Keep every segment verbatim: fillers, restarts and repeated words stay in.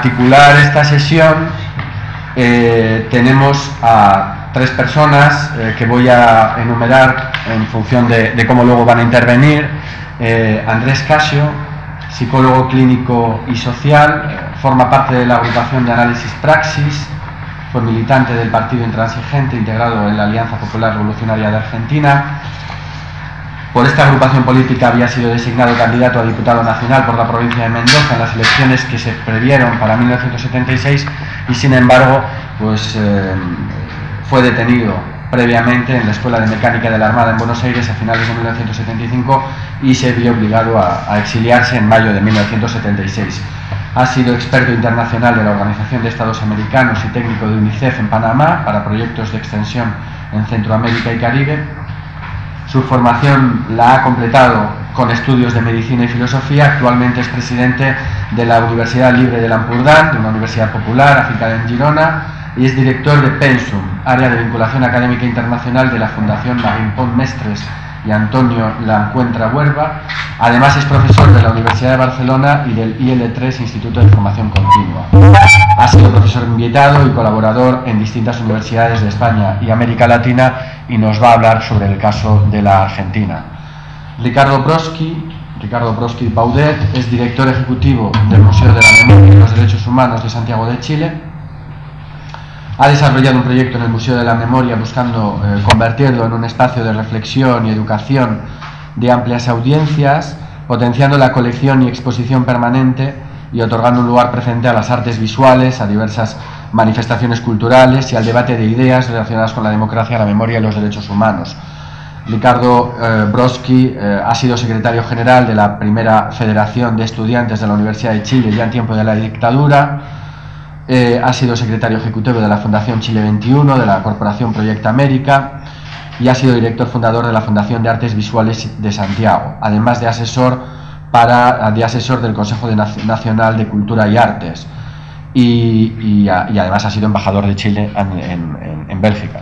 articular esta sesión eh, tenemos a tres personas eh, que voy a enumerar en función de, de cómo luego van a intervenir. Eh, Andrés Casio, psicólogo clínico y social, eh, forma parte de la agrupación de análisis Praxis, fue militante del Partido Intransigente integrado en la Alianza Popular Revolucionaria de Argentina. Por esta agrupación política había sido designado candidato a diputado nacional por la provincia de Mendoza en las elecciones que se previeron para mil novecientos setenta y seis y sin embargo pues, eh, fue detenido previamente en la Escuela de Mecánica de la Armada en Buenos Aires a finales de mil novecientos setenta y cinco y se vio obligado a, a exiliarse en mayo de mil novecientos setenta y seis. Ha sido experto internacional de la Organización de Estados Americanos y técnico de UNICEF en Panamá para proyectos de extensión en Centroamérica y Caribe. Su formación la ha completado con estudios de medicina y filosofía. Actualmente es presidente de la Universidad Libre de Lampurdán, de una universidad popular afincada en Girona, y es director de Pensum, área de vinculación académica internacional de la Fundación Marín Pont Mestres y Antonio Lancuentra Huerva. Además es profesor de la Universidad de Barcelona y del I L tres, Instituto de Formación Continua. Ha sido profesor invitado y colaborador en distintas universidades de España y América Latina y nos va a hablar sobre el caso de la Argentina. Ricardo Brodsky, Ricardo Brodsky Baudet es director ejecutivo del Museo de la Memoria y los Derechos Humanos de Santiago de Chile. Ha desarrollado un proyecto en el Museo de la Memoria buscando eh, convertirlo en un espacio de reflexión y educación de amplias audiencias, potenciando la colección y exposición permanente y otorgando un lugar preferente a las artes visuales, a diversas manifestaciones culturales y al debate de ideas relacionadas con la democracia, la memoria y los derechos humanos. Ricardo eh, Brodsky eh, ha sido secretario general de la primera Federación de Estudiantes de la Universidad de Chile ya en tiempo de la dictadura. Eh, ha sido secretario ejecutivo de la Fundación Chile veintiuno, de la Corporación Proyecta América y ha sido director fundador de la Fundación de Artes Visuales de Santiago, además de asesor, para, de asesor del Consejo de Nacional de Cultura y Artes y, y, y además ha sido embajador de Chile en, en, en Bélgica.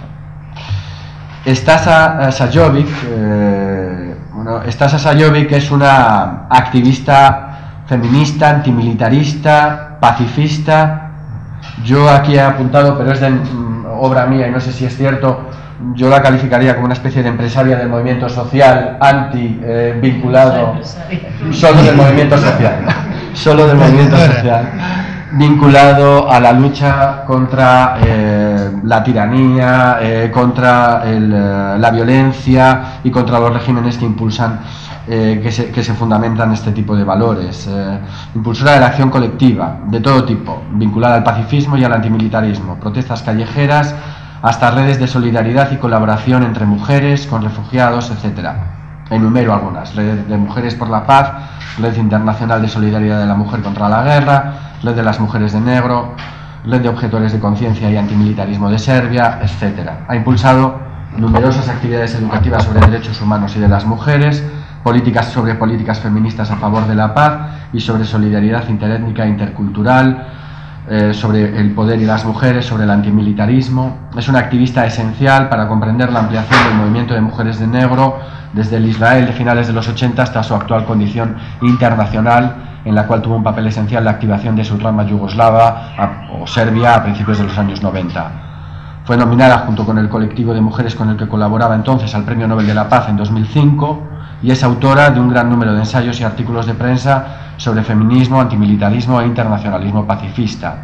Stasa Sajovic, eh, bueno, Stasa Sajovic es una activista feminista, antimilitarista, pacifista. Yo aquí he apuntado, pero es de mm, obra mía y no sé si es cierto, yo la calificaría como una especie de empresaria del movimiento social, anti, eh, vinculado, solo del movimiento social, solo del movimiento social, vinculado a la lucha contra eh, la tiranía, eh, contra el, eh, la violencia y contra los regímenes que impulsan Eh, que, se, que se fundamentan en este tipo de valores. Eh, impulsora de la acción colectiva, de todo tipo, vinculada al pacifismo y al antimilitarismo, protestas callejeras, hasta redes de solidaridad y colaboración entre mujeres, con refugiados, etcétera. Enumero algunas: Red de Mujeres por la Paz, Red Internacional de Solidaridad de la Mujer contra la Guerra, Red de las Mujeres de Negro, Red de Objetores de Conciencia y Antimilitarismo de Serbia, etcétera. Ha impulsado numerosas actividades educativas sobre derechos humanos y de las mujeres, políticas sobre políticas feministas a favor de la paz y sobre solidaridad interétnica e intercultural, eh, sobre el poder y las mujeres, sobre el antimilitarismo. Es una activista esencial para comprender la ampliación del movimiento de mujeres de negro desde el Israel de finales de los ochenta hasta su actual condición internacional, en la cual tuvo un papel esencial la activación de su rama yugoslava a, o Serbia a principios de los años noventa. Fue nominada junto con el colectivo de mujeres con el que colaboraba entonces al Premio Nobel de la Paz en dos mil cinco y es autora de un gran número de ensayos y artículos de prensa sobre feminismo, antimilitarismo e internacionalismo pacifista.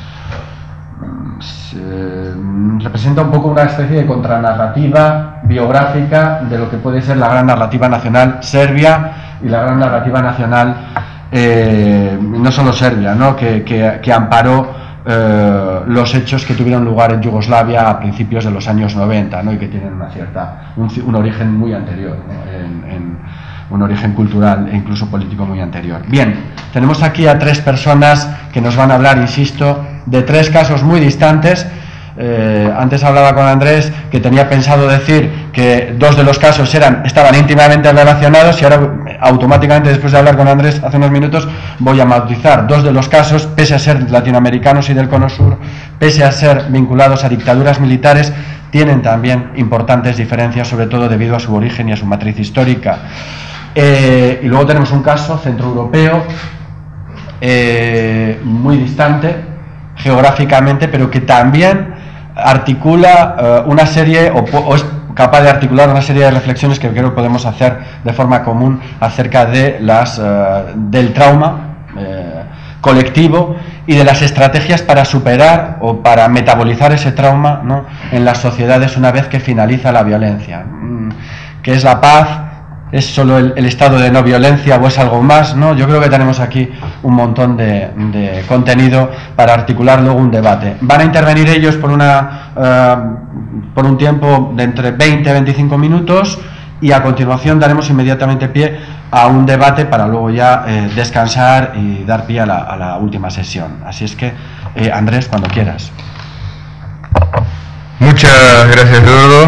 Se, representa un poco una especie de contranarrativa biográfica de lo que puede ser la gran narrativa nacional serbia y la gran narrativa nacional, eh, no solo serbia, ¿no? que, que, que amparó Eh, los hechos que tuvieron lugar en Yugoslavia a principios de los años noventa, ¿no? y que tienen una cierta, un, un origen muy anterior, ¿no? en, en un origen cultural e incluso político muy anterior. Bien, tenemos aquí a tres personas que nos van a hablar, insisto, de tres casos muy distantes. Eh, antes hablaba con Andrés que tenía pensado decir que dos de los casos eran, estaban íntimamente relacionados y ahora automáticamente, después de hablar con Andrés hace unos minutos, voy a matizar. Dos de los casos, pese a ser latinoamericanos y del Cono Sur, pese a ser vinculados a dictaduras militares, tienen también importantes diferencias, sobre todo debido a su origen y a su matriz histórica. Eh, y luego tenemos un caso centroeuropeo eh, muy distante geográficamente, pero que también articula eh, una serie, o, o es capaz de articular una serie de reflexiones que creo que podemos hacer de forma común acerca de las, eh, del trauma eh, colectivo y de las estrategias para superar o para metabolizar ese trauma, ¿no?, en las sociedades una vez que finaliza la violencia. ¿Qué es la paz? ¿Es solo el, el estado de no violencia o es algo más, ¿no? Yo creo que tenemos aquí un montón de, de contenido para articular luego un debate. Van a intervenir ellos por, una, uh, por un tiempo de entre veinte a veinticinco minutos y a continuación daremos inmediatamente pie a un debate para luego ya eh, descansar y dar pie a la, a la última sesión. Así es que, eh, Andrés, cuando quieras. Muchas gracias, Eduardo.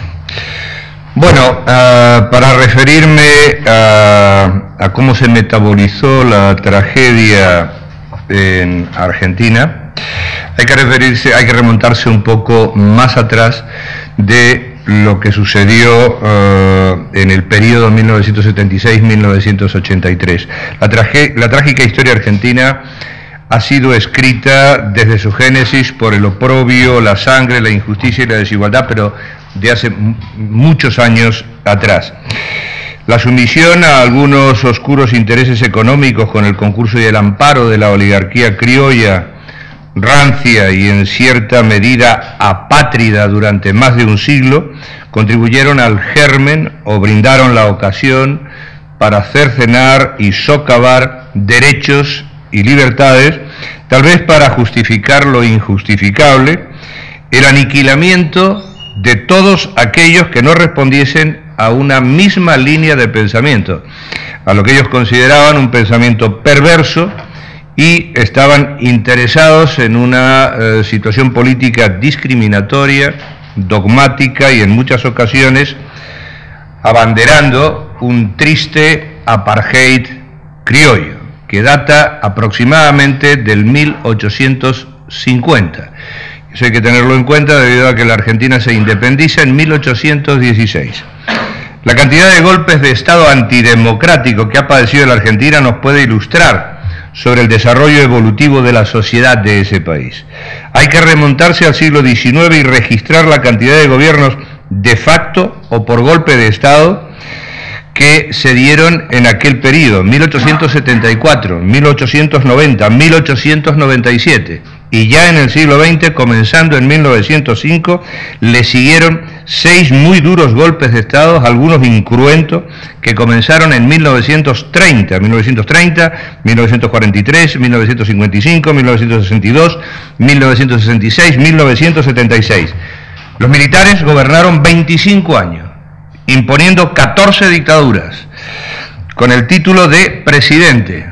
Bueno, uh, para referirme a, a cómo se metabolizó la tragedia en Argentina, hay que referirse, hay que remontarse un poco más atrás de lo que sucedió uh, en el periodo mil novecientos setenta y seis a mil novecientos ochenta y tres. La, traje, la trágica historia argentina ha sido escrita desde su génesis por el oprobio, la sangre, la injusticia y la desigualdad, pero de hace muchos años atrás. La sumisión a algunos oscuros intereses económicos con el concurso y el amparo de la oligarquía criolla, rancia y en cierta medida apátrida durante más de un siglo, contribuyeron al germen o brindaron la ocasión para cercenar y socavar derechos y libertades, tal vez para justificar lo injustificable, el aniquilamiento de todos aquellos que no respondiesen a una misma línea de pensamiento, a lo que ellos consideraban un pensamiento perverso, y estaban interesados en una eh, situación política discriminatoria, dogmática y en muchas ocasiones abanderando un triste apartheid criollo que data aproximadamente del mil ochocientos cincuenta. Eso hay que tenerlo en cuenta debido a que la Argentina se independiza en mil ochocientos dieciséis. La cantidad de golpes de Estado antidemocrático que ha padecido la Argentina nos puede ilustrar sobre el desarrollo evolutivo de la sociedad de ese país. Hay que remontarse al siglo diecinueve y registrar la cantidad de gobiernos de facto o por golpe de Estado que se dieron en aquel periodo, mil ochocientos setenta y cuatro, mil ochocientos noventa, mil ochocientos noventa y siete, y ya en el siglo veinte, comenzando en mil novecientos cinco, le siguieron seis muy duros golpes de Estado, algunos incruentos, que comenzaron en mil novecientos treinta, mil novecientos treinta, mil novecientos cuarenta y tres, mil novecientos cincuenta y cinco, mil novecientos sesenta y dos, mil novecientos sesenta y seis, mil novecientos setenta y seis. Los militares gobernaron veinticinco años, imponiendo catorce dictaduras, con el título de presidente.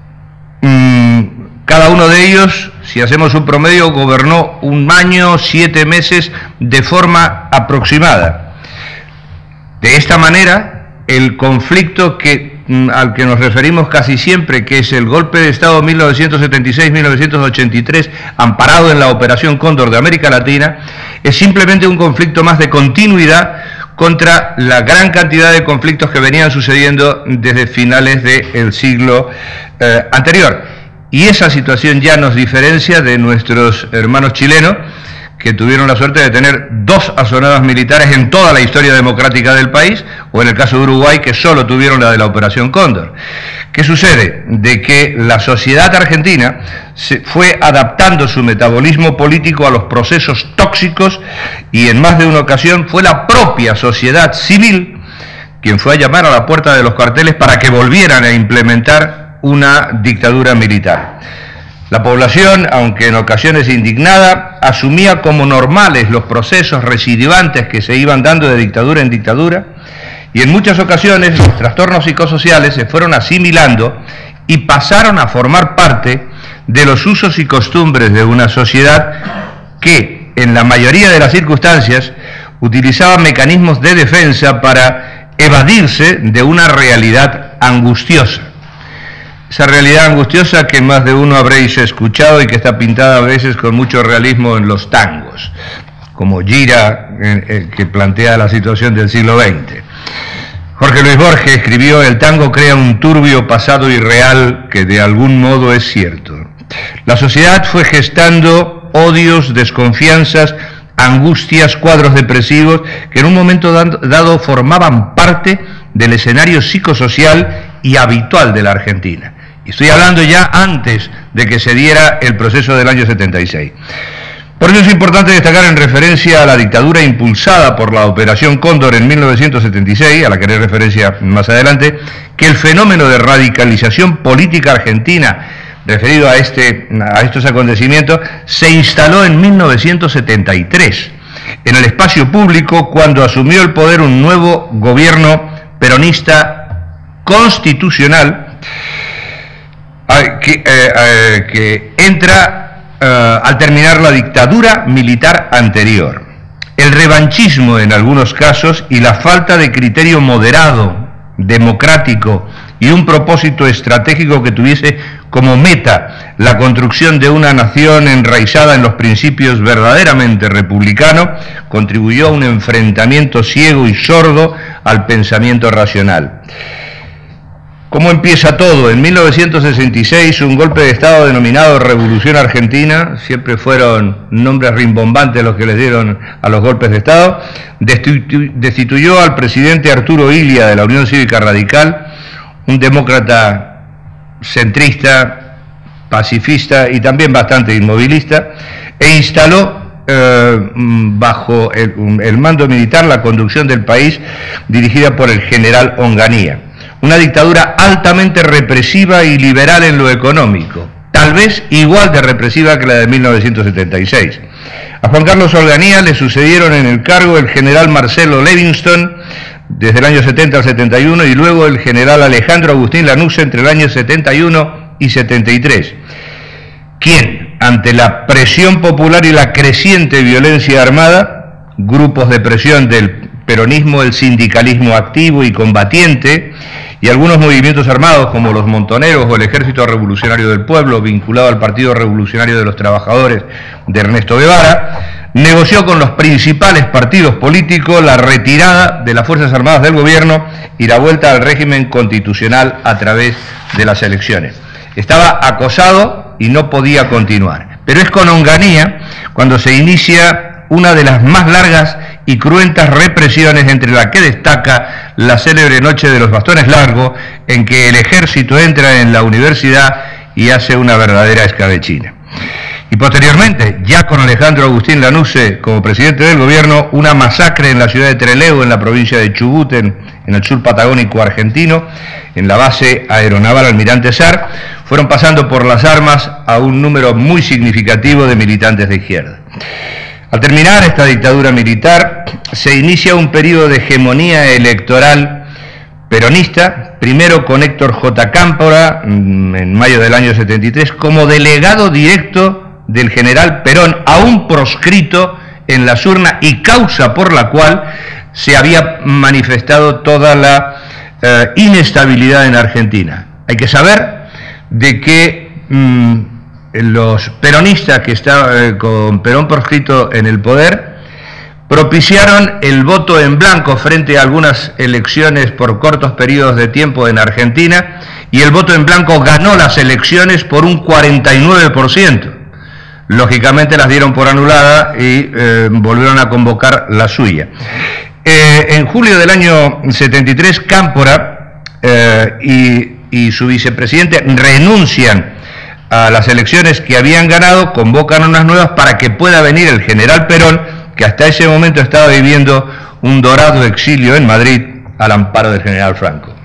Mm, cada uno de ellos, si hacemos un promedio, gobernó un año, siete meses, de forma aproximada. De esta manera, el conflicto que, mm, al que nos referimos casi siempre, que es el golpe de Estado mil novecientos setenta y seis a mil novecientos ochenta y tres, amparado en la Operación Cóndor de América Latina, es simplemente un conflicto más de continuidad contra la gran cantidad de conflictos que venían sucediendo desde finales del siglo eh, anterior. Y esa situación ya nos diferencia de nuestros hermanos chilenos, que tuvieron la suerte de tener dos azonadas militares en toda la historia democrática del país, o en el caso de Uruguay, que solo tuvieron la de la Operación Cóndor. ¿Qué sucede? De que la sociedad argentina se fue adaptando su metabolismo político a los procesos tóxicos, y en más de una ocasión fue la propia sociedad civil quien fue a llamar a la puerta de los cuarteles para que volvieran a implementar una dictadura militar. La población, aunque en ocasiones indignada, asumía como normales los procesos recidivantes que se iban dando de dictadura en dictadura, y en muchas ocasiones los trastornos psicosociales se fueron asimilando y pasaron a formar parte de los usos y costumbres de una sociedad que, en la mayoría de las circunstancias, utilizaba mecanismos de defensa para evadirse de una realidad angustiosa. Esa realidad angustiosa que más de uno habréis escuchado y que está pintada a veces con mucho realismo en los tangos, como Gira, eh, eh, que plantea la situación del siglo veinte. Jorge Luis Borges escribió: el tango crea un turbio pasado irreal que de algún modo es cierto. La sociedad fue gestando odios, desconfianzas, angustias, cuadros depresivos que en un momento dado formaban parte del escenario psicosocial y habitual de la Argentina. Y estoy hablando ya antes de que se diera el proceso del año setenta y seis. Por eso es importante destacar, en referencia a la dictadura impulsada por la Operación Cóndor en mil novecientos setenta y seis, a la que haré referencia más adelante, que el fenómeno de radicalización política argentina referido a, este, a estos acontecimientos se instaló en mil novecientos setenta y tres en el espacio público, cuando asumió el poder un nuevo gobierno peronista constitucional que, eh, eh, que entra Uh, al terminar la dictadura militar anterior. El revanchismo en algunos casos y la falta de criterio moderado, democrático y un propósito estratégico que tuviese como meta la construcción de una nación enraizada en los principios verdaderamente republicanos, contribuyó a un enfrentamiento ciego y sordo al pensamiento racional. ¿Cómo empieza todo? En mil novecientos sesenta y seis, un golpe de Estado denominado Revolución Argentina, siempre fueron nombres rimbombantes los que les dieron a los golpes de Estado, destituyó al presidente Arturo Illia de la Unión Cívica Radical, un demócrata centrista, pacifista y también bastante inmovilista, e instaló eh, bajo el, el mando militar la conducción del país dirigida por el general Onganía. Una dictadura altamente represiva y liberal en lo económico, tal vez igual de represiva que la de mil novecientos setenta y seis. A Juan Carlos Onganía le sucedieron en el cargo el general Marcelo Levingston desde el año setenta al setenta y uno y luego el general Alejandro Agustín Lanusse entre el año setenta y uno y setenta y tres, quien, ante la presión popular y la creciente violencia armada, grupos de presión del peronismo, el sindicalismo activo y combatiente, y algunos movimientos armados como los Montoneros o el Ejército Revolucionario del Pueblo, vinculado al Partido Revolucionario de los Trabajadores de Ernesto Guevara, negoció con los principales partidos políticos la retirada de las Fuerzas Armadas del gobierno y la vuelta al régimen constitucional a través de las elecciones. Estaba acosado y no podía continuar. Pero es con Onganía cuando se inicia una de las más largas y cruentas represiones, entre las que destaca la célebre Noche de los Bastones Largos, en que el ejército entra en la universidad y hace una verdadera escabechina. Y posteriormente, ya con Alejandro Agustín Lanusse como presidente del gobierno, una masacre en la ciudad de Trelew, en la provincia de Chubut, en, en el sur patagónico argentino, en la base aeronaval Almirante Sar. Fueron pasando por las armas a un número muy significativo de militantes de izquierda. Al terminar esta dictadura militar, se inicia un periodo de hegemonía electoral peronista, primero con Héctor J. Cámpora, en mayo del año setenta y tres, como delegado directo del general Perón, aún proscrito en las urnas, y causa por la cual se había manifestado toda la eh, inestabilidad en Argentina. Hay que saber de que mmm, los peronistas que estaban eh, con Perón proscrito en el poder propiciaron el voto en blanco frente a algunas elecciones por cortos periodos de tiempo en Argentina, y el voto en blanco ganó las elecciones por un cuarenta y nueve por ciento. Lógicamente las dieron por anulada y eh, volvieron a convocar la suya. Eh, en julio del año setenta y tres, Cámpora eh, y, y su vicepresidente renuncian a las elecciones que habían ganado, convocan unas nuevas para que pueda venir el general Perón, que hasta ese momento estaba viviendo un dorado exilio en Madrid al amparo del general Franco.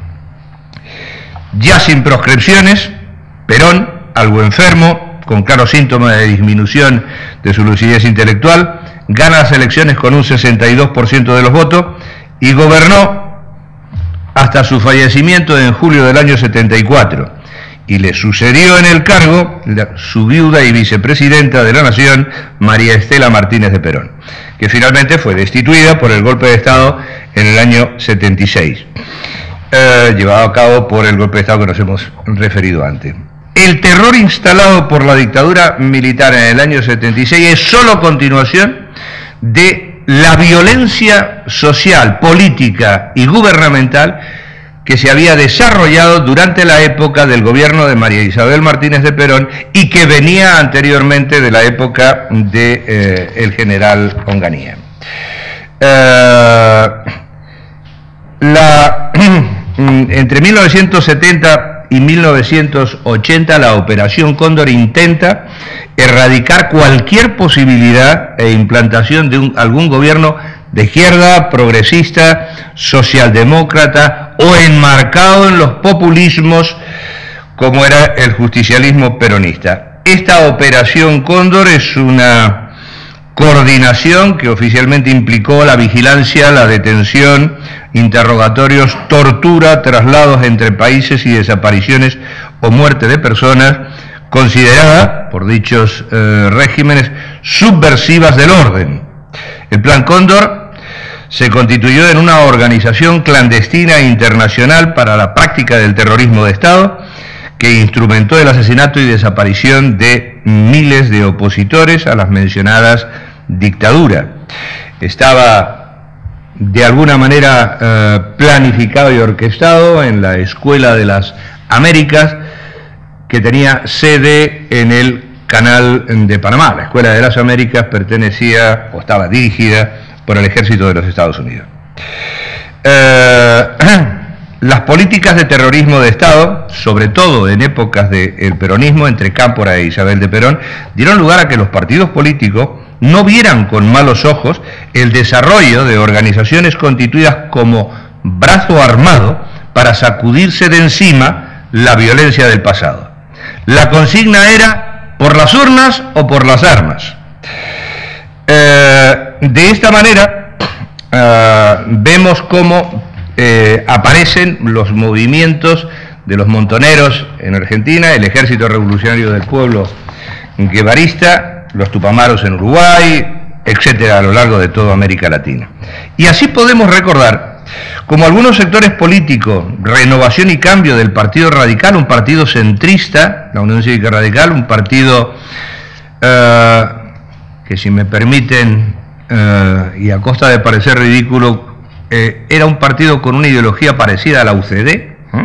Ya sin proscripciones, Perón, algo enfermo, con claros síntomas de disminución de su lucidez intelectual, gana las elecciones con un sesenta y dos por ciento de los votos y gobernó hasta su fallecimiento en julio del año setenta y cuatro. Y le sucedió en el cargo la, su viuda y vicepresidenta de la Nación, María Estela Martínez de Perón, que finalmente fue destituida por el golpe de Estado en el año setenta y seis, eh, llevado a cabo por el golpe de Estado que nos hemos referido antes. El terror instalado por la dictadura militar en el año setenta y seis es solo continuación de la violencia social, política y gubernamental que se había desarrollado durante la época del gobierno de María Isabel Martínez de Perón y que venía anteriormente de la época del de, eh, el general Onganía. Eh, la, entre mil novecientos setenta y mil novecientos ochenta la Operación Cóndor intenta erradicar cualquier posibilidad e implantación de un, algún gobierno de izquierda, progresista, socialdemócrata o enmarcado en los populismos como era el justicialismo peronista. Esta Operación Cóndor es una coordinación que oficialmente implicó la vigilancia, la detención, interrogatorios, tortura, traslados entre países y desapariciones o muerte de personas consideradas por dichos eh, regímenes subversivas del orden. El Plan Cóndor se constituyó en una organización clandestina internacional para la práctica del terrorismo de Estado que instrumentó el asesinato y desaparición de miles de opositores a las mencionadas dictaduras. Estaba de alguna manera eh, planificado y orquestado en la Escuela de las Américas, que tenía sede en el Canal de Panamá. La Escuela de las Américas pertenecía o estaba dirigida por el Ejército de los Estados Unidos. Eh, las políticas de terrorismo de Estado, sobre todo en épocas del peronismo, entre Cámpora e Isabel de Perón, dieron lugar a que los partidos políticos no vieran con malos ojos el desarrollo de organizaciones constituidas como brazo armado para sacudirse de encima la violencia del pasado. La consigna era por las urnas o por las armas. Eh, de esta manera eh, vemos cómo eh, aparecen los movimientos de los montoneros en Argentina, el Ejército Revolucionario del Pueblo guevarista, los tupamaros en Uruguay, etcétera, a lo largo de toda América Latina. Y así podemos recordar como algunos sectores políticos, Renovación y Cambio del Partido Radical, un partido centrista, la Unión Cívica Radical, un partido eh, que, si me permiten, eh, y a costa de parecer ridículo, eh, era un partido con una ideología parecida a la U C D, ¿eh?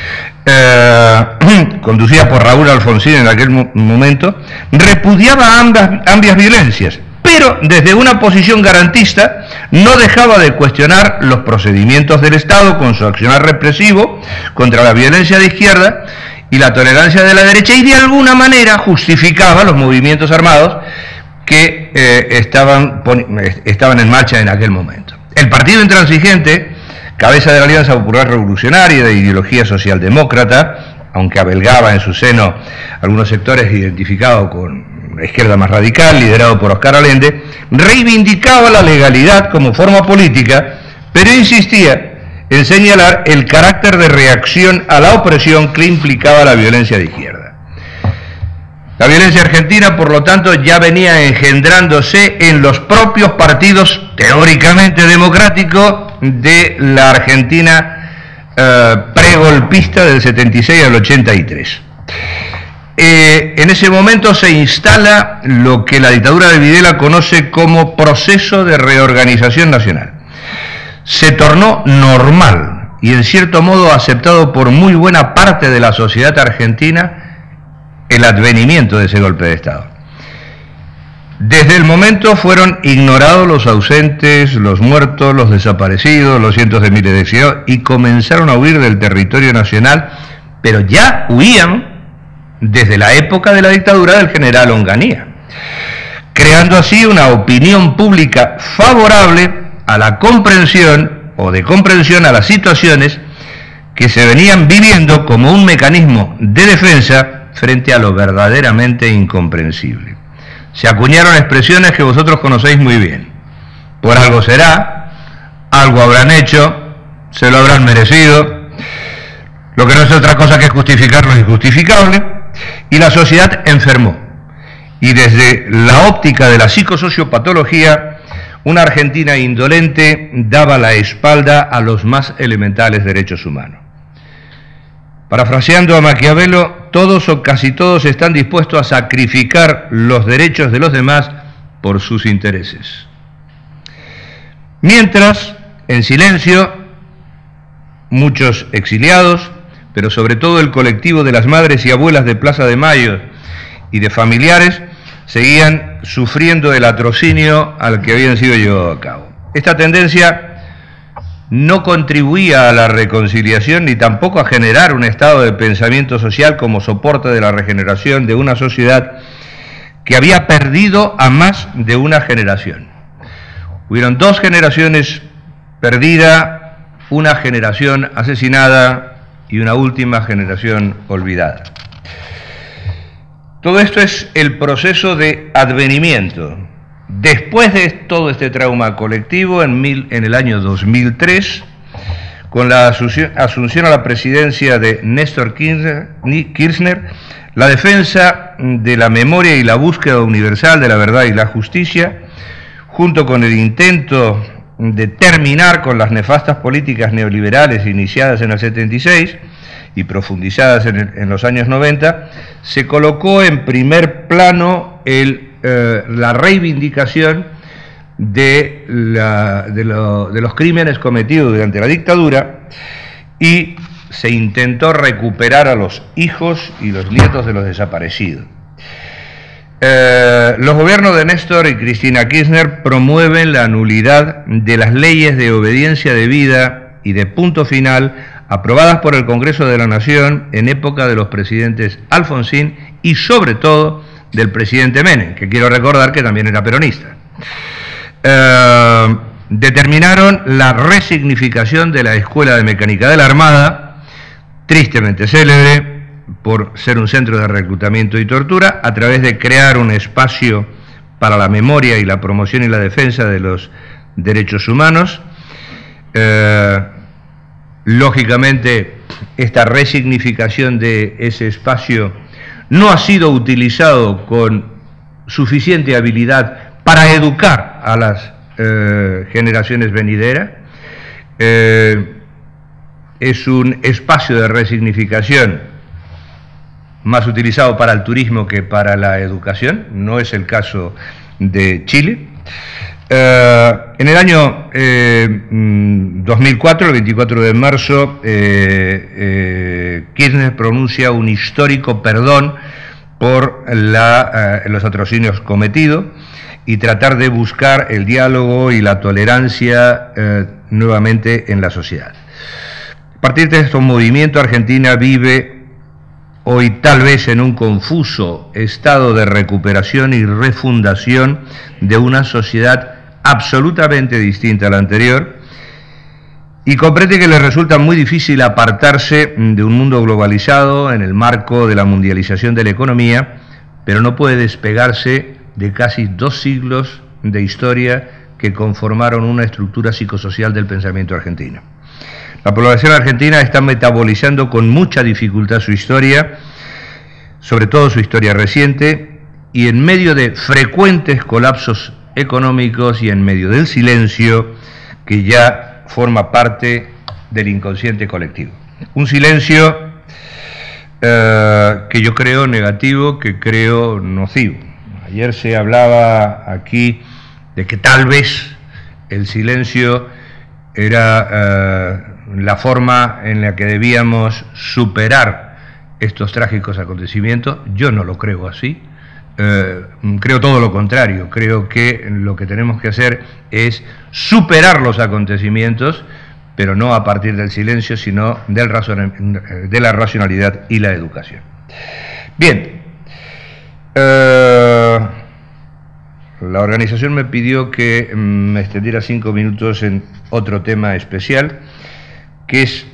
Eh, conducida por Raúl Alfonsín en aquel mo momento, repudiaba ambas, ambas violencias, pero desde una posición garantista no dejaba de cuestionar los procedimientos del Estado con su accionar represivo contra la violencia de izquierda y la tolerancia de la derecha, y de alguna manera justificaba los movimientos armados que eh, estaban, estaban en marcha en aquel momento. El partido intransigente, cabeza de la Alianza Popular Revolucionaria de ideología socialdemócrata, aunque abelgaba en su seno algunos sectores identificados con la izquierda más radical, liderado por Oscar Allende, reivindicaba la legalidad como forma política, pero insistía en señalar el carácter de reacción a la opresión que implicaba la violencia de izquierda. La violencia argentina, por lo tanto, ya venía engendrándose en los propios partidos teóricamente democráticos de la Argentina eh, pregolpista del setenta y seis al ochenta y tres. Eh, en ese momento se instala lo que la dictadura de Videla conoce como proceso de reorganización nacional. Se tornó normal y en cierto modo aceptado por muy buena parte de la sociedad argentina el advenimiento de ese golpe de Estado. Desde el momento fueron ignorados los ausentes, los muertos, los desaparecidos, los cientos de miles de exiliados, y comenzaron a huir del territorio nacional, pero ya huían desde la época de la dictadura del general Onganía, creando así una opinión pública favorable a la comprensión o de comprensión a las situaciones que se venían viviendo como un mecanismo de defensa frente a lo verdaderamente incomprensible. Se acuñaron expresiones que vosotros conocéis muy bien. Por algo será, algo habrán hecho, se lo habrán merecido, lo que no es otra cosa que justificar lo injustificable, y la sociedad enfermó. Y desde la óptica de la psicosociopatología, una Argentina indolente daba la espalda a los más elementales derechos humanos. Parafraseando a Maquiavelo, todos o casi todos están dispuestos a sacrificar los derechos de los demás por sus intereses. Mientras, en silencio, muchos exiliados, pero sobre todo el colectivo de las madres y abuelas de Plaza de Mayo y de familiares, seguían sufriendo el atrocinio al que habían sido llevados a cabo. Esta tendencia no contribuía a la reconciliación ni tampoco a generar un estado de pensamiento social como soporte de la regeneración de una sociedad que había perdido a más de una generación. Hubieron dos generaciones perdidas, una generación asesinada y una última generación olvidada. Todo esto es el proceso de advenimiento. Después de todo este trauma colectivo, en, mil, en el año dos mil tres, con la asunción, asunción a la presidencia de Néstor Kirchner, la defensa de la memoria y la búsqueda universal de la verdad y la justicia, junto con el intento de terminar con las nefastas políticas neoliberales iniciadas en el setenta y seis y profundizadas en, el, en los años noventa, se colocó en primer plano el, eh, la reivindicación de, la, de, lo, de los crímenes cometidos durante la dictadura, y se intentó recuperar a los hijos y los nietos de los desaparecidos. Eh, los gobiernos de Néstor y Cristina Kirchner promueven la nulidad de las leyes de obediencia debida y de punto final aprobadas por el Congreso de la Nación en época de los presidentes Alfonsín y sobre todo del presidente Menem, que quiero recordar que también era peronista. Eh, determinaron la resignificación de la Escuela de Mecánica de la Armada, tristemente célebre por ser un centro de reclutamiento y tortura, a través de crear un espacio para la memoria y la promoción y la defensa de los derechos humanos. Eh, lógicamente, esta resignificación de ese espacio no ha sido utilizado con suficiente habilidad para educar a las eh, generaciones venideras. Eh, es un espacio de resignificación más utilizado para el turismo que para la educación, no es el caso de Chile. Eh, en el año eh, dos mil cuatro, el veinticuatro de marzo, eh, eh, Kirchner pronuncia un histórico perdón por la, eh, los atrocinios cometidos y tratar de buscar el diálogo y la tolerancia eh, nuevamente en la sociedad. A partir de estos movimientos, Argentina vive hoy tal vez en un confuso estado de recuperación y refundación de una sociedad absolutamente distinta a la anterior, y comprende que le resulta muy difícil apartarse de un mundo globalizado en el marco de la mundialización de la economía, pero no puede despegarse de casi dos siglos de historia que conformaron una estructura psicosocial del pensamiento argentino. La población argentina está metabolizando con mucha dificultad su historia, sobre todo su historia reciente, y en medio de frecuentes colapsos económicos y en medio del silencio que ya forma parte del inconsciente colectivo. Un silencio eh, que yo creo negativo, que creo nocivo. Ayer se hablaba aquí de que tal vez el silencio era eh, la forma en la que debíamos superar estos trágicos acontecimientos. Yo no lo creo así, eh, creo todo lo contrario. Creo que lo que tenemos que hacer es superar los acontecimientos, pero no a partir del silencio, sino del razon- de la racionalidad y la educación. Bien, eh, la organización me pidió que me extendiera cinco minutos en otro tema especial, que es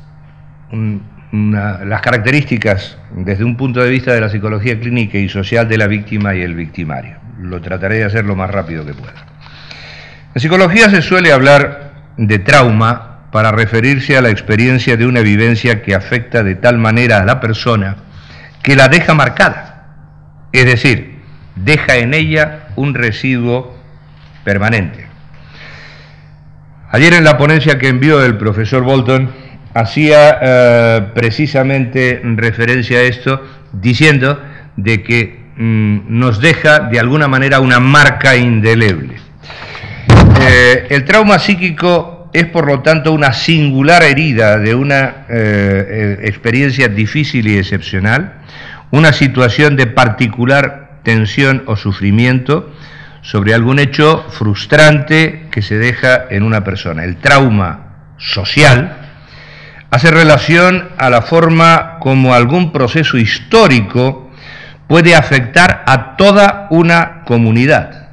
una, las características desde un punto de vista de la psicología clínica y social de la víctima y el victimario. Lo trataré de hacer lo más rápido que pueda. En psicología se suele hablar de trauma para referirse a la experiencia de una vivencia que afecta de tal manera a la persona que la deja marcada, es decir, deja en ella un residuo permanente. Ayer en la ponencia que envió el profesor Bolton hacía eh, precisamente referencia a esto, diciendo de que mm, nos deja de alguna manera una marca indeleble. Eh, el trauma psíquico es, por lo tanto, una singular herida de una eh, experiencia difícil y excepcional, una situación de particular tensión o sufrimiento sobre algún hecho frustrante que se deja en una persona. El trauma social hace relación a la forma como algún proceso histórico puede afectar a toda una comunidad.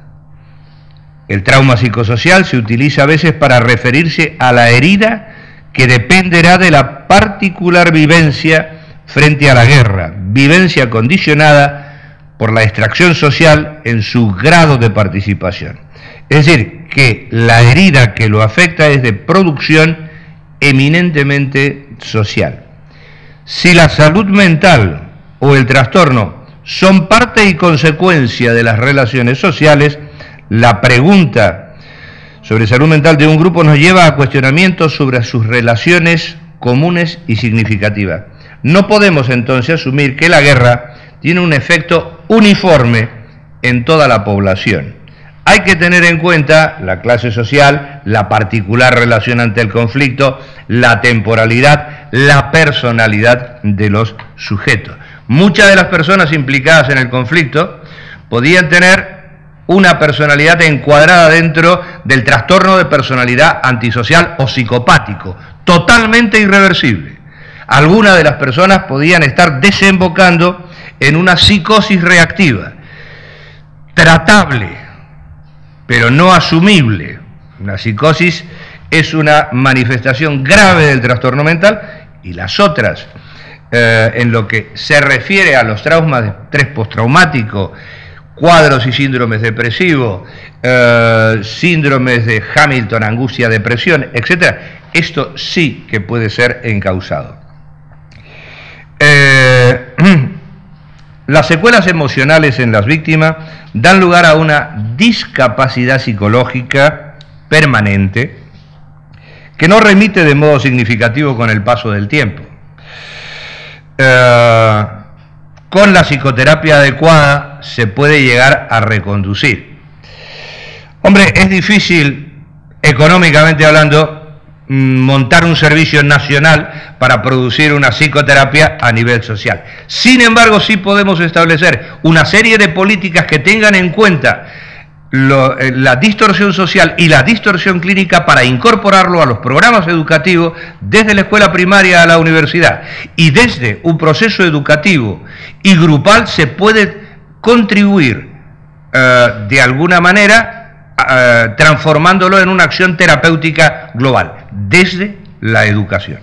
El trauma psicosocial se utiliza a veces para referirse a la herida que dependerá de la particular vivencia frente a la guerra, vivencia condicionada por la extracción social en su grado de participación. Es decir, que la herida que lo afecta es de producción eminentemente social. Si la salud mental o el trastorno son parte y consecuencia de las relaciones sociales, la pregunta sobre salud mental de un grupo nos lleva a cuestionamientos sobre sus relaciones comunes y significativas. No podemos entonces asumir que la guerra tiene un efecto uniforme en toda la población. Hay que tener en cuenta la clase social, la particular relación ante el conflicto, la temporalidad, la personalidad de los sujetos. Muchas de las personas implicadas en el conflicto podían tener una personalidad encuadrada dentro del trastorno de personalidad antisocial o psicopático, totalmente irreversible. Algunas de las personas podían estar desembocando en una psicosis reactiva, tratable, pero no asumible. La psicosis es una manifestación grave del trastorno mental, y las otras, eh, en lo que se refiere a los traumas de estrés postraumático, cuadros y síndromes depresivos, eh, síndromes de Hamilton, angustia, depresión, etcétera, esto sí que puede ser encausado. Eh, Las secuelas emocionales en las víctimas dan lugar a una discapacidad psicológica permanente que no remite de modo significativo con el paso del tiempo. Eh, con la psicoterapia adecuada se puede llegar a reconducir. Hombre, es difícil, económicamente hablando, montar un servicio nacional para producir una psicoterapia a nivel social. Sin embargo, sí podemos establecer una serie de políticas que tengan en cuenta lo, la distorsión social y la distorsión clínica para incorporarlo a los programas educativos desde la escuela primaria a la universidad. Y desde un proceso educativo y grupal se puede contribuir eh, de alguna manera Uh, transformándolo en una acción terapéutica global, desde la educación.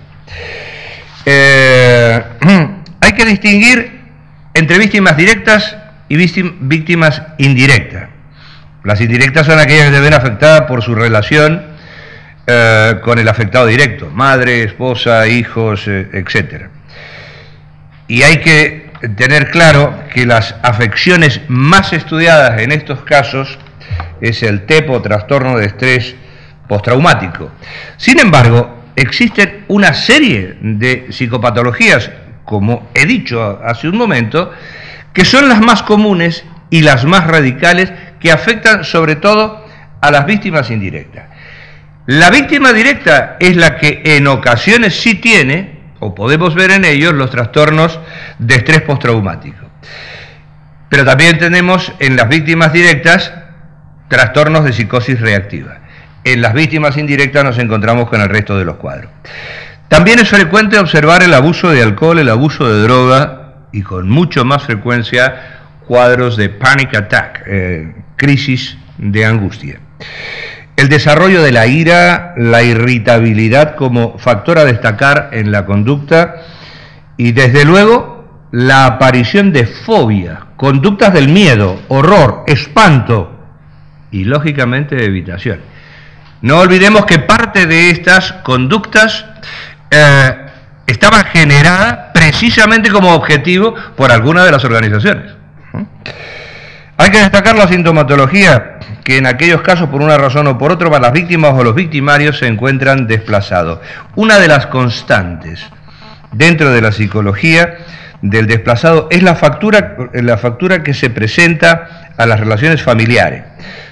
Eh, hay que distinguir entre víctimas directas y víctimas indirectas. Las indirectas son aquellas que se ven afectadas por su relación eh, con el afectado directo, madre, esposa, hijos, eh, etcétera. Y hay que tener claro que las afecciones más estudiadas en estos casos es el T E P O, trastorno de estrés postraumático. Sin embargo, existen una serie de psicopatologías, como he dicho hace un momento, que son las más comunes y las más radicales, que afectan sobre todo a las víctimas indirectas. La víctima directa es la que en ocasiones sí tiene, o podemos ver en ellos, los trastornos de estrés postraumático. Pero también tenemos en las víctimas directas trastornos de psicosis reactiva. En las víctimas indirectas nos encontramos con el resto de los cuadros. También es frecuente observar el abuso de alcohol, el abuso de droga, y con mucho más frecuencia cuadros de panic attack, eh, crisis de angustia. El desarrollo de la ira, la irritabilidad como factor a destacar en la conducta, y desde luego la aparición de fobia, conductas del miedo, horror, espanto, y lógicamente de evitación. No olvidemos que parte de estas conductas eh, estaban generadas precisamente como objetivo por alguna de las organizaciones. Hay que destacar la sintomatología, que en aquellos casos, por una razón o por otra, para las víctimas o los victimarios se encuentran desplazados. Una de las constantes dentro de la psicología del desplazado es la factura, la factura que se presenta a las relaciones familiares.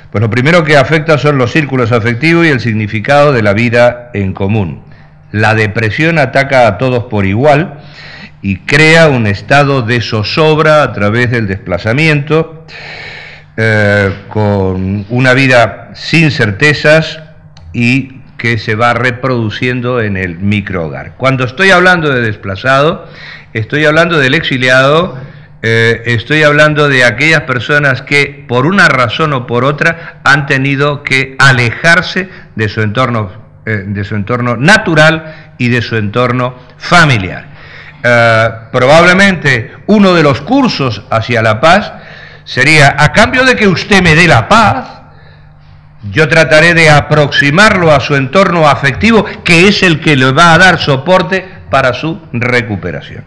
Pues lo primero que afecta son los círculos afectivos y el significado de la vida en común. La depresión ataca a todos por igual y crea un estado de zozobra a través del desplazamiento, eh, con una vida sin certezas y que se va reproduciendo en el microhogar. Cuando estoy hablando de desplazado, estoy hablando del exiliado, eh, estoy hablando de aquellas personas que por una razón o por otra han tenido que alejarse de su entorno, eh, de su entorno natural y de su entorno familiar. Eh, probablemente uno de los cursos hacia la paz sería: a cambio de que usted me dé la paz, yo trataré de aproximarlo a su entorno afectivo, que es el que le va a dar soporte para su recuperación.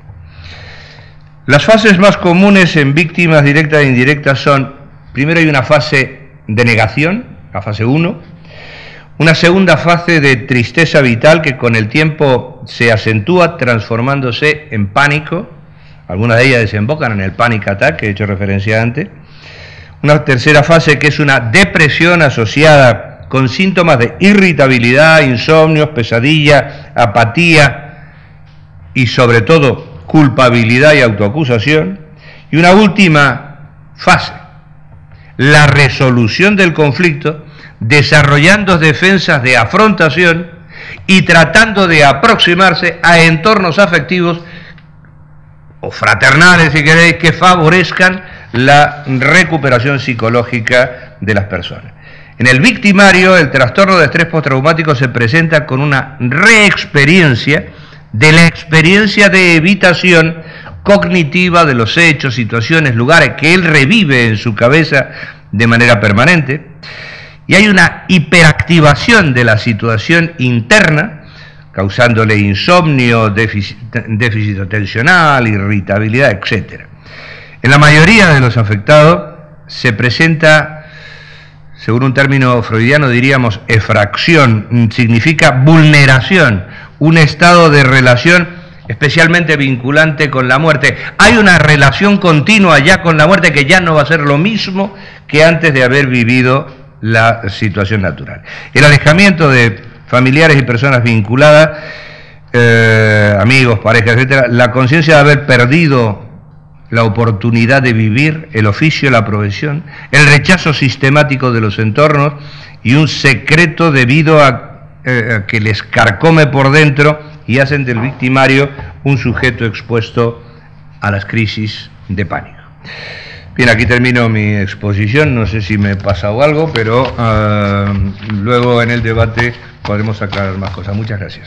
Las fases más comunes en víctimas directas e indirectas son: primero hay una fase de negación, la fase uno, una segunda fase de tristeza vital que con el tiempo se acentúa transformándose en pánico, algunas de ellas desembocan en el panic attack que he hecho referencia antes. Una tercera fase que es una depresión asociada con síntomas de irritabilidad, insomnios, pesadilla, apatía y sobre todo culpabilidad y autoacusación. Y una última fase, la resolución del conflicto, desarrollando defensas de afrontación y tratando de aproximarse a entornos afectivos o fraternales, si queréis, que favorezcan la recuperación psicológica de las personas. En el victimario, el trastorno de estrés postraumático se presenta con una reexperiencia de la experiencia de evitación cognitiva de los hechos, situaciones, lugares que él revive en su cabeza de manera permanente, y hay una hiperactivación de la situación interna, causándole insomnio, déficit, déficit atencional, irritabilidad, etcétera. En la mayoría de los afectados se presenta, según un término freudiano diríamos, efracción, significa vulneración, un estado de relación especialmente vinculante con la muerte. Hay una relación continua ya con la muerte que ya no va a ser lo mismo que antes de haber vivido la situación natural. El alejamiento de familiares y personas vinculadas, eh, amigos, parejas, etcétera, la conciencia de haber perdido la oportunidad de vivir, el oficio, la profesión, el rechazo sistemático de los entornos y un secreto debido a, eh, a que les carcome por dentro y hacen del victimario un sujeto expuesto a las crisis de pánico. Bien, aquí termino mi exposición, no sé si me he pasado algo, pero uh, luego en el debate podremos aclarar más cosas. Muchas gracias.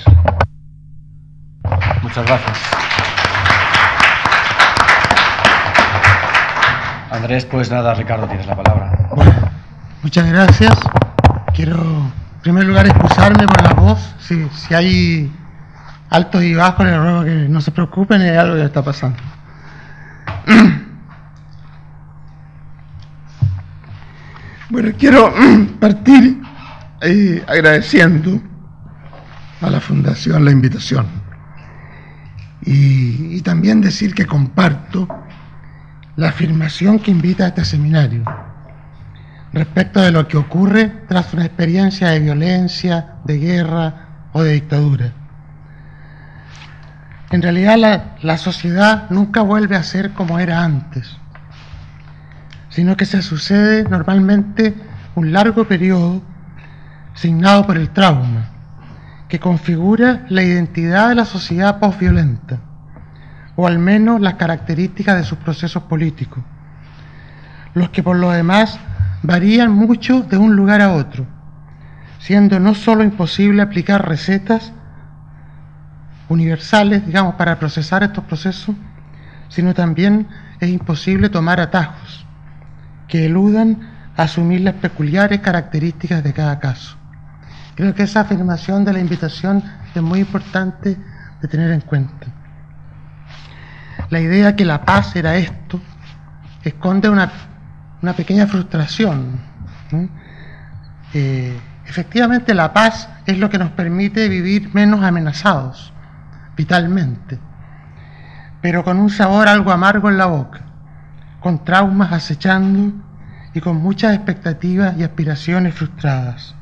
Muchas gracias. Andrés, pues nada, Ricardo, tienes la palabra. Bueno, muchas gracias. Quiero, en primer lugar, excusarme por la voz. Si, si hay altos y bajos, les ruego que no se preocupen, es algo que está pasando. Bueno, quiero partir eh, agradeciendo a la Fundación la invitación y, y también decir que comparto la afirmación que invita a este seminario respecto de lo que ocurre tras una experiencia de violencia, de guerra o de dictadura. En realidad la, la sociedad nunca vuelve a ser como era antes, sino que se sucede normalmente un largo periodo signado por el trauma, que configura la identidad de la sociedad posviolenta, o al menos las características de sus procesos políticos, los que por lo demás varían mucho de un lugar a otro, siendo no solo imposible aplicar recetas universales, digamos, para procesar estos procesos, sino también es imposible tomar atajos que eludan asumir las peculiares características de cada caso. Creo que esa afirmación de la invitación es muy importante de tener en cuenta. La idea que la paz era esto esconde una, una pequeña frustración, ¿no? Eh, efectivamente la paz es lo que nos permite vivir menos amenazados vitalmente, pero con un sabor algo amargo en la boca, con traumas acechando y con muchas expectativas y aspiraciones frustradas.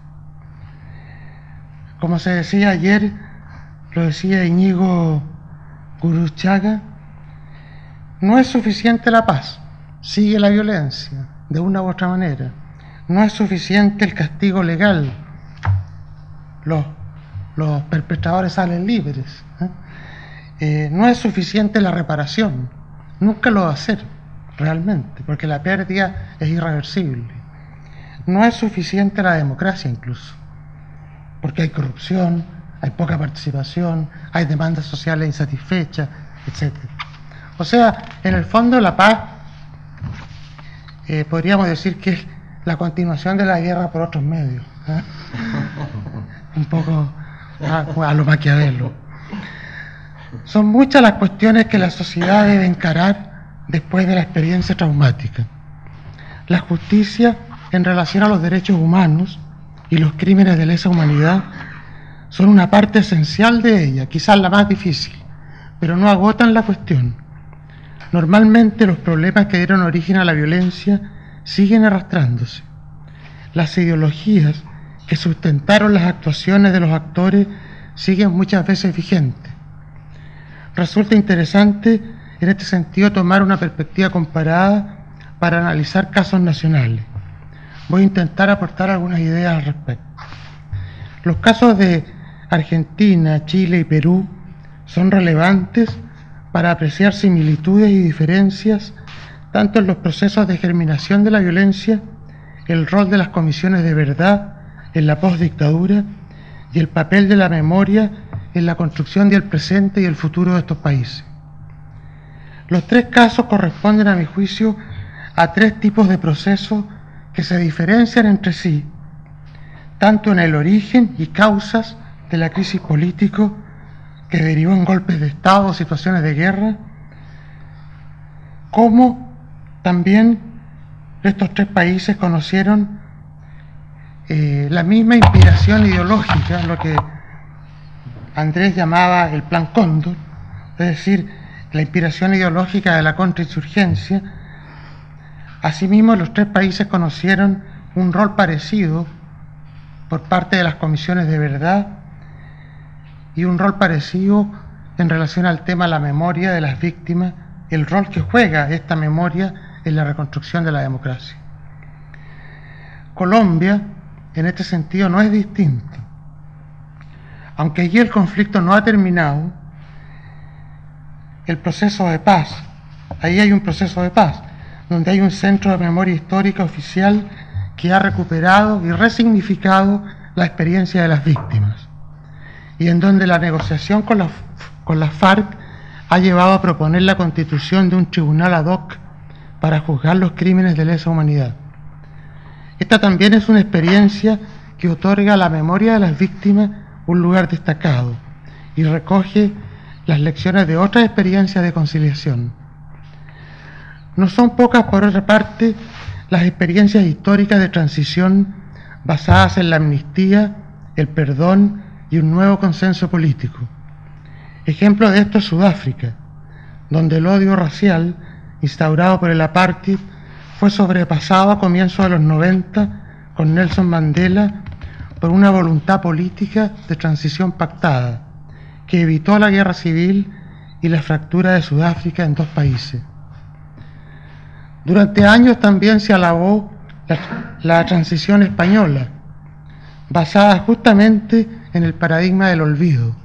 Como se decía ayer, lo decía Íñigo Gurruchaga, no es suficiente la paz, sigue la violencia, de una u otra manera. No es suficiente el castigo legal, los, los perpetradores salen libres. ¿eh? Eh, no es suficiente la reparación, nunca lo va a ser realmente, porque la pérdida es irreversible. No es suficiente la democracia incluso, porque hay corrupción, hay poca participación, hay demandas sociales insatisfechas, etcétera. O sea, en el fondo la paz eh, podríamos decir que es la continuación de la guerra por otros medios, ¿eh? un poco a, a lo Maquiavelo. Son muchas las cuestiones que la sociedad debe encarar después de la experiencia traumática. La justicia en relación a los derechos humanos y los crímenes de lesa humanidad son una parte esencial de ella, quizás la más difícil, pero no agotan la cuestión. Normalmente los problemas que dieron origen a la violencia siguen arrastrándose. Las ideologías que sustentaron las actuaciones de los actores siguen muchas veces vigentes. Resulta interesante en este sentido tomar una perspectiva comparada para analizar casos nacionales. Voy a intentar aportar algunas ideas al respecto. Los casos de Argentina, Chile y Perú son relevantes para apreciar similitudes y diferencias tanto en los procesos de germinación de la violencia, el rol de las comisiones de verdad en la postdictadura y el papel de la memoria en la construcción del presente y el futuro de estos países. Los tres casos corresponden, a mi juicio, a tres tipos de procesos que se diferencian entre sí, tanto en el origen y causas de la crisis política que derivó en golpes de Estado o situaciones de guerra, como también estos tres países conocieron eh, la misma inspiración ideológica, lo que Andrés llamaba el Plan Cóndor, es decir, la inspiración ideológica de la contrainsurgencia. Asimismo, los tres países conocieron un rol parecido por parte de las comisiones de verdad y un rol parecido en relación al tema de la memoria de las víctimas, el rol que juega esta memoria en la reconstrucción de la democracia. Colombia, en este sentido, no es distinto. Aunque allí el conflicto no ha terminado, el proceso de paz, ahí hay un proceso de paz, donde hay un centro de memoria histórica oficial que ha recuperado y resignificado la experiencia de las víctimas, y en donde la negociación con la, con la FARC ha llevado a proponer la constitución de un tribunal ad hoc para juzgar los crímenes de lesa humanidad. Esta también es una experiencia que otorga a la memoria de las víctimas un lugar destacado y recoge las lecciones de otras experiencias de conciliación. No son pocas, por otra parte, las experiencias históricas de transición basadas en la amnistía, el perdón y un nuevo consenso político. Ejemplo de esto es Sudáfrica, donde el odio racial instaurado por el apartheid fue sobrepasado a comienzos de los noventa con Nelson Mandela por una voluntad política de transición pactada que evitó la guerra civil y la fractura de Sudáfrica en dos países. Durante años también se alabó la, la transición española, basada justamente en el paradigma del olvido.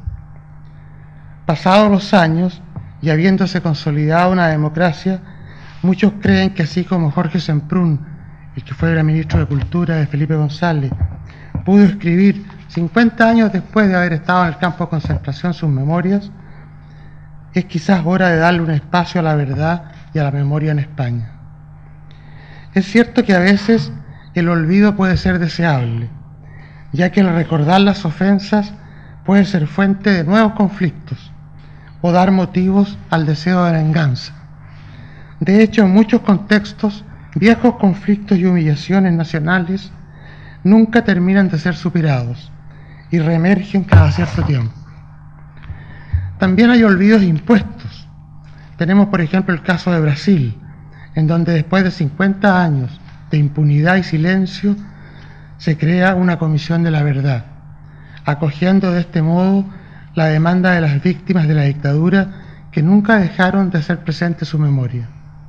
Pasados los años y habiéndose consolidado una democracia, muchos creen que así como Jorge Semprún, el que fue el ministro de Cultura de Felipe González, pudo escribir cincuenta años después de haber estado en el campo de concentración sus memorias, es quizás hora de darle un espacio a la verdad y a la memoria en España. Es cierto que a veces el olvido puede ser deseable, ya que el recordar las ofensas puede ser fuente de nuevos conflictos o dar motivos al deseo de venganza. De hecho, en muchos contextos, viejos conflictos y humillaciones nacionales nunca terminan de ser superados y reemergen cada cierto tiempo. También hay olvidos impuestos. Tenemos, por ejemplo, el caso de Brasil, en donde después de cincuenta años de impunidad y silencio, se crea una comisión de la verdad, acogiendo de este modo la demanda de las víctimas de la dictadura que nunca dejaron de hacer presente su memoria.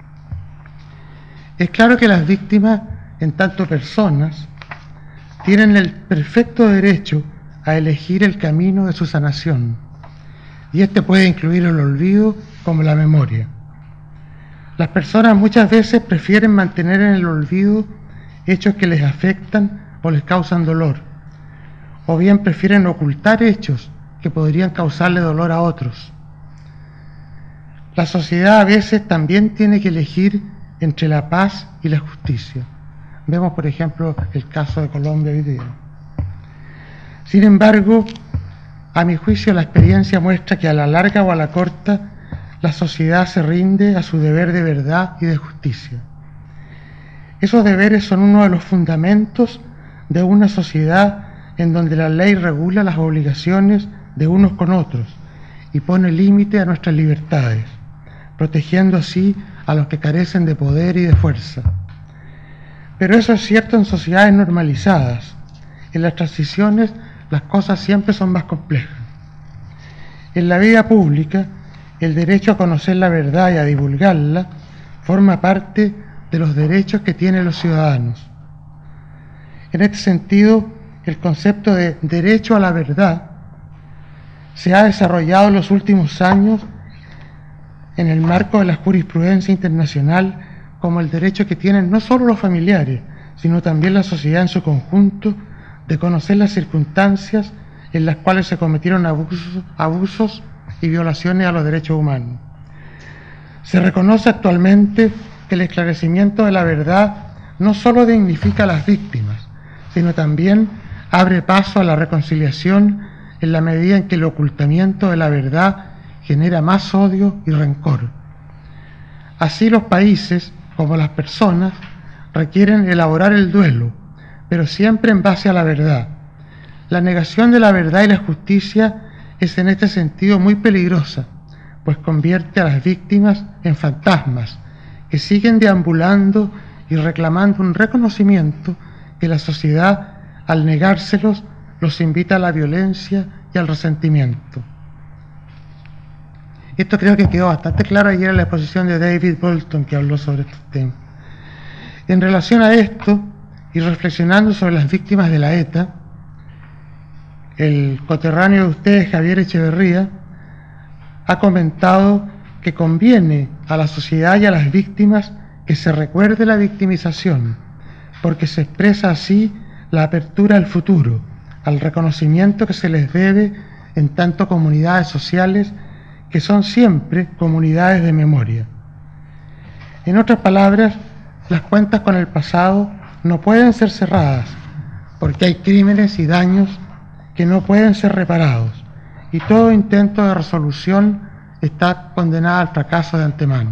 Es claro que las víctimas, en tanto personas, tienen el perfecto derecho a elegir el camino de su sanación, y este puede incluir el olvido como la memoria. Las personas muchas veces prefieren mantener en el olvido hechos que les afectan o les causan dolor, o bien prefieren ocultar hechos que podrían causarle dolor a otros. La sociedad a veces también tiene que elegir entre la paz y la justicia. Vemos, por ejemplo, el caso de Colombia hoy día. Sin embargo, a mi juicio, la experiencia muestra que a la larga o a la corta, la sociedad se rinde a su deber de verdad y de justicia. Esos deberes son uno de los fundamentos de una sociedad en donde la ley regula las obligaciones de unos con otros y pone límite a nuestras libertades, protegiendo así a los que carecen de poder y de fuerza. Pero eso es cierto en sociedades normalizadas. En las transiciones las cosas siempre son más complejas. En la vida pública, el derecho a conocer la verdad y a divulgarla forma parte de los derechos que tienen los ciudadanos. En este sentido, el concepto de derecho a la verdad se ha desarrollado en los últimos años en el marco de la jurisprudencia internacional como el derecho que tienen no solo los familiares, sino también la sociedad en su conjunto de conocer las circunstancias en las cuales se cometieron abusos, abusos y violaciones a los derechos humanos. Se reconoce actualmente que el esclarecimiento de la verdad no solo dignifica a las víctimas, sino también abre paso a la reconciliación en la medida en que el ocultamiento de la verdad genera más odio y rencor. Así los países, como las personas, requieren elaborar el duelo, pero siempre en base a la verdad. La negación de la verdad y la justicia es en este sentido muy peligrosa, pues convierte a las víctimas en fantasmas que siguen deambulando y reclamando un reconocimiento que la sociedad, al negárselos, los invita a la violencia y al resentimiento. Esto creo que quedó bastante claro ayer en la exposición de David Bolton, que habló sobre estos temas. En relación a esto, y reflexionando sobre las víctimas de la ETA, el coterráneo de ustedes, Javier Echeverría, ha comentado que conviene a la sociedad y a las víctimas que se recuerde la victimización, porque se expresa así la apertura al futuro, al reconocimiento que se les debe en tanto comunidades sociales que son siempre comunidades de memoria. En otras palabras, las cuentas con el pasado no pueden ser cerradas, porque hay crímenes y daños que no pueden ser reparados, y todo intento de resolución está condenado al fracaso de antemano.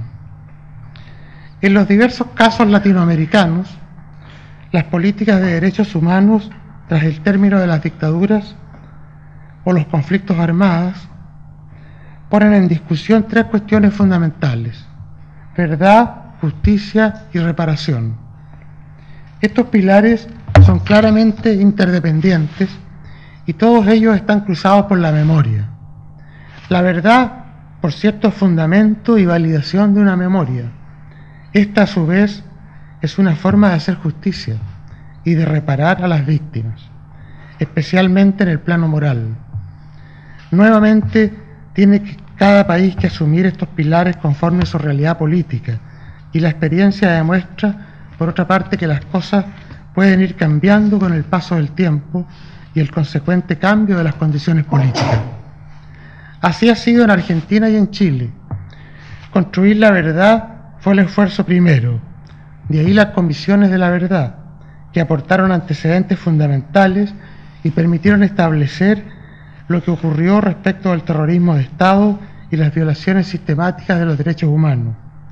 En los diversos casos latinoamericanos, las políticas de derechos humanos tras el término de las dictaduras o los conflictos armados ponen en discusión tres cuestiones fundamentales: verdad, justicia y reparación. Estos pilares son claramente interdependientes y todos ellos están cruzados por la memoria. La verdad, por cierto, es fundamento y validación de una memoria. Esta, a su vez, es una forma de hacer justicia y de reparar a las víctimas, especialmente en el plano moral. Nuevamente, tiene que cada país que asumir estos pilares conforme a su realidad política, y la experiencia demuestra, por otra parte, que las cosas pueden ir cambiando con el paso del tiempo y el consecuente cambio de las condiciones políticas. Así ha sido en Argentina y en Chile. Construir la verdad fue el esfuerzo primero, de ahí las comisiones de la verdad, que aportaron antecedentes fundamentales y permitieron establecer lo que ocurrió respecto al terrorismo de Estado y las violaciones sistemáticas de los derechos humanos.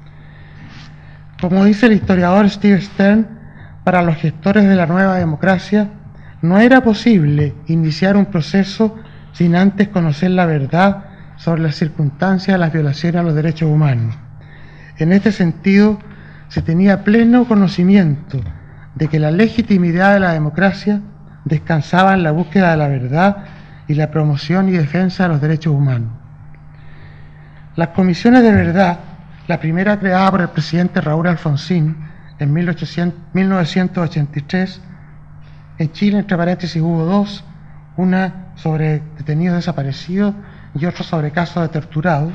Como dice el historiador Steve Stern, para los gestores de la nueva democracia no era posible iniciar un proceso sin antes conocer la verdad sobre las circunstancias de las violaciones a los derechos humanos. En este sentido, se tenía pleno conocimiento de que la legitimidad de la democracia descansaba en la búsqueda de la verdad y la promoción y defensa de los derechos humanos. Las comisiones de verdad, la primera creada por el presidente Raúl Alfonsín en mil novecientos ochenta y tres, en Chile, entre paréntesis, hubo dos, una sobre detenidos desaparecidos y otra sobre casos de torturados,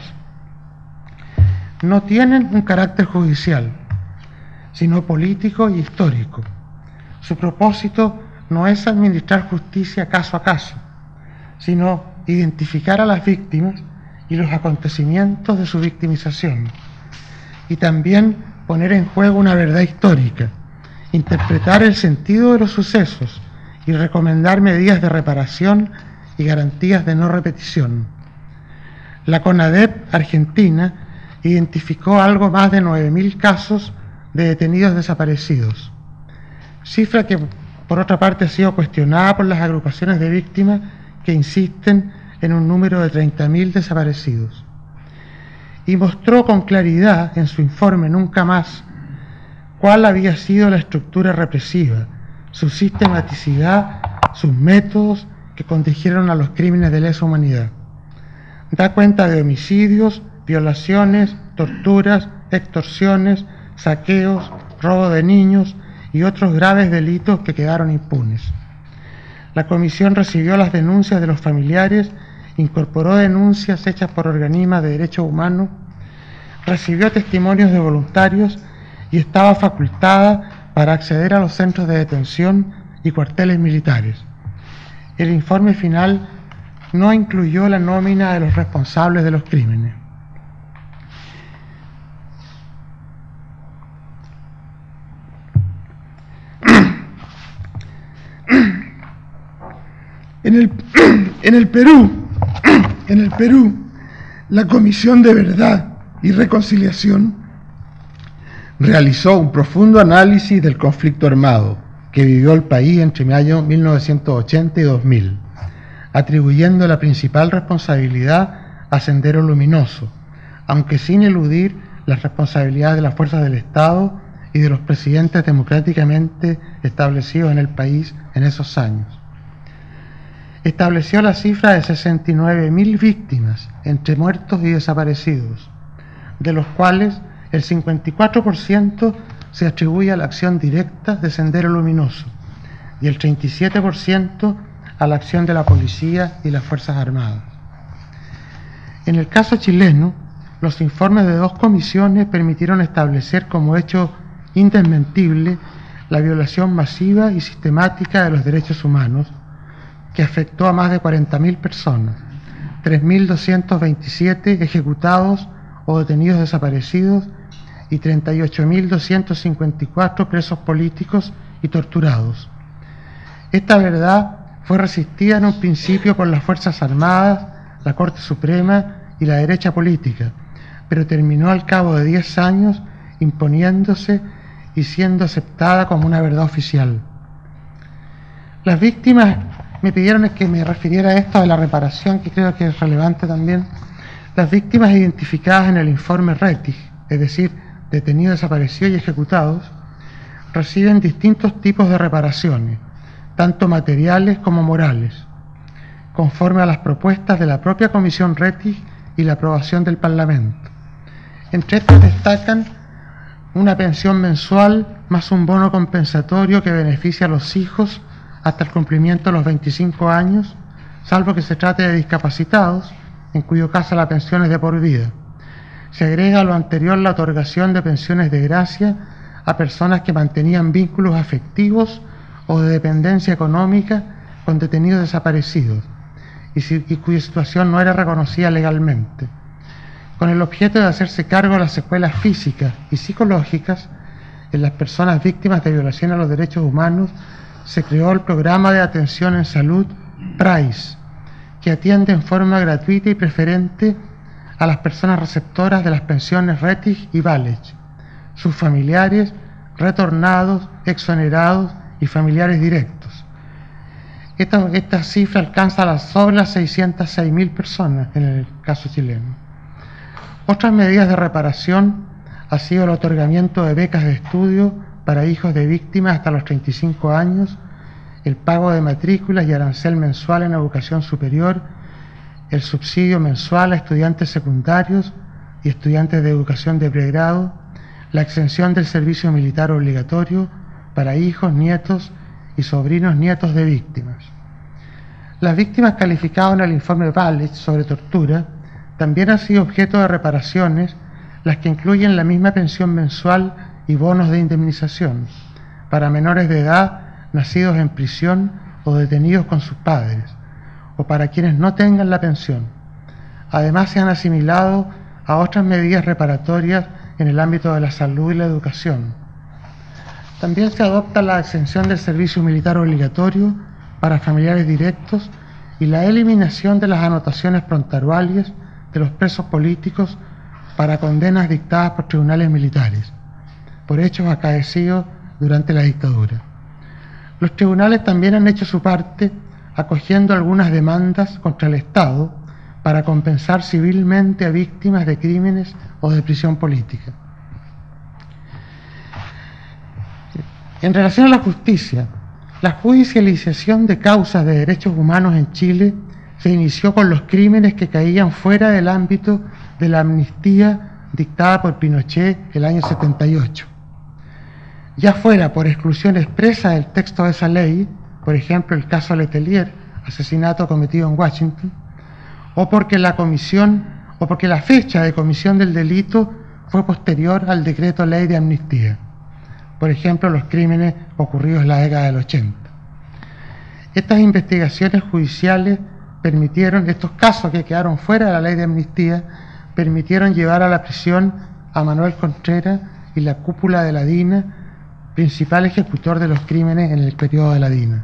no tienen un carácter judicial, sino político y histórico. Su propósito no es administrar justicia caso a caso, sino identificar a las víctimas y los acontecimientos de su victimización, y también poner en juego una verdad histórica, interpretar el sentido de los sucesos y recomendar medidas de reparación y garantías de no repetición. La CONADEP Argentina identificó algo más de nueve mil casos de detenidos desaparecidos, cifra que por otra parte ha sido cuestionada por las agrupaciones de víctimas que insisten en un número de treinta mil desaparecidos, y mostró con claridad en su informe Nunca Más cuál había sido la estructura represiva, su sistematicidad, sus métodos que condujeron a los crímenes de lesa humanidad. Da cuenta de homicidios, violaciones, torturas, extorsiones, saqueos, robo de niños y otros graves delitos que quedaron impunes. La comisión recibió las denuncias de los familiares, incorporó denuncias hechas por organismos de derechos humanos, recibió testimonios de voluntarios y estaba facultada para acceder a los centros de detención y cuarteles militares. El informe final no incluyó la nómina de los responsables de los crímenes. En el, en el Perú, en el Perú, la Comisión de Verdad y Reconciliación realizó un profundo análisis del conflicto armado que vivió el país entre el año mil novecientos ochenta y dos mil, atribuyendo la principal responsabilidad a Sendero Luminoso, aunque sin eludir las responsabilidades de las fuerzas del Estado y de los presidentes democráticamente establecidos en el país en esos años. Estableció la cifra de sesenta y nueve mil víctimas entre muertos y desaparecidos, de los cuales el cincuenta y cuatro por ciento se atribuye a la acción directa de Sendero Luminoso y el treinta y siete por ciento a la acción de la policía y las Fuerzas Armadas. En el caso chileno, los informes de dos comisiones permitieron establecer como hecho indesmentible la violación masiva y sistemática de los derechos humanos que afectó a más de cuarenta mil personas, tres mil doscientos veintisiete ejecutados o detenidos desaparecidos y treinta y ocho mil doscientos cincuenta y cuatro presos políticos y torturados. Esta verdad fue resistida en un principio por las Fuerzas Armadas, la Corte Suprema y la derecha política, pero terminó al cabo de diez años imponiéndose y siendo aceptada como una verdad oficial. Las víctimas me pidieron que me refiriera a esto de la reparación, que creo que es relevante también. Las víctimas identificadas en el informe Rettig, es decir, detenidos, desaparecidos y ejecutados, reciben distintos tipos de reparaciones, tanto materiales como morales, conforme a las propuestas de la propia Comisión Rettig y la aprobación del Parlamento. Entre estas destacan una pensión mensual más un bono compensatorio que beneficia a los hijos hasta el cumplimiento de los veinticinco años, salvo que se trate de discapacitados, en cuyo caso la pensión es de por vida. Se agrega a lo anterior la otorgación de pensiones de gracia a personas que mantenían vínculos afectivos o de dependencia económica con detenidos desaparecidos y, si, y cuya situación no era reconocida legalmente, con el objeto de hacerse cargo de las secuelas físicas y psicológicas en las personas víctimas de violación a los derechos humanos. Se creó el programa de atención en salud PRAIS, que atiende en forma gratuita y preferente a las personas receptoras de las pensiones Rettig y Valech, sus familiares, retornados, exonerados y familiares directos. Esta, esta cifra alcanza las, sobre las seiscientas seis mil personas en el caso chileno. Otras medidas de reparación ha sido el otorgamiento de becas de estudio para hijos de víctimas hasta los treinta y cinco años, el pago de matrículas y arancel mensual en educación superior, el subsidio mensual a estudiantes secundarios y estudiantes de educación de pregrado, la exención del servicio militar obligatorio para hijos, nietos y sobrinos nietos de víctimas. Las víctimas calificadas en el informe Balich sobre tortura también han sido objeto de reparaciones, las que incluyen la misma pensión mensual y bonos de indemnización para menores de edad nacidos en prisión o detenidos con sus padres, o para quienes no tengan la pensión. Además, se han asimilado a otras medidas reparatorias en el ámbito de la salud y la educación. También se adopta la exención del servicio militar obligatorio para familiares directos y la eliminación de las anotaciones prontuarias de los presos políticos para condenas dictadas por tribunales militares por hechos acaecidos durante la dictadura. Los tribunales también han hecho su parte acogiendo algunas demandas contra el Estado para compensar civilmente a víctimas de crímenes o de prisión política. En relación a la justicia, la judicialización de causas de derechos humanos en Chile se inició con los crímenes que caían fuera del ámbito de la amnistía dictada por Pinochet el año setenta y ocho. Ya fuera por exclusión expresa del texto de esa ley, por ejemplo el caso Letelier, asesinato cometido en Washington, o porque la comisión o porque la fecha de comisión del delito fue posterior al decreto ley de amnistía, por ejemplo los crímenes ocurridos en la década del ochenta. Estas investigaciones judiciales permitieron, estos casos que quedaron fuera de la ley de amnistía, permitieron llevar a la prisión a Manuel Contreras y la cúpula de la DINA, principal ejecutor de los crímenes en el periodo de la DINA.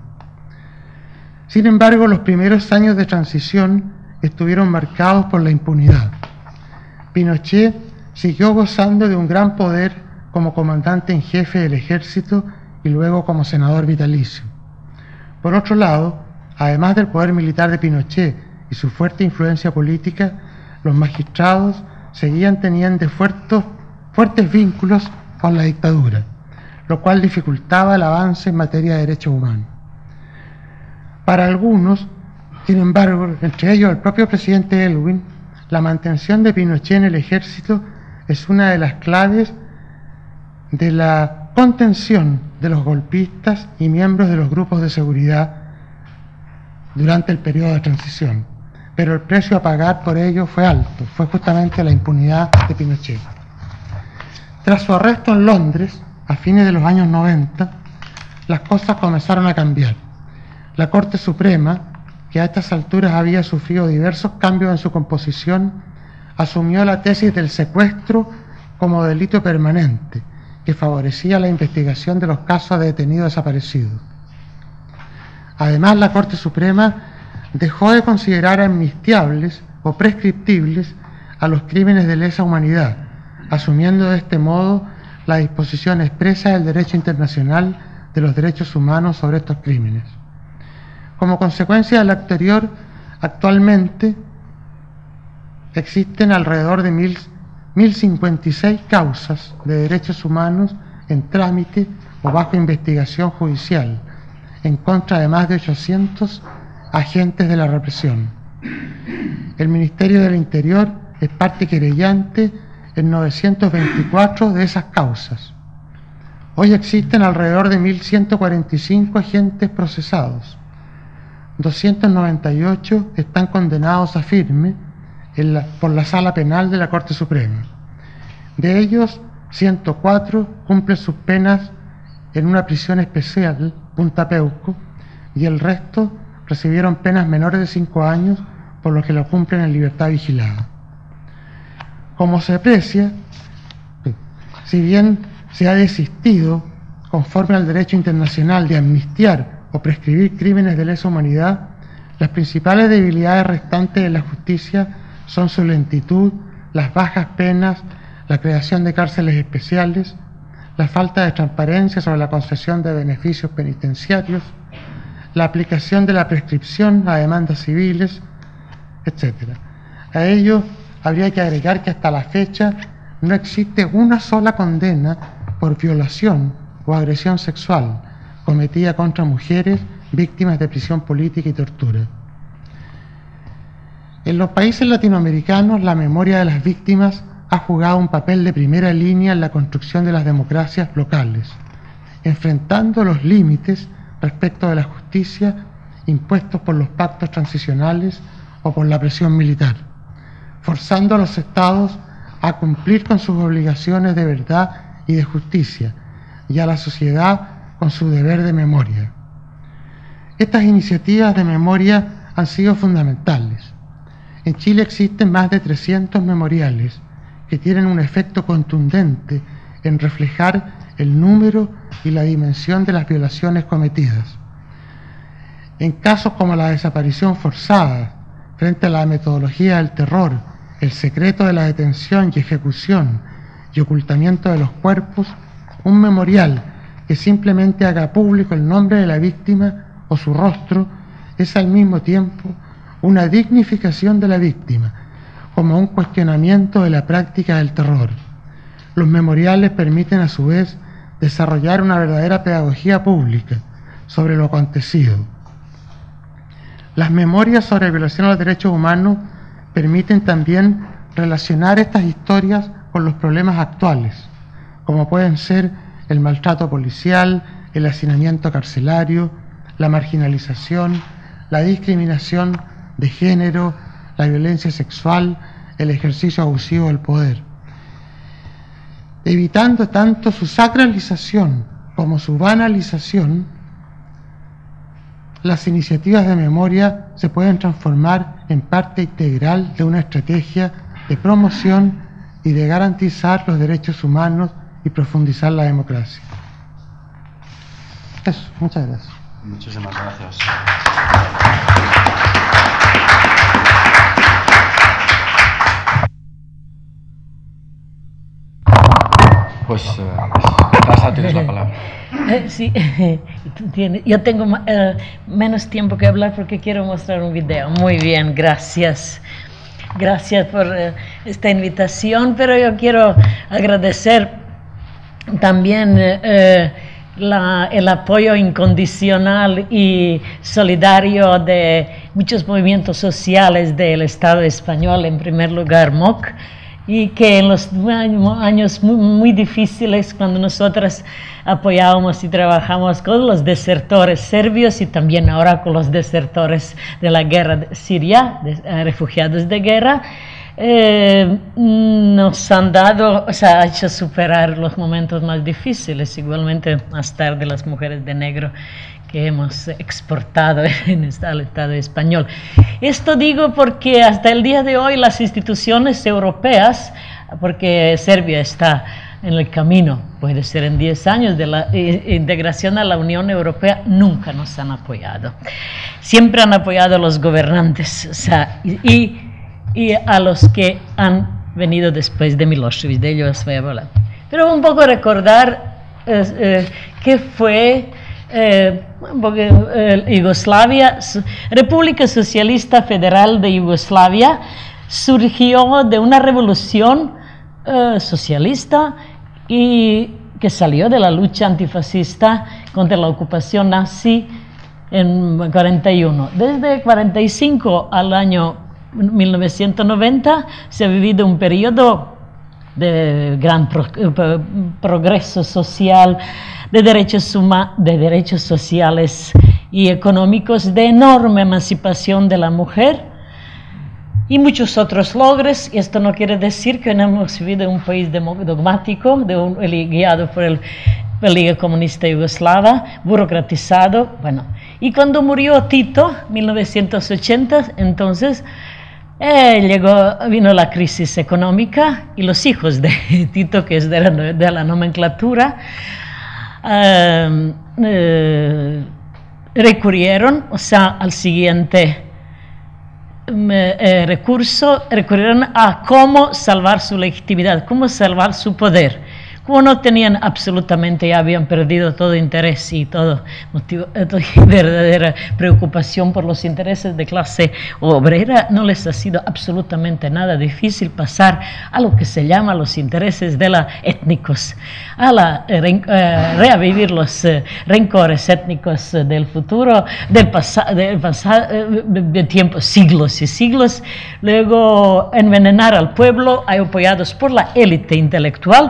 Sin embargo, los primeros años de transición estuvieron marcados por la impunidad. Pinochet siguió gozando de un gran poder como comandante en jefe del ejército y luego como senador vitalicio. Por otro lado, además del poder militar de Pinochet y su fuerte influencia política, los magistrados seguían teniendo fuertes, fuertes vínculos con la dictadura, lo cual dificultaba el avance en materia de derechos humanos. Para algunos, sin embargo, entre ellos el propio presidente Elwin, la mantención de Pinochet en el ejército es una de las claves de la contención de los golpistas y miembros de los grupos de seguridad durante el periodo de transición. Pero el precio a pagar por ello fue alto, fue justamente la impunidad de Pinochet. Tras su arresto en Londres, a fines de los años noventa, las cosas comenzaron a cambiar. La Corte Suprema, que a estas alturas había sufrido diversos cambios en su composición, asumió la tesis del secuestro como delito permanente, que favorecía la investigación de los casos de detenidos desaparecidos. Además, la Corte Suprema dejó de considerar amnistiables o prescriptibles a los crímenes de lesa humanidad, asumiendo de este modo la disposición expresa del derecho internacional de los derechos humanos sobre estos crímenes. Como consecuencia de lo anterior, actualmente existen alrededor de mil cincuenta y seis causas de derechos humanos en trámite o bajo investigación judicial, en contra de más de ochocientos agentes de la represión. El Ministerio del Interior es parte querellante en novecientas veinticuatro de esas causas. Hoy existen alrededor de mil ciento cuarenta y cinco agentes procesados. doscientos noventa y ocho están condenados a firme en la, por la Sala Penal de la Corte Suprema. De ellos, ciento cuatro cumplen sus penas en una prisión especial, Punta Peuco, y el resto recibieron penas menores de cinco años, por lo que lo cumplen en libertad vigilada. Como se aprecia, si bien se ha desistido, conforme al derecho internacional, de amnistiar o prescribir crímenes de lesa humanidad, las principales debilidades restantes de la justicia son su lentitud, las bajas penas, la creación de cárceles especiales, la falta de transparencia sobre la concesión de beneficios penitenciarios, la aplicación de la prescripción a demandas civiles, etcétera. A ello habría que agregar que hasta la fecha no existe una sola condena por violación o agresión sexual cometida contra mujeres víctimas de prisión política y tortura. En los países latinoamericanos, la memoria de las víctimas ha jugado un papel de primera línea en la construcción de las democracias locales, enfrentando los límites respecto de la justicia impuestos por los pactos transicionales o por la presión militar, forzando a los estados a cumplir con sus obligaciones de verdad y de justicia, y a la sociedad con su deber de memoria. Estas iniciativas de memoria han sido fundamentales. En Chile existen más de trescientos memoriales que tienen un efecto contundente en reflejar el número y la dimensión de las violaciones cometidas. En casos como la desaparición forzada, frente a la metodología del terror, el secreto de la detención y ejecución y ocultamiento de los cuerpos, un memorial que simplemente haga público el nombre de la víctima o su rostro es al mismo tiempo una dignificación de la víctima, como un cuestionamiento de la práctica del terror. Los memoriales permiten a su vez desarrollar una verdadera pedagogía pública sobre lo acontecido. Las memorias sobre violación a los derechos humanos permiten también relacionar estas historias con los problemas actuales, como pueden ser el maltrato policial, el hacinamiento carcelario, la marginalización, la discriminación de género, la violencia sexual, el ejercicio abusivo del poder, evitando tanto su sacralización como su banalización. Las iniciativas de memoria se pueden transformar en parte integral de una estrategia de promoción y de garantizar los derechos humanos y profundizar la democracia. Eso, muchas gracias. Muchísimas gracias. Pues, eh, Casa, tienes la palabra. Eh, sí, tiene, yo tengo eh, menos tiempo que hablar porque quiero mostrar un video. Muy bien, gracias. Gracias por eh, esta invitación, pero yo quiero agradecer también eh, la, el apoyo incondicional y solidario de muchos movimientos sociales del Estado español, en primer lugar M O C, y que en los años muy, muy difíciles, cuando nosotras apoyábamos y trabajamos con los desertores serbios y también ahora con los desertores de la guerra de Siria, de, uh, refugiados de guerra, eh, nos han dado, o sea, ha hecho superar los momentos más difíciles, igualmente más tarde las mujeres de negro que hemos exportado en el, al Estado español. Esto digo porque hasta el día de hoy las instituciones europeas, porque Serbia está en el camino, puede ser en diez años, de la integración a la Unión Europea, nunca nos han apoyado. Siempre han apoyado a los gobernantes, o sea, y, y a los que han venido después de Milošević, de ellos voy a hablar. Pero un poco recordar eh, eh, qué fue Eh, porque, eh, Yugoslavia, República Socialista Federal de Yugoslavia, surgió de una revolución eh, socialista y que salió de la lucha antifascista contra la ocupación nazi en cuarenta y uno. Desde cuarenta y cinco al año mil novecientos noventa se ha vivido un periodo de gran pro, pro, progreso social, de derechos, huma, de derechos sociales y económicos, de enorme emancipación de la mujer y muchos otros logros. Y esto no quiere decir que no hemos vivido un país dogmático, de un, guiado por el, la Liga Comunista Yugoslava, burocratizado. Bueno, y cuando murió Tito, mil novecientos ochenta, entonces Eh, llegó, vino la crisis económica y los hijos de Tito, que es de la, de la nomenclatura, eh, eh, recurrieron, o sea, al siguiente eh, recurso, recurrieron a cómo salvar su legitimidad, cómo salvar su poder, como no tenían absolutamente, ya habían perdido todo interés y todo motivo, toda verdadera preocupación por los intereses de clase obrera, no les ha sido absolutamente nada difícil pasar a lo que se llama los intereses de la étnicos, a la, eh, reavivir los eh, rencores étnicos eh, del futuro, del pasado, del pasado, eh, de tiempos, siglos y siglos, luego envenenar al pueblo, apoyados por la élite intelectual.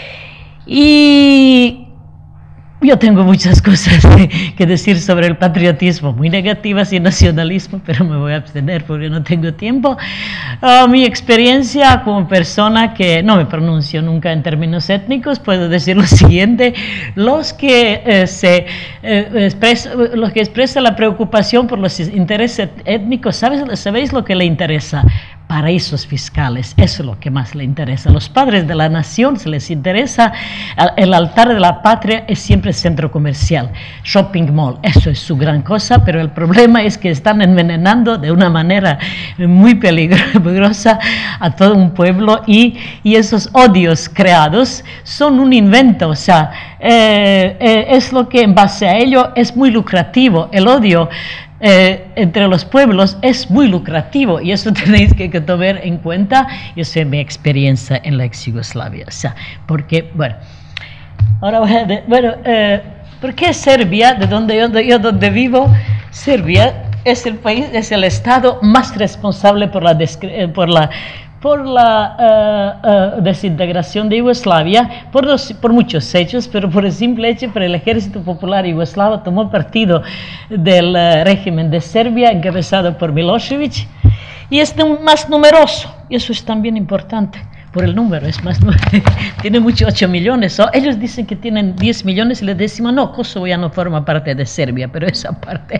Y yo tengo muchas cosas que decir sobre el patriotismo, muy negativas, y nacionalismo, pero me voy a abstener porque no tengo tiempo. Uh, mi experiencia como persona que no me pronuncio nunca en términos étnicos, puedo decir lo siguiente: los que eh, se eh, expresa, los que expresan la preocupación por los intereses étnicos, ¿sabes, ¿sabéis lo que le interesa? Paraísos fiscales, eso es lo que más le interesa. A los padres de la nación se les interesa, el altar de la patria es siempre centro comercial, shopping mall, eso es su gran cosa, pero el problema es que están envenenando de una manera muy peligrosa a todo un pueblo, y, y esos odios creados son un invento, o sea, eh, eh, es lo que en base a ello es muy lucrativo, el odio Eh, entre los pueblos es muy lucrativo, y eso tenéis que, que tomar en cuenta. Y esa es mi experiencia en la ex Yugoslavia, o sea, porque, bueno, ahora voy a de, bueno, eh, ¿por qué Serbia, de donde yo, de, yo donde vivo? Serbia es el país, es el estado más responsable por la, por la por la uh, uh, desintegración de Yugoslavia, por, los, por muchos hechos, pero por el simple hecho, pero el Ejército Popular Yugoslavo tomó partido del uh, régimen de Serbia, encabezado por Milosevic, y es más numeroso, y eso es también importante, por el número, es más, tiene muchos, ocho millones, ¿no? Ellos dicen que tienen diez millones, y les decimos, no, Kosovo ya no forma parte de Serbia, pero esa parte.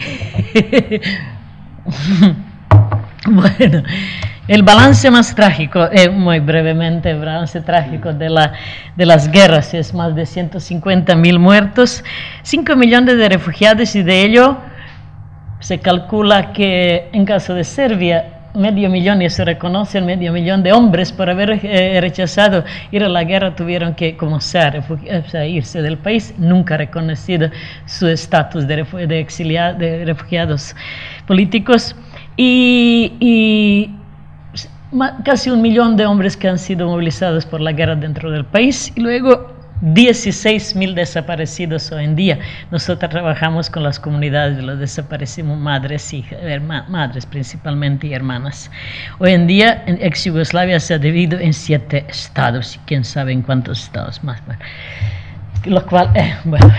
Bueno, el balance más trágico, eh, muy brevemente, el balance trágico de, la, de las guerras es más de ciento cincuenta mil muertos, cinco millones de refugiados, y de ello se calcula que en caso de Serbia, medio millón, y se reconoce el medio millón de hombres por haber eh, rechazado ir a la guerra, tuvieron que, como sea, o sea, irse del país, nunca reconocido su estatus de, de, exiliados, de refugiados políticos, y, y casi un millón de hombres que han sido movilizados por la guerra dentro del país, y luego dieciséis mil desaparecidos hoy en día. Nosotros trabajamos con las comunidades de los desaparecidos, madres, y madres principalmente, y hermanas. Hoy en día en ex Yugoslavia se ha dividido en siete estados, y quién sabe en cuántos estados más. Bueno, lo cual, eh, bueno,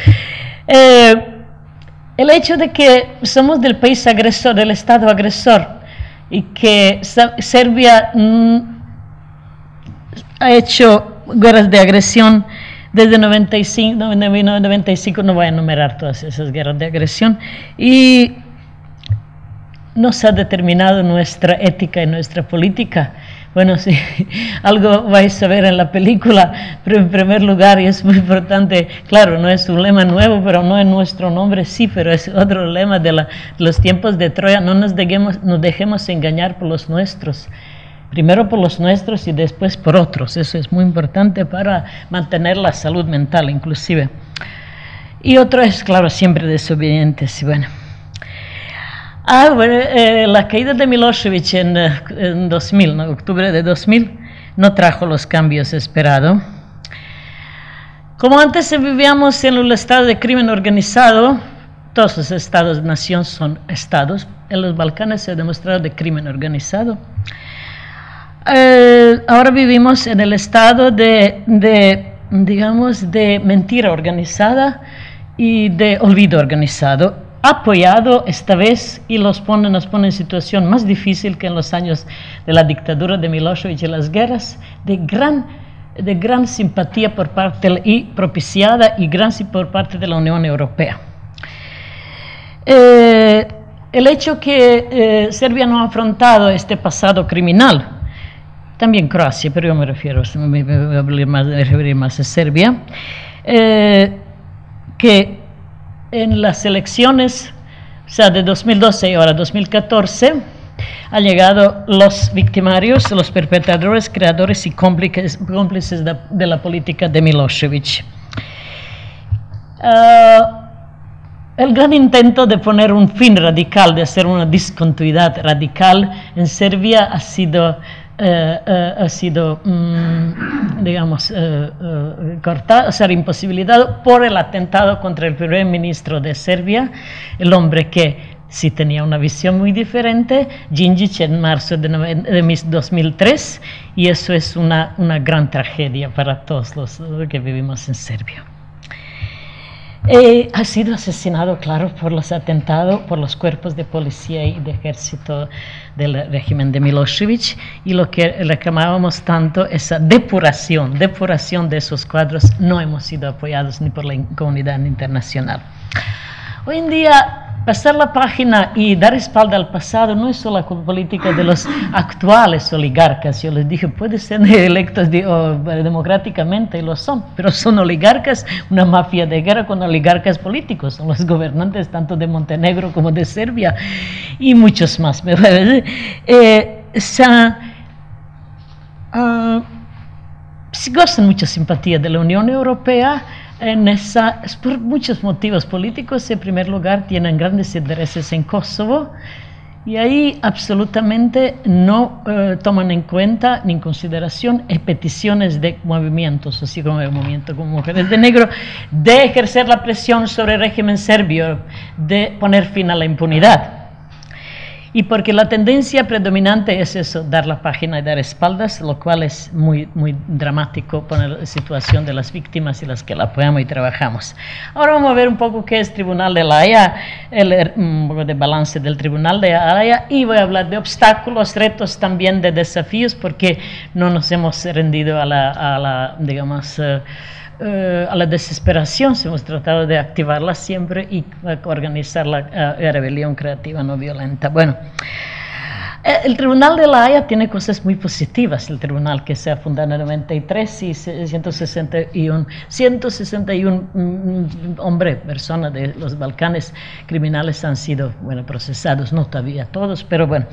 eh, el hecho de que somos del país agresor, del estado agresor, y que Serbia mm, ha hecho guerras de agresión desde noventa y cinco, noventa y cinco, no voy a enumerar todas esas guerras de agresión, y nos ha determinado nuestra ética y nuestra política. Bueno, sí, algo vais a ver en la película, pero en primer lugar, y es muy importante, claro, no es un lema nuevo, pero no en nuestro nombre, sí, pero es otro lema de, la, de los tiempos de Troya: no nos dejemos, nos dejemos engañar por los nuestros, primero por los nuestros y después por otros. Eso es muy importante para mantener la salud mental, inclusive. Y otro es, claro, siempre desobedientes, y bueno. Ah, bueno, eh, la caída de Milosevic en, en dos mil, ¿no? Octubre de dos mil, no trajo los cambios esperados. Como antes vivíamos en el estado de crimen organizado, todos los estados-nación son estados, en los Balcanes se ha demostrado de crimen organizado. Eh, ahora vivimos en el estado de, de, digamos, de mentira organizada y de olvido organizado, apoyado esta vez, y los pone, nos pone en situación más difícil que en los años de la dictadura de Milosevic y las guerras, de gran, de gran simpatía por parte, y propiciada y gran por parte de la Unión Europea. Eh, el hecho que eh, Serbia no ha afrontado este pasado criminal, también Croacia, pero yo me refiero, me voy a hablar más, me referir más a Serbia, eh, que en las elecciones, o sea, de dos mil doce y ahora dos mil catorce, han llegado los victimarios, los perpetradores, creadores y cómplices, cómplices de, de la política de Milošević. Uh, el gran intento de poner un fin radical, de hacer una discontinuidad radical en Serbia ha sido, uh, uh, ha sido um, digamos, uh, uh, cortado, o sea, imposibilitado por el atentado contra el primer ministro de Serbia, el hombre que sí tenía una visión muy diferente, Đinđić, en marzo de, de dos mil tres, y eso es una, una gran tragedia para todos los que vivimos en Serbia. Eh, ha sido asesinado, claro, por los atentados, por los cuerpos de policía y de ejército del régimen de Milošević, y lo que reclamábamos tanto, esa depuración, depuración de esos cuadros, no hemos sido apoyados ni por la comunidad internacional. Hoy en día, pasar la página y dar espalda al pasado no es solo la política de los actuales oligarcas. Yo les dije, pueden ser electos de, oh, democráticamente, y lo son, pero son oligarcas, una mafia de guerra con oligarcas políticos, son los gobernantes tanto de Montenegro como de Serbia y muchos más. eh, esa, uh, si gozan mucha simpatía de la Unión Europea, en esa, es por muchos motivos políticos. En primer lugar, tienen grandes intereses en Kosovo y ahí absolutamente no eh, toman en cuenta ni en consideración eh, peticiones de movimientos, así como el movimiento como Mujeres de Negro, de ejercer la presión sobre el régimen serbio, de poner fin a la impunidad. Y porque la tendencia predominante es eso, dar la página y dar espaldas, lo cual es muy, muy dramático para la situación de las víctimas y las que la apoyamos y trabajamos. Ahora vamos a ver un poco qué es Tribunal de la Haya, el, un poco de balance del Tribunal de la Haya, y voy a hablar de obstáculos, retos, también de desafíos, porque no nos hemos rendido a la, a la digamos, uh, Uh, a la desesperación. Hemos tratado de activarla siempre y uh, organizar la uh, rebelión creativa no violenta. Bueno, el Tribunal de la Haya tiene cosas muy positivas. El tribunal que se ha fundado en noventa y tres y ciento sesenta y uno, ciento sesenta y uno mm, hombre, personas de los Balcanes criminales han sido, bueno, procesados, no todavía todos, pero bueno,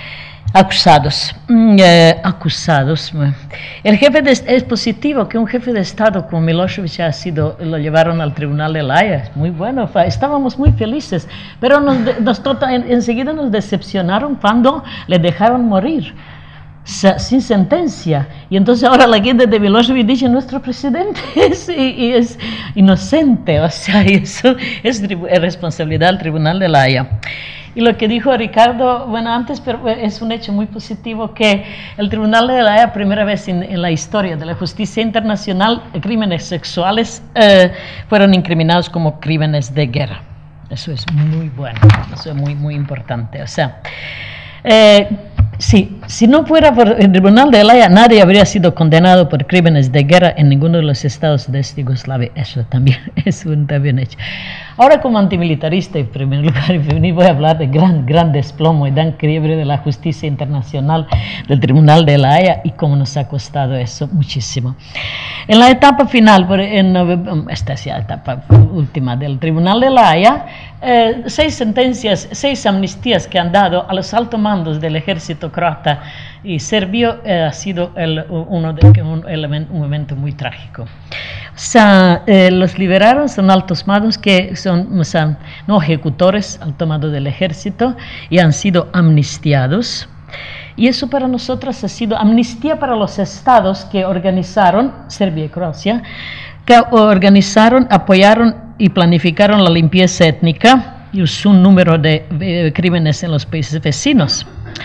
acusados, eh, acusados. El jefe de, es positivo que un jefe de Estado como Milošević ha sido, lo llevaron al Tribunal de la Haya, es muy bueno, estábamos muy felices, pero nos, nos tota, en, enseguida nos decepcionaron cuando le dejaron morir sin sentencia, y entonces ahora la gente de Milošević dice nuestro presidente es, y, y es inocente, o sea, eso es responsabilidad del Tribunal de la Haya. Y lo que dijo Ricardo, bueno, antes, pero es un hecho muy positivo que el Tribunal de la Haya, primera vez en, en la historia de la justicia internacional, crímenes sexuales eh, fueron incriminados como crímenes de guerra. Eso es muy bueno, eso es muy, muy importante. O sea, eh, sí, si no fuera por el Tribunal de la Haya, nadie habría sido condenado por crímenes de guerra en ninguno de los estados de Yugoslavia. Eso también es un también hecho. Ahora, como antimilitarista, en primer lugar, voy a hablar de gran, gran desplomo y gran quiebre de la justicia internacional del Tribunal de la Haya y cómo nos ha costado eso muchísimo. En la etapa final, en esta es la etapa última del Tribunal de la Haya, eh, seis sentencias, seis amnistías que han dado a los altos mandos del ejército croata y serbio eh, ha sido el, uno de, un, elemento, un momento muy trágico. O sea, eh, los liberaron, son altos mandos que son, o sea, no ejecutores, alto mando del ejército, y han sido amnistiados. Y eso para nosotros ha sido amnistía para los estados que organizaron, Serbia y Croacia, que organizaron, apoyaron y planificaron la limpieza étnica y un número de, de crímenes en los países vecinos.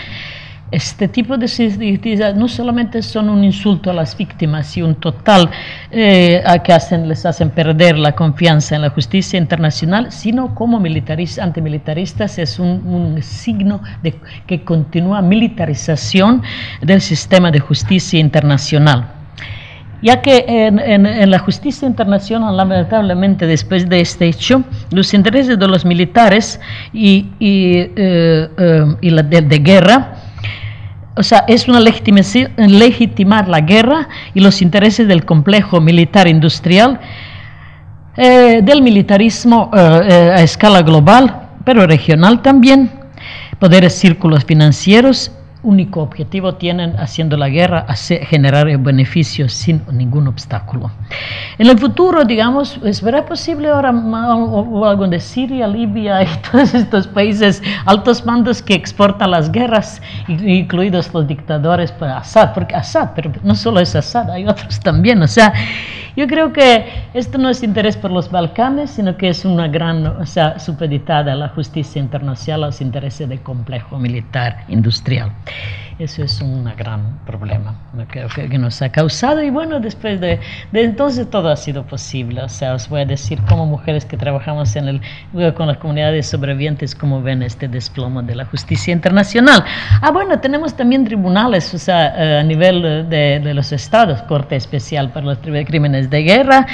Este tipo de justicia no solamente son un insulto a las víctimas y un total eh, a que hacen, les hacen perder la confianza en la justicia internacional, sino como militaristas, antimilitaristas es un, un signo de que continúa militarización del sistema de justicia internacional. Ya que en, en, en la justicia internacional, lamentablemente, después de este hecho, los intereses de los militares y, y, eh, eh, y la de, de guerra, o sea, es una legitimar la guerra y los intereses del complejo militar industrial, eh, del militarismo eh, a escala global, pero regional también, poderes círculos financieros, único objetivo tienen haciendo la guerra, hacer, generar beneficios sin ningún obstáculo. En el futuro, digamos, ¿será posible ahora o algo de Siria, Libia y todos estos países altos mandos que exportan las guerras, incluidos los dictadores para Assad? Porque Assad, pero no solo es Assad, hay otros también. O sea, yo creo que esto no es interés por los Balcanes, sino que es una gran, o sea, supeditada a la justicia internacional, a los intereses del complejo militar industrial. Eso es un gran problema que, que nos ha causado, y bueno, después de, de entonces todo ha sido posible. O sea, os voy a decir como mujeres que trabajamos en el, con las comunidades sobrevivientes, cómo ven este desplomo de la justicia internacional. Ah, bueno, tenemos también tribunales, o sea, a nivel de, de los estados, Corte Especial para los Crímenes de Guerra.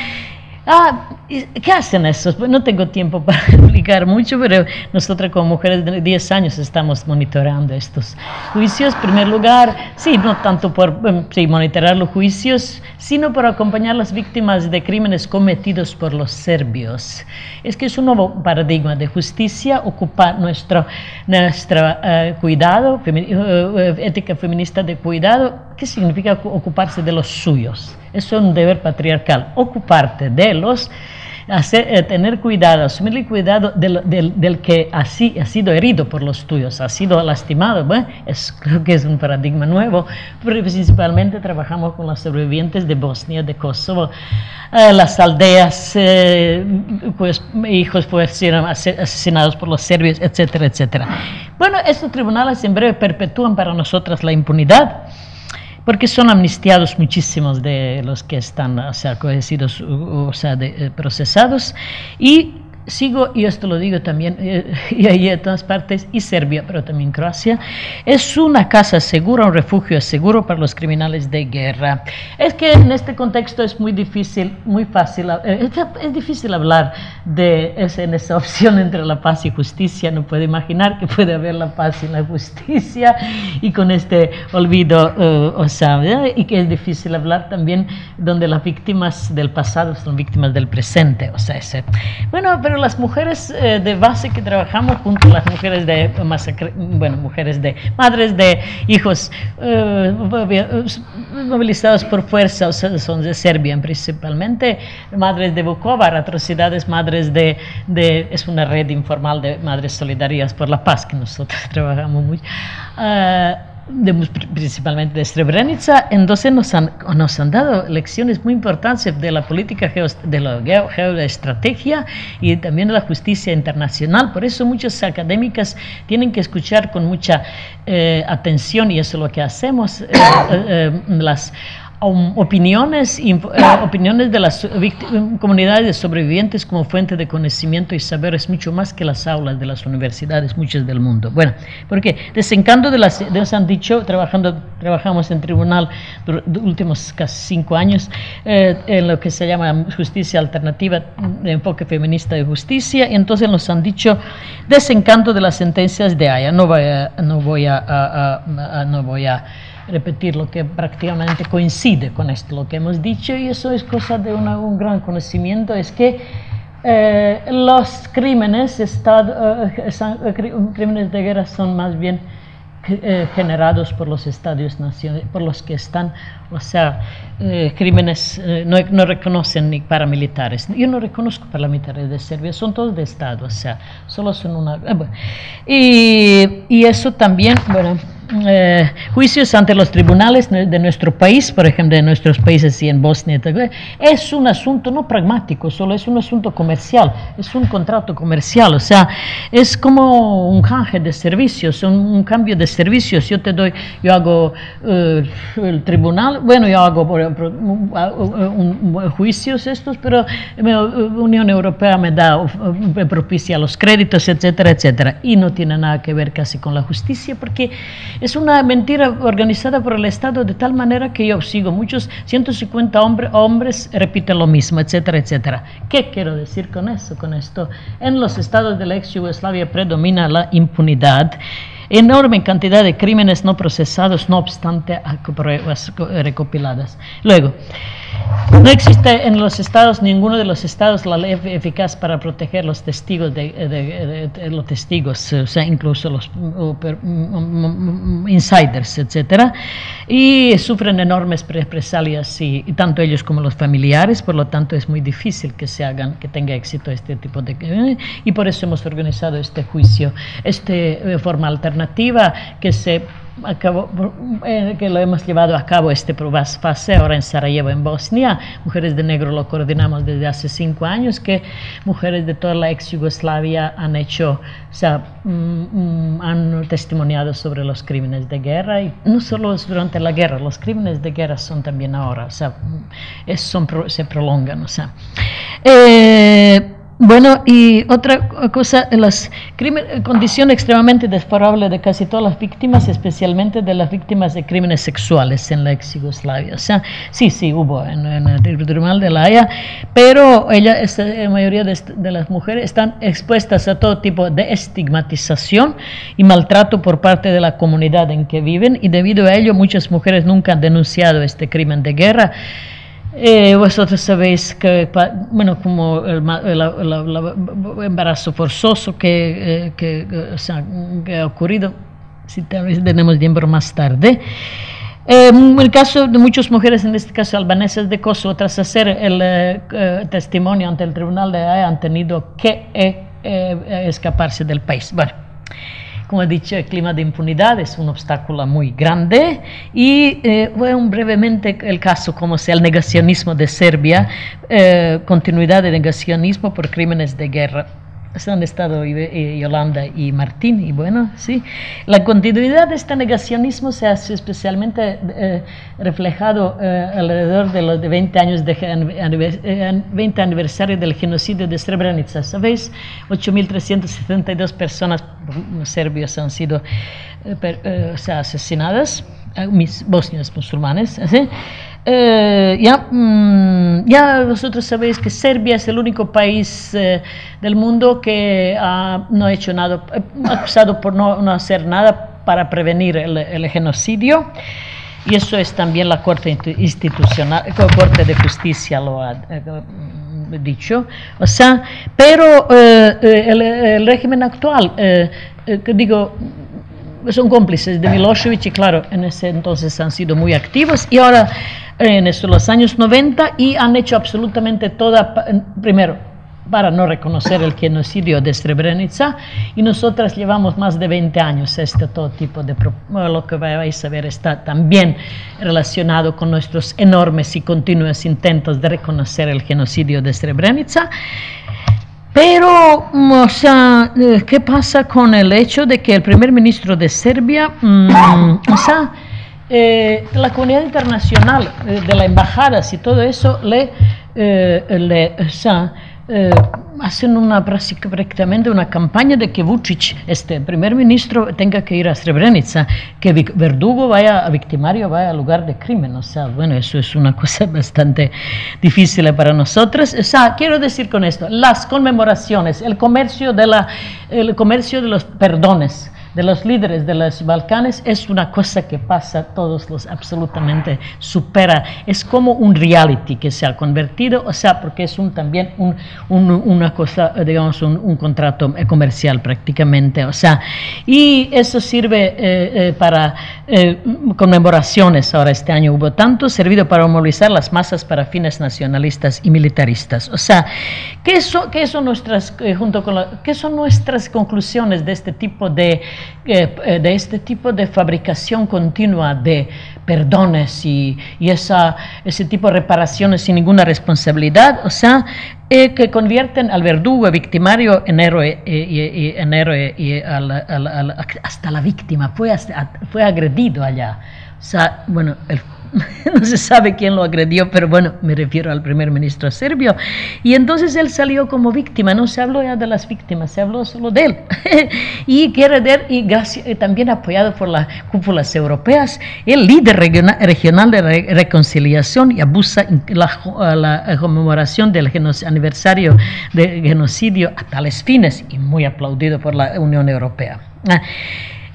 Ah, ¿qué hacen estos? Pues no tengo tiempo para explicar mucho, pero nosotros como mujeres de diez años estamos monitoreando estos juicios. En primer lugar, sí, no tanto por sí, monitorear los juicios, sino por acompañar a las víctimas de crímenes cometidos por los serbios. Es que es un nuevo paradigma de justicia, ocupar nuestro, nuestro uh, cuidado, femi uh, ética feminista de cuidado. ¿Qué significa ocuparse de los suyos? Eso es un deber patriarcal, ocuparte de los, hacer, eh, tener cuidado, asumir el cuidado del, del, del que así ha sido herido por los tuyos, ha sido lastimado. Bueno, es, creo que es un paradigma nuevo, pero principalmente trabajamos con los sobrevivientes de Bosnia, de Kosovo, eh, las aldeas, eh, pues hijos fueron asesinados por los serbios, etcétera, etcétera. Bueno, estos tribunales en breve perpetúan para nosotras la impunidad, porque son amnistiados muchísimos de los que están, o sea, sido, o sea, de, eh, procesados. Y sigo, y esto lo digo también, eh, y ahí en todas partes, y Serbia, pero también Croacia, es una casa segura, un refugio seguro para los criminales de guerra. Es que en este contexto es muy difícil, muy fácil, eh, es, es difícil hablar de esa, en esa opción entre la paz y justicia. No puedo imaginar que puede haber la paz y la justicia, y con este olvido, eh, o sea, ¿eh? Y que es difícil hablar también donde las víctimas del pasado son víctimas del presente, o sea, ese, bueno, pero las mujeres eh, de base que trabajamos junto a las mujeres de masacre, bueno, mujeres de madres de hijos eh, movilizados por fuerza, o sea, son de Serbia principalmente, madres de Vukovar, atrocidades, madres de, de es una red informal de madres solidarias por la paz que nosotros trabajamos mucho. Uh, De, principalmente de Srebrenica. Entonces nos han, nos han dado lecciones muy importantes de la política, geo, de la geoestrategia y también de la justicia internacional. Por eso muchas académicas tienen que escuchar con mucha eh, atención, y eso es lo que hacemos, eh, eh, las Um, opiniones, eh, opiniones de las comunidades de sobrevivientes como fuente de conocimiento y saberes, mucho más que las aulas de las universidades, muchas del mundo. Bueno, porque desencanto de las, de nos han dicho, trabajando, trabajamos en tribunal los últimos casi cinco años, eh, en lo que se llama justicia alternativa, de enfoque feminista de justicia, y entonces nos han dicho desencanto de las sentencias de Haya. No voy a, no voy a, a, a, a no voy a repetir lo que prácticamente coincide con esto, lo que hemos dicho, y eso es cosa de una, un gran conocimiento, es que eh, los crímenes, estado, eh, son, eh, crímenes de guerra son más bien eh, generados por los estados nacionales, por los que están, o sea, eh, crímenes eh, no, no reconocen ni paramilitares. Yo no reconozco paramilitares de Serbia, son todos de Estado, o sea, solo son una... Eh, bueno. y, y eso también, bueno... Eh, juicios ante los tribunales de nuestro país, por ejemplo, de nuestros países y en Bosnia, es un asunto no pragmático, solo es un asunto comercial, es un contrato comercial, o sea, es como un canje de servicios, un, un cambio de servicios. Yo te doy, yo hago uh, el tribunal, bueno, yo hago por ejemplo, un, un, un, juicios estos, pero la Unión Europea me da, me propicia los créditos, etcétera, etcétera, y no tiene nada que ver casi con la justicia, porque es una mentira organizada por el Estado de tal manera que yo sigo muchos, ciento cincuenta hombre, hombres repiten lo mismo, etcétera, etcétera. ¿Qué quiero decir con eso? Con esto, en los estados de la ex Yugoslavia predomina la impunidad, enorme cantidad de crímenes no procesados, no obstante a pruebas recopiladas. Luego, No existe en los estados, ninguno de los estados, la ley eficaz para proteger los testigos, de, de, de, de los testigos, o sea, incluso los uh, per, um, insiders, etcétera, y sufren enormes represalias y, y tanto ellos como los familiares. Por lo tanto, es muy difícil que se hagan, que tenga éxito este tipo de eh, y por eso hemos organizado este juicio, este eh, forma alternativa que se Acabo, eh, que lo hemos llevado a cabo este fase ahora en Sarajevo, en Bosnia. Mujeres de Negro lo coordinamos desde hace cinco años, que mujeres de toda la ex Yugoslavia han hecho, o sea, mm, mm, han testimoniado sobre los crímenes de guerra, y no solo durante la guerra, los crímenes de guerra son también ahora, o sea, es, son, se prolongan, o sea. Eh, Bueno, y otra cosa, las condición extremadamente desfavorable de casi todas las víctimas, especialmente de las víctimas de crímenes sexuales en la ex Yugoslavia. O sea, sí, sí, hubo en, en el Tribunal de la Haya, pero ella, esta, la mayoría de, de las mujeres están expuestas a todo tipo de estigmatización y maltrato por parte de la comunidad en que viven, y debido a ello muchas mujeres nunca han denunciado este crimen de guerra. Eh, vosotros sabéis que, bueno, como el, el, el, el embarazo forzoso que, eh, que, o sea, que ha ocurrido, si tenemos tiempo más tarde. Eh, en el caso de muchas mujeres, en este caso albanesas de Kosovo, tras hacer el eh, testimonio ante el Tribunal de La Haya, han tenido que eh, eh, escaparse del país. Bueno, como he dicho, el clima de impunidad es un obstáculo muy grande, y eh, fue un brevemente el caso, como sea el negacionismo de Serbia, eh, continuidad de negacionismo por crímenes de guerra. Han estado Yolanda y Martín, y bueno, sí, la continuidad de este negacionismo se hace especialmente eh, reflejado eh, alrededor de los de veinte años de eh, veinte aniversario del genocidio de Srebrenica. ¿Sabéis? ocho mil trescientas setenta y dos personas serbios han sido eh, per, eh, o sea, asesinadas, eh, mis bosnios musulmanes, ¿sí? Eh, ya, mm, ya vosotros sabéis que Serbia es el único país eh, del mundo que uh, no ha hecho nada, eh, acusado por no, no hacer nada para prevenir el, el genocidio, y eso es también la Corte Institucional, la Corte de Justicia lo ha eh, dicho. O sea, pero eh, el, el régimen actual, eh, eh, que digo, son cómplices de Milošević, y claro, en ese entonces han sido muy activos, y ahora en estos, los años noventa, y han hecho absolutamente toda, primero, para no reconocer el genocidio de Srebrenica, y nosotras llevamos más de veinte años este todo tipo de, lo que vais a ver está también relacionado con nuestros enormes y continuos intentos de reconocer el genocidio de Srebrenica. Pero, o sea, ¿qué pasa con el hecho de que el primer ministro de Serbia, mmm, o sea, eh, la comunidad internacional, eh, de las embajadas y todo eso, le, eh, le o sea, eh, hacen una, prácticamente una campaña de que Vučić, este primer ministro, tenga que ir a Srebrenica, que verdugo vaya a victimario, vaya al lugar de crimen. O sea, bueno, eso es una cosa bastante difícil para nosotros. O sea, quiero decir con esto, las conmemoraciones, el comercio de, la, el comercio de los perdones de los líderes de los Balcanes es una cosa que pasa todos los, absolutamente supera, es como un reality que se ha convertido, o sea, porque es un, también un, un, una cosa, digamos, un, un contrato comercial prácticamente, o sea, y eso sirve eh, eh, para eh, conmemoraciones. Ahora este año hubo tanto, servido para movilizar las masas para fines nacionalistas y militaristas. O sea, ¿qué son, qué son nuestras, eh, junto con la, qué son nuestras conclusiones de este tipo de de este tipo de fabricación continua de perdones y, y esa, ese tipo de reparaciones sin ninguna responsabilidad? O sea, eh, que convierten al verdugo victimario en héroe, eh, y, y, en héroe y a la, a la, a la, hasta la víctima fue, hasta, fue agredido allá. O sea, bueno, el no se sabe quién lo agredió, pero bueno, me refiero al primer ministro serbio, y entonces él salió como víctima, no se habló ya de las víctimas, se habló solo de él, y quiere ver, y gracias, también apoyado por las cúpulas europeas, el líder regional, regional de re, reconciliación, y abusa la, la conmemoración del aniversario del genocidio a tales fines, y muy aplaudido por la Unión Europea.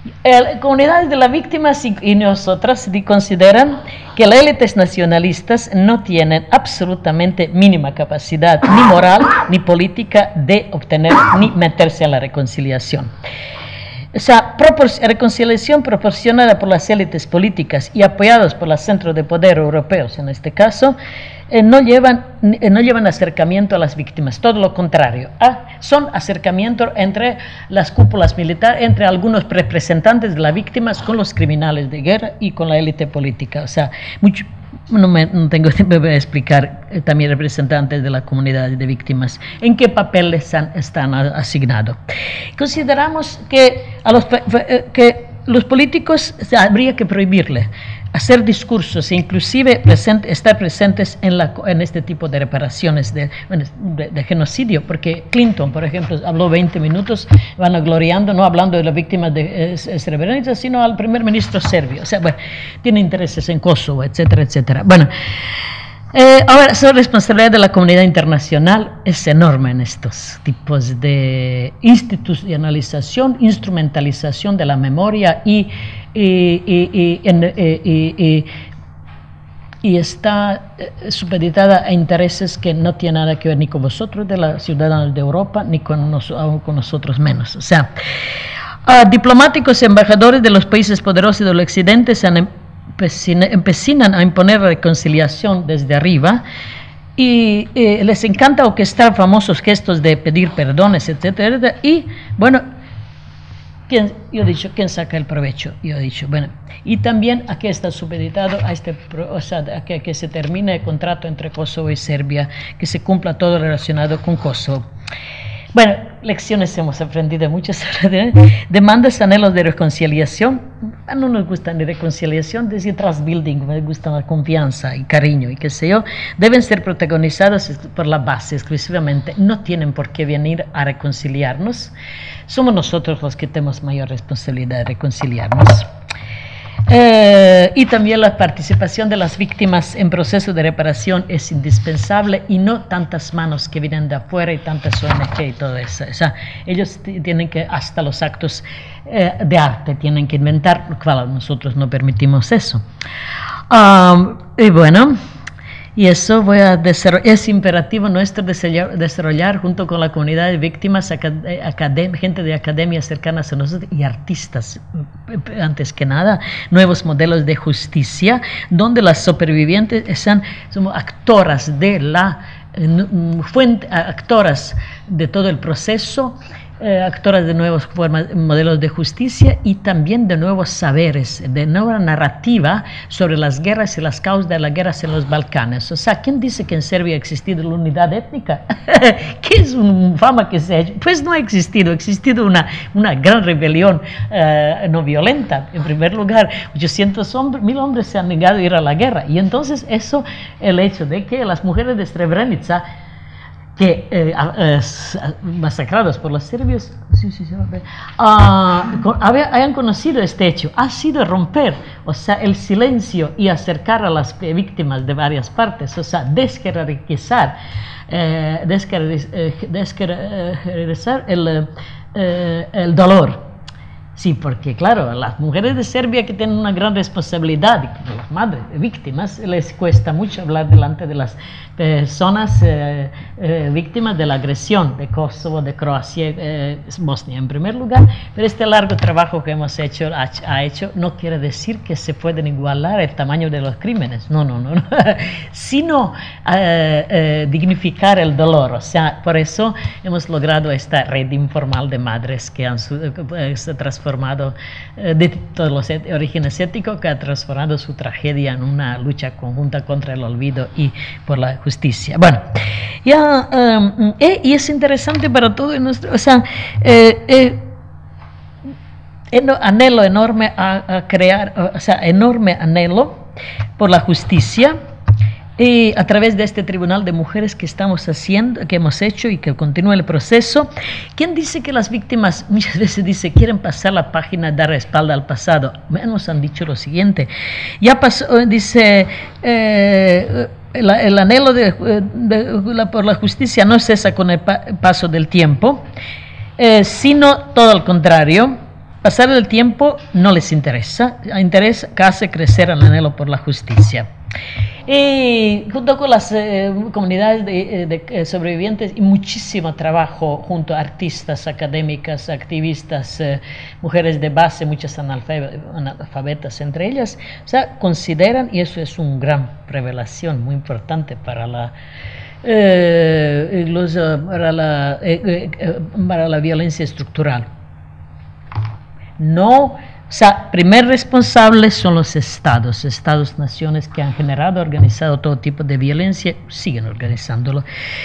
La comunidad de las víctimas y, y nosotras consideran que las élites nacionalistas no tienen absolutamente mínima capacidad ni moral ni política de obtener ni meterse a la reconciliación. O sea, reconciliación proporcionada por las élites políticas y apoyados por los centros de poder europeos, en este caso, eh, no, llevan, eh, no llevan acercamiento a las víctimas, todo lo contrario. Ah, son acercamientos entre las cúpulas militares, entre algunos representantes de las víctimas con los criminales de guerra y con la élite política. O sea, mucho, no, me, no tengo tiempo de explicar eh, también representantes de la comunidad de víctimas en qué papeles han, están asignados. Consideramos que a los, que los políticos habría que prohibirle hacer discursos e inclusive present, estar presentes en, la, en este tipo de reparaciones de, de, de genocidio, porque Clinton, por ejemplo, habló veinte minutos vanagloriando, no hablando de las víctimas de eh, Srebrenica, sino al primer ministro serbio. O sea, bueno, tiene intereses en Kosovo, etcétera, etcétera. Bueno, eh, ahora, la responsabilidad de la comunidad internacional es enorme en estos tipos de institucionalización, instrumentalización de la memoria y Y, y, y, y, y, y está supeditada a intereses que no tienen nada que ver ni con vosotros, de los ciudadanos de Europa, ni con, nos, con nosotros menos. O sea, uh, diplomáticos y embajadores de los países poderosos del occidente se empecinan a imponer la reconciliación desde arriba y eh, les encanta orquestar famosos gestos de pedir perdones, etcétera, etcétera, y bueno, ¿Quién, yo he dicho, ¿quién saca el provecho? Yo he dicho, bueno, y también aquí está supeditado a, este, o sea, a que, que se termine el contrato entre Kosovo y Serbia, que se cumpla todo relacionado con Kosovo. Bueno, lecciones hemos aprendido muchas. Demandas, anhelos de reconciliación. No nos gusta ni reconciliación, decir trust building, me gusta la confianza y cariño y qué sé yo. Deben ser protagonizados por la base exclusivamente. No tienen por qué venir a reconciliarnos. Somos nosotros los que tenemos mayor responsabilidad de reconciliarnos. Eh, y también la participación de las víctimas en proceso de reparación es indispensable y no tantas manos que vienen de afuera y tantas O N G y todo eso. O sea, ellos tienen que, hasta los actos eh, de arte tienen que inventar, lo cual nosotros no permitimos eso. Um, y bueno, y eso voy a desarrollar, es imperativo nuestro desarrollar, desarrollar junto con la comunidad de víctimas, academ, gente de academias cercanas a nosotros y artistas, antes que nada, nuevos modelos de justicia, donde las supervivientes sean somos actoras de la fuente, actoras de todo el proceso, eh, actoras de nuevos formas, modelos de justicia y también de nuevos saberes, de nueva narrativa sobre las guerras y las causas de las guerras en los Balcanes. O sea, ¿quién dice que en Serbia ha existido la unidad étnica? ¿Qué es una fama que se ha hecho? Pues no ha existido, ha existido una, una gran rebelión uh, no violenta. En primer lugar, ochocientos hombres, mil hombres se han negado a ir a la guerra y entonces eso, el hecho de que las mujeres de Srebrenica que eh, eh, masacrados por los serbios, sí, sí, sí, uh, hayan conocido este hecho, ha sido romper, o sea, el silencio y acercar a las víctimas de varias partes, o sea, desjerarquizar, eh, desjerarquizar el, eh, el dolor. Sí, porque claro, las mujeres de Serbia que tienen una gran responsabilidad, y las madres de víctimas, les cuesta mucho hablar delante de las personas eh, eh, víctimas de la agresión de Kosovo, de Croacia, eh, Bosnia en primer lugar, pero este largo trabajo que hemos hecho, ha, ha hecho, no quiere decir que se pueden igualar el tamaño de los crímenes, no, no, no, no. sino eh, eh, dignificar el dolor, o sea, por eso hemos logrado esta red informal de madres que han eh, transformado formado eh, de todos los orígenes étnicos, que ha transformado su tragedia en una lucha conjunta contra el olvido y por la justicia. Bueno, ya, um, eh, y es interesante para todo nuestro, o sea, eh, eh, anhelo enorme a, a crear, o sea, enorme anhelo por la justicia. Y a través de este tribunal de mujeres que estamos haciendo, que hemos hecho y que continúa el proceso, ¿quién dice que las víctimas muchas veces dice quieren pasar la página, dar espalda al pasado? Nos han dicho lo siguiente, ya pasó, dice, eh, el, el anhelo de, de, de la, por la justicia no cesa con el pa, paso del tiempo, eh, sino todo al contrario. pasar el tiempo no les interesa, interesa que hace crecer el anhelo por la justicia. Y junto con las eh, comunidades de, de, de sobrevivientes y muchísimo trabajo junto a artistas, académicas, activistas, eh, mujeres de base, muchas analfabetas entre ellas, o sea, consideran, y eso es una gran revelación muy importante para la eh, los, para la, eh, eh, para la violencia estructural. No, o sea, primer responsables son los estados, estados, naciones que han generado, organizado todo tipo de violencia, siguen organizándolo.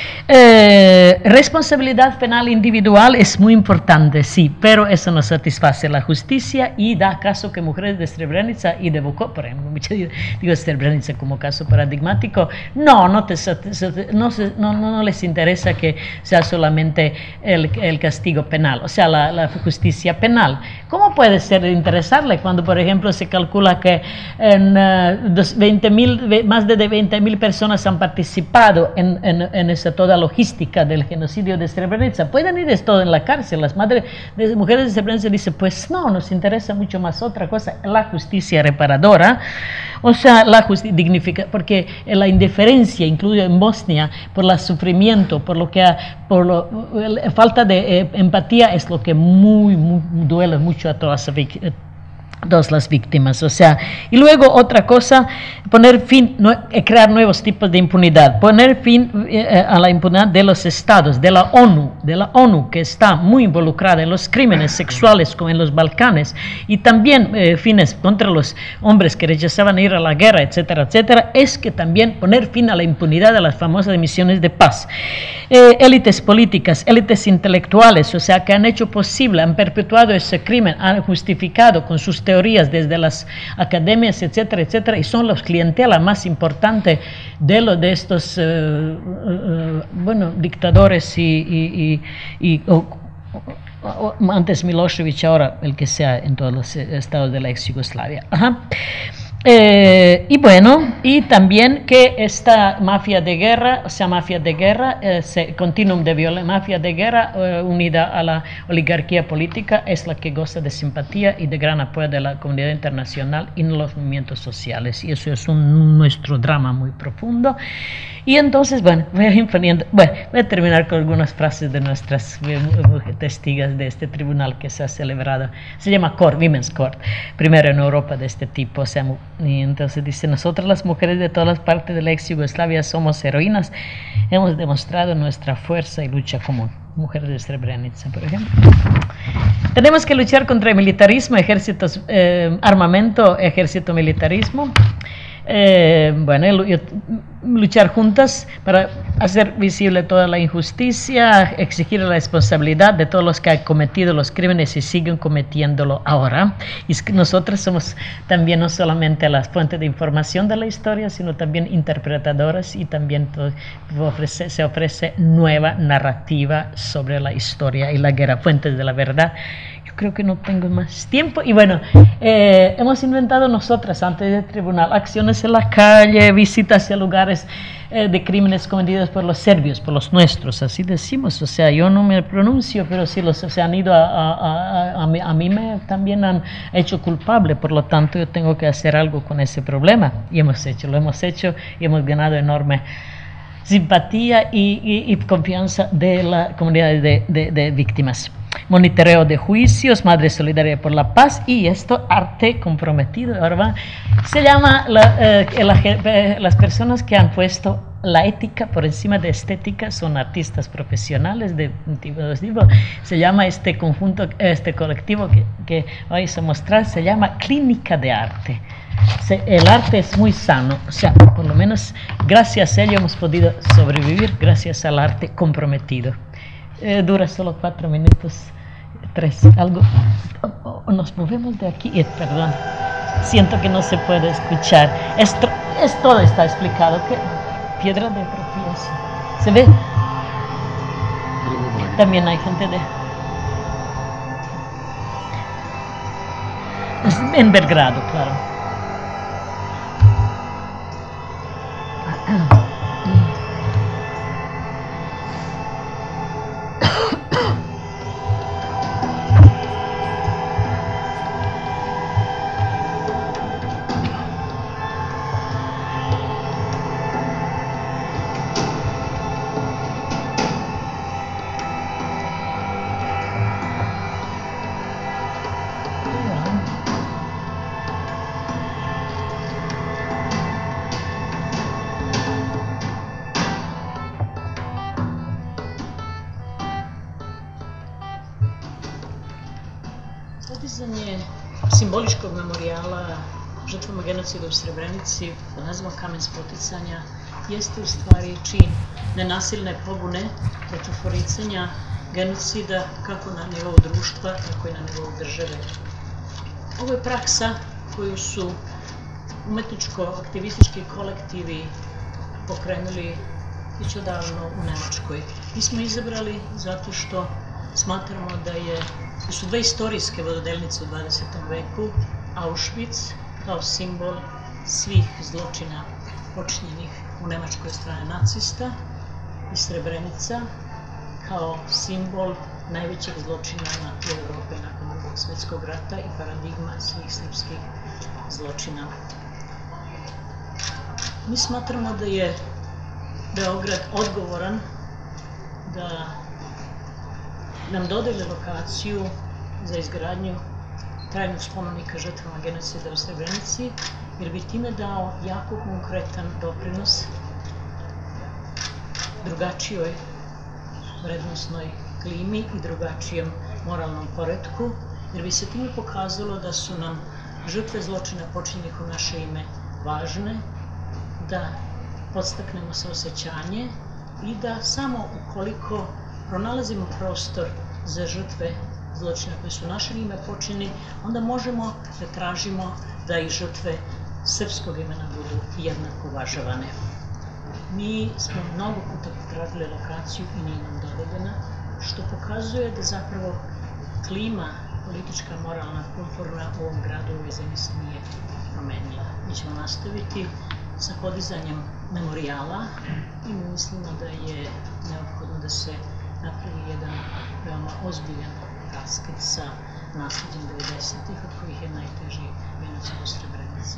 Eh, responsabilidad penal individual es muy importante, sí, pero eso no satisface la justicia y da caso que mujeres de Srebrenica y de Bukov, por ejemplo, digo Srebrenica como caso paradigmático, no, no, te, no, no, no les interesa que sea solamente el, el castigo penal, o sea, la, la justicia penal. ¿Cómo puede ser interesarle cuando, por ejemplo, se calcula que en, uh, veinte mil, más de veinte mil personas han participado en, en, en esa toda logística del genocidio de Srebrenica? Pueden ir esto en la cárcel. Las madres de mujeres de Srebrenica dicen, pues no, nos interesa mucho más otra cosa, la justicia reparadora, o sea, la justicia dignifica, porque la indiferencia, incluso en Bosnia, por el sufrimiento, por lo que, por lo, la falta de eh, empatía es lo que muy, muy duele mucho a todas las víctimas. Todas las víctimas, o sea, y luego otra cosa, poner fin, no, crear nuevos tipos de impunidad, poner fin eh, a la impunidad de los estados, de la ONU, de la ONU que está muy involucrada en los crímenes sexuales como en los Balcanes, y también eh, fines contra los hombres que rechazaban ir a la guerra, etcétera, etcétera, es que también poner fin a la impunidad de las famosas misiones de paz. Eh, élites políticas, élites intelectuales, o sea, que han hecho posible, han perpetuado ese crimen, han justificado con sus teorías desde las academias, etcétera, etcétera, y son los clientela más importante de lo de estos, uh, uh, bueno, dictadores y, y, y, y o, o, o, antes Milošević, ahora el que sea en todos los estados de la ex Yugoslavia. Ajá. Eh, y bueno, y también que esta mafia de guerra, o sea, mafia de guerra, eh, se, continuum de violencia, mafia de guerra eh, unida a la oligarquía política es la que goza de simpatía y de gran apoyo de la comunidad internacional y en los movimientos sociales, y eso es un, nuestro drama muy profundo. Y entonces, bueno, voy a, bueno, voy a terminar con algunas frases de nuestras testigas de este tribunal que se ha celebrado. Se llama Court, Women's Court, primero en Europa de este tipo. O sea, y entonces dice, nosotras las mujeres de todas las partes de la ex Yugoslavia somos heroínas. Hemos demostrado nuestra fuerza y lucha común. Mujeres de Srebrenica, por ejemplo. Tenemos que luchar contra el militarismo, ejércitos, eh, armamento, ejército, militarismo. Eh, bueno, luchar juntas para hacer visible toda la injusticia, exigir la responsabilidad de todos los que han cometido los crímenes y siguen cometiéndolo ahora. Y nosotros somos también no solamente las fuentes de información de la historia, sino también interpretadoras, y también todo, ofrece, se ofrece nueva narrativa sobre la historia y la guerra, fuentes de la verdad. Yo creo que no tengo más tiempo. Y bueno, eh, hemos inventado nosotras antes del tribunal acciones en la calle, visitas a lugares eh, de crímenes cometidos por los serbios, por los nuestros, así decimos. O sea, yo no me pronuncio, pero sí los se han ido a, a, a, a, mí, a mí me también han hecho culpable, por lo tanto yo tengo que hacer algo con ese problema. Y hemos hecho, lo hemos hecho y hemos ganado enorme simpatía y, y, y confianza de la comunidad de, de, de víctimas. Monitoreo de juicios, Madre Solidaria por la Paz, y esto, arte comprometido. Ahora va, se llama la, eh, la, eh, las personas que han puesto la ética por encima de estética son artistas profesionales de tipos. Se llama este conjunto, este colectivo que, que vais a mostrar, se llama Clínica de Arte. Se, el arte es muy sano, o sea, por lo menos gracias a ello hemos podido sobrevivir, gracias al arte comprometido. Eh, dura solo cuatro minutos, tres, algo. Oh, oh, nos movemos de aquí, eh, perdón, siento que no se puede escuchar. Esto, es, todo está explicado. ¿Qué? Piedra de tropiezo. ¿Se ve? También hay gente de... En Belgrado, claro. simboličkog memorijala žrtvama genocida u Srebrenici pod nazivom Kamen spoticanja jeste u stvari čin nenasilne pobune protiv poricanja genocida kako na nivou društva, tako i na nivou države. Ovo je praksa koju su umetničko-aktivistički kolektivi pokrenuli već odavno u Nemačkoj. Mi smo izabrali zato što smatramo da je, da su dve istorijske vododelnice u dvadesetom veku, Auschwitz kao simbol svih zločina počinjenih u Nemačkoj od strane nacista i Srebrenica kao simbol najvećeg zločina na tlu Evrope nakon Drugog svjetskog rata i paradigma svih srpskih zločina. Mi smatramo da je Beograd odgovoran da nam dodeli lokaciju za izgradnju trajnog spomenika žrtvama genocida u Srebrenici, jer bi time dao jako konkretan doprinos drugačijoj vrednosnoj klimi i drugačijem moralnom poretku, jer bi se time pokazalo da su nam žrtve zločina počinjenih u naše ime važne, da podstaknemo saosećanje i da samo ukoliko pronalazimo prostor za žrtve zločina koje su u naše ime počinjeni, onda možemo da tražimo da i žrtve srpskog imena budu jednako uvažavane. Mi smo mnogo puta potražili lokaciju i nije nam dodeljena, što pokazuje da zapravo klima politička, moralna, kulturna u ovom gradu, u ovoj zemlji se nije promenila. Mi ćemo nastaviti sa podizanjem memorijala i mi mislimo da je neophodno da se napravi jedan veoma ozbiljan raskid sa nasleđem devedesetih, od kojih je najteži genocid u Srebrenici.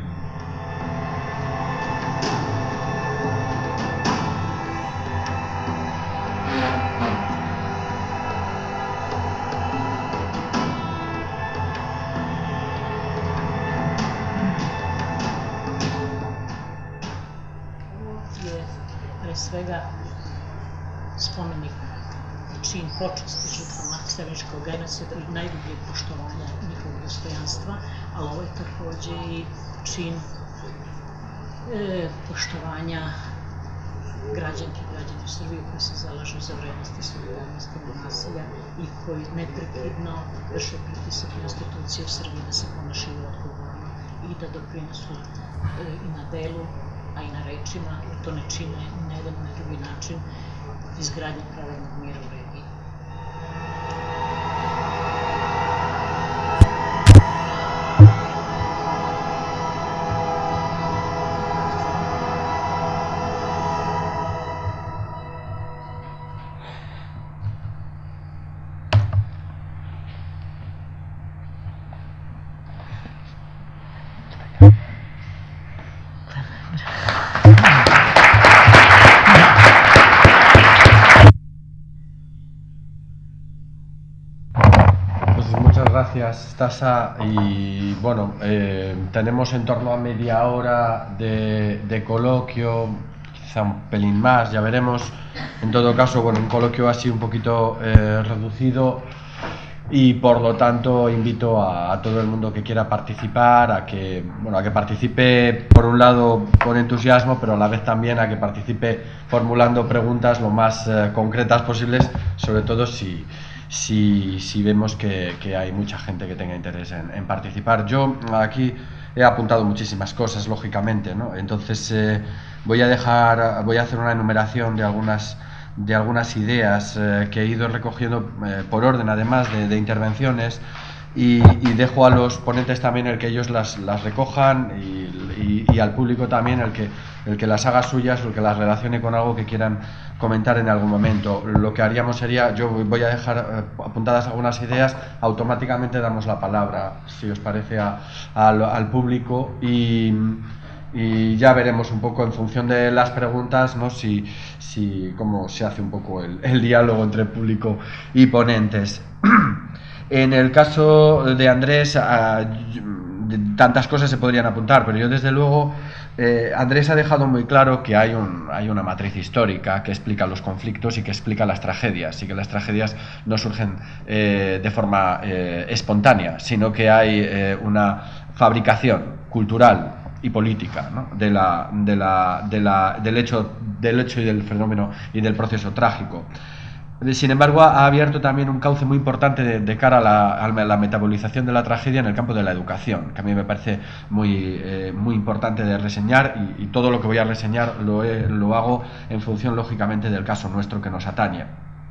Pre svega spomenik i čin počasti žrtvama srebreničkog genocida i najdubljeg poštovanja njihovog dostojanstva, ali ovo je takođe i čin e, poštovanja građanki i građana u Srbiji koji se zalažu za vrednosti solidarnosti i nasilja i koji neprekidno vrše pritisak na institucije u Srbiji da se ponašaju odgovorno i da doprinesu e, i na delu, a i na rečima, to ne čine ni na jedan, ni na drugi način izgradnje pravednog mira u regiji. Gracias, Tasa. Y bueno, eh, tenemos en torno a media hora de, de coloquio, quizá un pelín más, ya veremos. En todo caso, bueno, un coloquio así un poquito eh, reducido y por lo tanto invito a, a todo el mundo que quiera participar a que, bueno, a que participe por un lado con entusiasmo, pero a la vez también a que participe formulando preguntas lo más eh, concretas posibles, sobre todo si Si, si vemos que, que hay mucha gente que tenga interés en, en participar. Yo aquí he apuntado muchísimas cosas, lógicamente, ¿no? Entonces eh, voy a dejar, voy a hacer una enumeración de algunas, de algunas ideas eh, que he ido recogiendo eh, por orden, además de, de intervenciones, y, y dejo a los ponentes también el que ellos las, las recojan y, y, y al público también el que, el que las haga suyas o el que las relacione con algo que quieran comentar en algún momento. Lo que haríamos sería, yo voy a dejar eh, apuntadas algunas ideas, automáticamente damos la palabra, si os parece, a, a, al público y, y ya veremos un poco en función de las preguntas, ¿no? si, si cómo se hace un poco el, el diálogo entre público y ponentes. En el caso de Andrés, tantas cosas se podrían apuntar, pero yo desde luego, eh, Andrés ha dejado muy claro que hay, un, hay una matriz histórica que explica los conflictos y que explica las tragedias, y que las tragedias no surgen eh, de forma eh, espontánea, sino que hay eh, una fabricación cultural y política, ¿no? de la, de la, de la, del, hecho, del hecho y del fenómeno y del proceso trágico. Sin embargo, ha abierto también un cauce muy importante de, de cara a la, a la metabolización de la tragedia en el campo de la educación, que a mí me parece muy, eh, muy importante de reseñar, y, y todo lo que voy a reseñar lo, he, lo hago en función, lógicamente, del caso nuestro que nos atañe.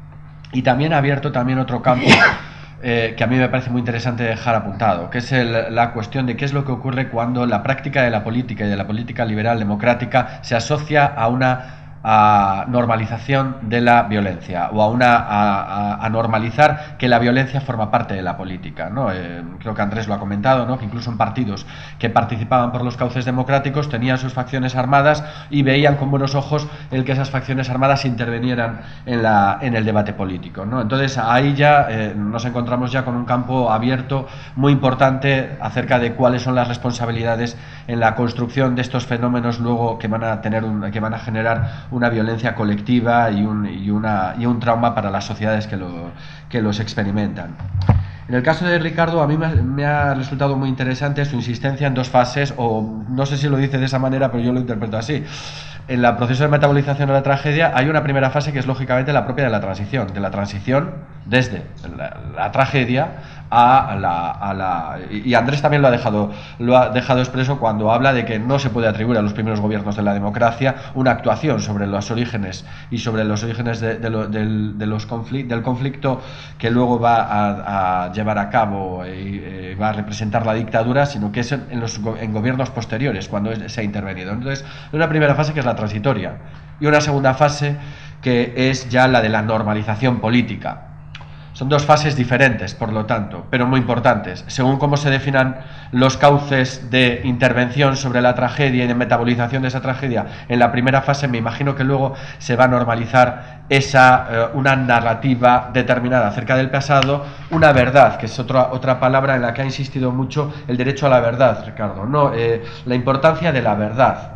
Y también ha abierto también otro campo eh, que a mí me parece muy interesante dejar apuntado, que es el, la cuestión de qué es lo que ocurre cuando la práctica de la política y de la política liberal democrática se asocia a una a normalización de la violencia, o a, una, a, a, a normalizar que la violencia forma parte de la política, ¿no? Eh, creo que Andrés lo ha comentado, ¿no? Que incluso en partidos que participaban por los cauces democráticos tenían sus facciones armadas y veían con buenos ojos el que esas facciones armadas intervinieran en, la, en el debate político, ¿no? Entonces ahí ya eh, nos encontramos ya con un campo abierto muy importante acerca de cuáles son las responsabilidades en la construcción de estos fenómenos luego que van a tener un, que van a generar una violencia colectiva y un, y, una, y un trauma para las sociedades que, lo, que los experimentan. En el caso de Ricardo, a mí me, me ha resultado muy interesante su insistencia en dos fases, o no sé si lo dice de esa manera, pero yo lo interpreto así. En el proceso de metabolización de la tragedia hay una primera fase que es lógicamente la propia de la transición, de la transición desde la, la tragedia a la, a la... Y Andrés también lo ha, dejado, lo ha dejado expreso cuando habla de que no se puede atribuir a los primeros gobiernos de la democracia una actuación sobre los orígenes y sobre los orígenes de, de lo, del, de los conflict, del conflicto que luego va a, a llevar a cabo y eh, va a representar la dictadura, sino que es en, los, en gobiernos posteriores cuando se ha intervenido. Entonces, una primera fase que es la transitoria y una segunda fase que es ya la de la normalización política. Son dos fases diferentes, por lo tanto, pero muy importantes. Según cómo se definan los cauces de intervención sobre la tragedia y de metabolización de esa tragedia, en la primera fase me imagino que luego se va a normalizar esa, eh, una narrativa determinada acerca del pasado, una verdad, que es otra, otra palabra en la que ha insistido mucho el derecho a la verdad, Ricardo, ¿no? Eh, la importancia de la verdad.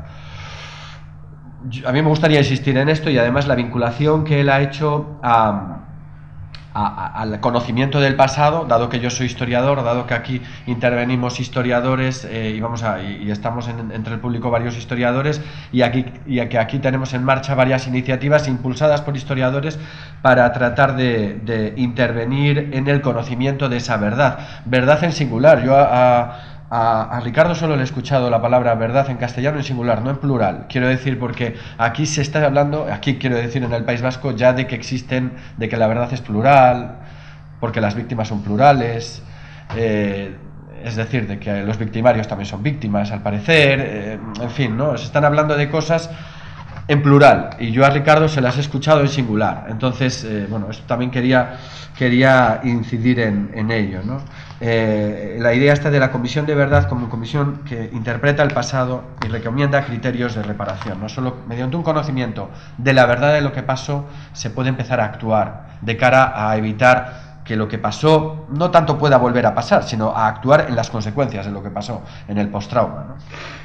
A mí me gustaría insistir en esto y además la vinculación que él ha hecho a... A, a, al conocimiento del pasado, dado que yo soy historiador, dado que aquí intervenimos historiadores eh, y, vamos a, y, y estamos en, entre el público varios historiadores, y, aquí, y que aquí tenemos en marcha varias iniciativas impulsadas por historiadores para tratar de, de intervenir en el conocimiento de esa verdad. Verdad en singular. Yo a, a A, a Ricardo solo le he escuchado la palabra verdad en castellano en singular, no en plural. Quiero decir, porque aquí se está hablando, aquí quiero decir en el País Vasco, ya de que existen, de que la verdad es plural, porque las víctimas son plurales, eh, es decir, de que los victimarios también son víctimas, al parecer, eh, en fin, ¿no? Se están hablando de cosas en plural, y yo a Ricardo se las he escuchado en singular. Entonces, eh, bueno, esto también quería, quería incidir en, en ello, ¿no? Eh, la idea esta de la comisión de verdad como comisión que interpreta el pasado y recomienda criterios de reparación. No solo mediante un conocimiento de la verdad de lo que pasó se puede empezar a actuar de cara a evitar que lo que pasó no tanto pueda volver a pasar, sino a actuar en las consecuencias de lo que pasó, en el postrauma, ¿no?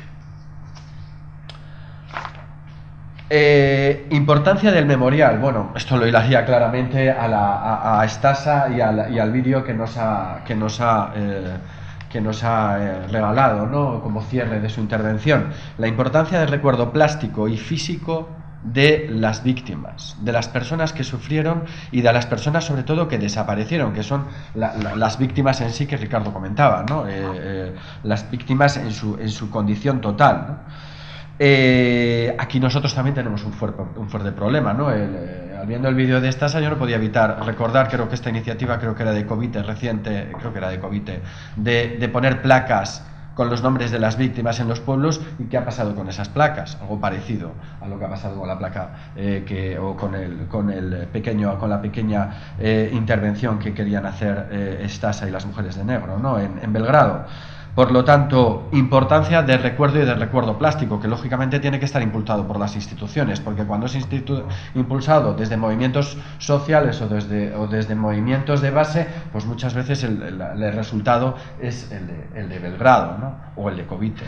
Eh, importancia del memorial. Bueno, esto lo hilaría claramente a, la, a, a Estasa y, a la, y al vídeo que nos ha, que nos ha, eh, que nos ha eh, regalado, ¿no? Como cierre de su intervención. La importancia del recuerdo plástico y físico de las víctimas, de las personas que sufrieron y de las personas sobre todo que desaparecieron, que son la, la, las víctimas en sí que Ricardo comentaba, ¿no? Eh, eh, las víctimas en su, en su condición total, ¿no? Eh, aquí nosotros también tenemos un fuerte, un fuerte problema, ¿no? El, eh, al viendo el vídeo de Estasa yo no podía evitar recordar, creo que esta iniciativa creo que era de Covite reciente, creo que era de Covite, de, de poner placas con los nombres de las víctimas en los pueblos. ¿Y qué ha pasado con esas placas? Algo parecido a lo que ha pasado con la placa eh, que, o con el, con el pequeño, con la pequeña eh, intervención que querían hacer eh, Estasa y las mujeres de negro, ¿no? En, en Belgrado. Por lo tanto, importancia del recuerdo y del recuerdo plástico, que lógicamente tiene que estar impulsado por las instituciones, porque cuando es impulsado desde movimientos sociales o desde, o desde movimientos de base, pues muchas veces el, el, el resultado es el de, el de Belgrado, ¿no? O el de Covite.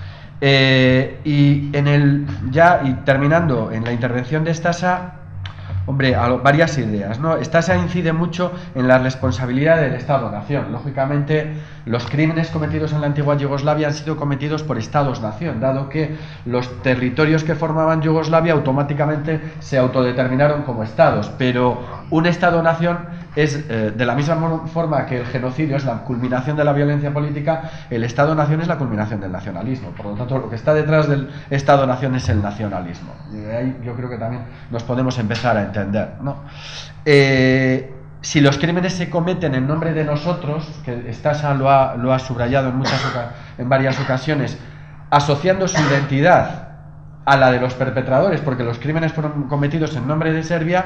Eh, y en el, ya y terminando en la intervención de Stasa, hombre, varias ideas, ¿no? Stasa incide mucho en la responsabilidad del Estado-Nación. Lógicamente, los crímenes cometidos en la antigua Yugoslavia han sido cometidos por Estados-Nación, dado que los territorios que formaban Yugoslavia automáticamente se autodeterminaron como Estados, pero un Estado-Nación es, eh, de la misma forma que el genocidio es la culminación de la violencia política, el Estado-Nación es la culminación del nacionalismo. Por lo tanto, lo que está detrás del Estado-Nación es el nacionalismo. Y de ahí yo creo que también nos podemos empezar a entender, ¿no? Eh, si los crímenes se cometen en nombre de nosotros, que Stasa lo ha, lo ha subrayado en, muchas en varias ocasiones, asociando su identidad a la de los perpetradores, porque los crímenes fueron cometidos en nombre de Serbia,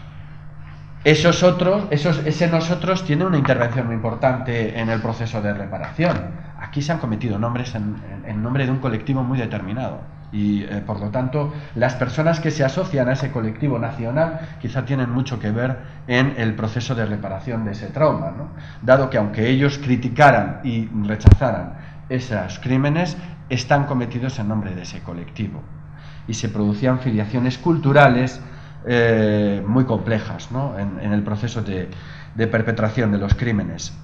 esos otros, esos, ese nosotros tiene una intervención muy importante en el proceso de reparación. Aquí se han cometido nombres en, en, en nombre de un colectivo muy determinado. Y eh, por lo tanto, las personas que se asocian a ese colectivo nacional quizá tienen mucho que ver en el proceso de reparación de ese trauma, ¿no? Dado que aunque ellos criticaran y rechazaran esos crímenes, están cometidos en nombre de ese colectivo. Y se producían filiaciones culturales eh, muy complejas, ¿no? en, en el proceso de, de perpetración de los crímenes.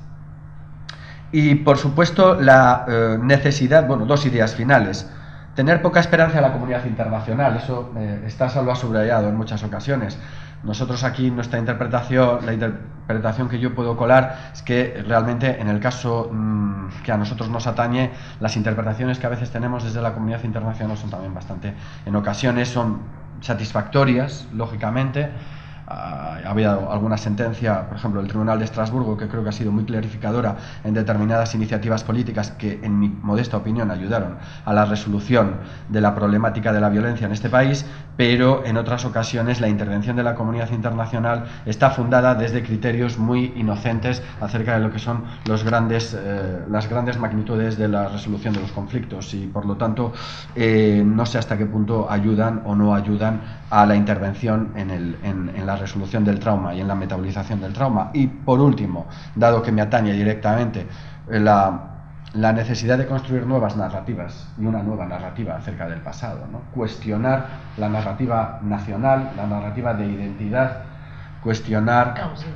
Y por supuesto la eh, necesidad, bueno, dos ideas finales. Tener poca esperanza a la comunidad internacional, eso eh, Stasa lo ha subrayado en muchas ocasiones. Nosotros aquí, nuestra interpretación, la interpretación que yo puedo colar es que realmente en el caso mmm, que a nosotros nos atañe, las interpretaciones que a veces tenemos desde la comunidad internacional son también bastante, en ocasiones son satisfactorias, lógicamente. Ha habido alguna sentencia, por ejemplo, el Tribunal de Estrasburgo, que creo que ha sido muy clarificadora en determinadas iniciativas políticas que, en mi modesta opinión, ayudaron a la resolución de la problemática de la violencia en este país, pero en otras ocasiones la intervención de la comunidad internacional está fundada desde criterios muy inocentes acerca de lo que son los grandes, eh, las grandes magnitudes de la resolución de los conflictos y, por lo tanto, eh, no sé hasta qué punto ayudan o no ayudan a la intervención en, el, en, en la resolución del trauma y en la metabolización del trauma. Y por último, dado que me atañe directamente la, la necesidad de construir nuevas narrativas y una nueva narrativa acerca del pasado, ¿no? Cuestionar la narrativa nacional, la narrativa de identidad, cuestionar,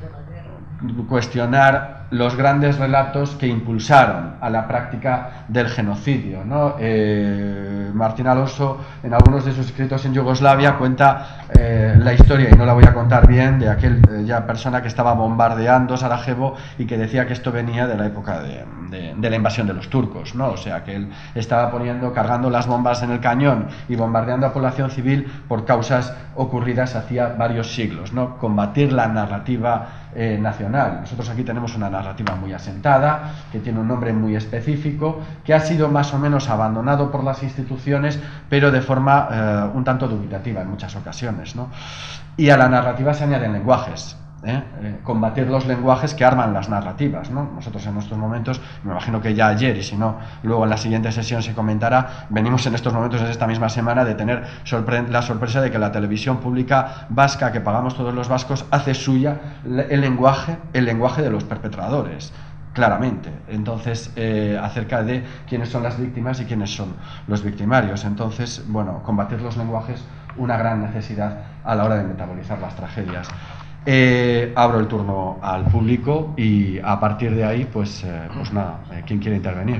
cuestionar los grandes relatos que impulsaron a la práctica del genocidio, ¿no? Eh, Martín Alonso, en algunos de sus escritos en Yugoslavia, cuenta eh, la historia, y no la voy a contar bien, de aquella eh, persona que estaba bombardeando Sarajevo y que decía que esto venía de la época de, de, de la invasión de los turcos, ¿no? O sea, que él estaba poniendo, cargando las bombas en el cañón y bombardeando a población civil por causas ocurridas hacía varios siglos, ¿no? Combatir la narrativa eh, nacional. Nosotros aquí tenemos una narrativa muy asentada, que tiene un nombre muy específico, que ha sido más o menos abandonado por las instituciones, pero de forma eh, un tanto dubitativa en muchas ocasiones, ¿no? Y a la narrativa se añaden lenguajes, ¿eh? Eh, combatir los lenguajes que arman las narrativas, ¿no? Nosotros en estos momentos, me imagino que ya ayer, y si no, luego en la siguiente sesión se comentará, venimos en estos momentos, en esta misma semana, de tener sorpre la sorpresa de que la televisión pública vasca, que pagamos todos los vascos, hace suya el lenguaje, el lenguaje de los perpetradores, claramente. Entonces, eh, acerca de quiénes son las víctimas y quiénes son los victimarios. Entonces, bueno, combatir los lenguajes, una gran necesidad a la hora de metabolizar las tragedias. Eh, abro el turno al público y a partir de ahí, pues, eh, pues nada, eh, ¿quién quiere intervenir?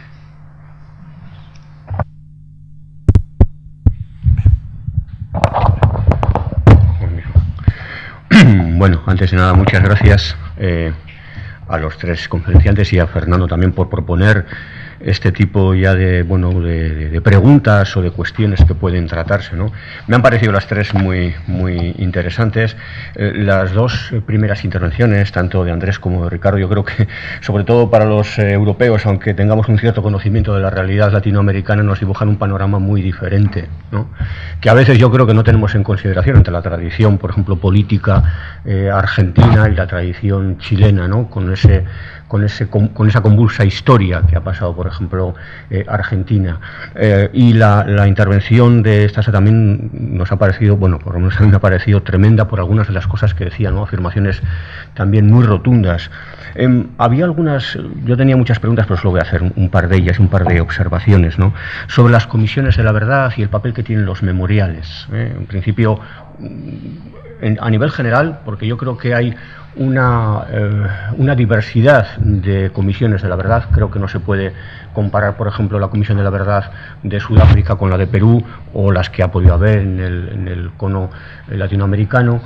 Bueno, antes de nada, muchas gracias eh, a los tres conferenciantes y a Fernando también por proponer este tipo ya de, bueno, de, de preguntas o de cuestiones que pueden tratarse, ¿no? Me han parecido las tres muy, muy interesantes. Eh, las dos primeras intervenciones, tanto de Andrés como de Ricardo, yo creo que, sobre todo para los eh, europeos, aunque tengamos un cierto conocimiento de la realidad latinoamericana, nos dibujan un panorama muy diferente, ¿no? Que a veces yo creo que no tenemos en consideración entre la tradición, por ejemplo, política eh, argentina y la tradición chilena, ¿no? Con ese con, ese, con, con esa convulsa historia que ha pasado, por ejemplo, eh, Argentina. Eh, y la, la intervención de esta también nos ha parecido, bueno, por lo menos a mí me ha parecido tremenda por algunas de las cosas que decía, ¿no? Afirmaciones también muy rotundas. Eh, había algunas, yo tenía muchas preguntas, pero solo voy a hacer un, un par de ellas, un par de observaciones, ¿no? Sobre las comisiones de la verdad y el papel que tienen los memoriales. ¿eh? En principio, en, a nivel general, porque yo creo que hay una, eh, una diversidad de comisiones de la verdad. Creo que no se puede comparar, por ejemplo, la Comisión de la Verdad de Sudáfrica con la de Perú o las que ha podido haber en el, en el cono latinoamericano,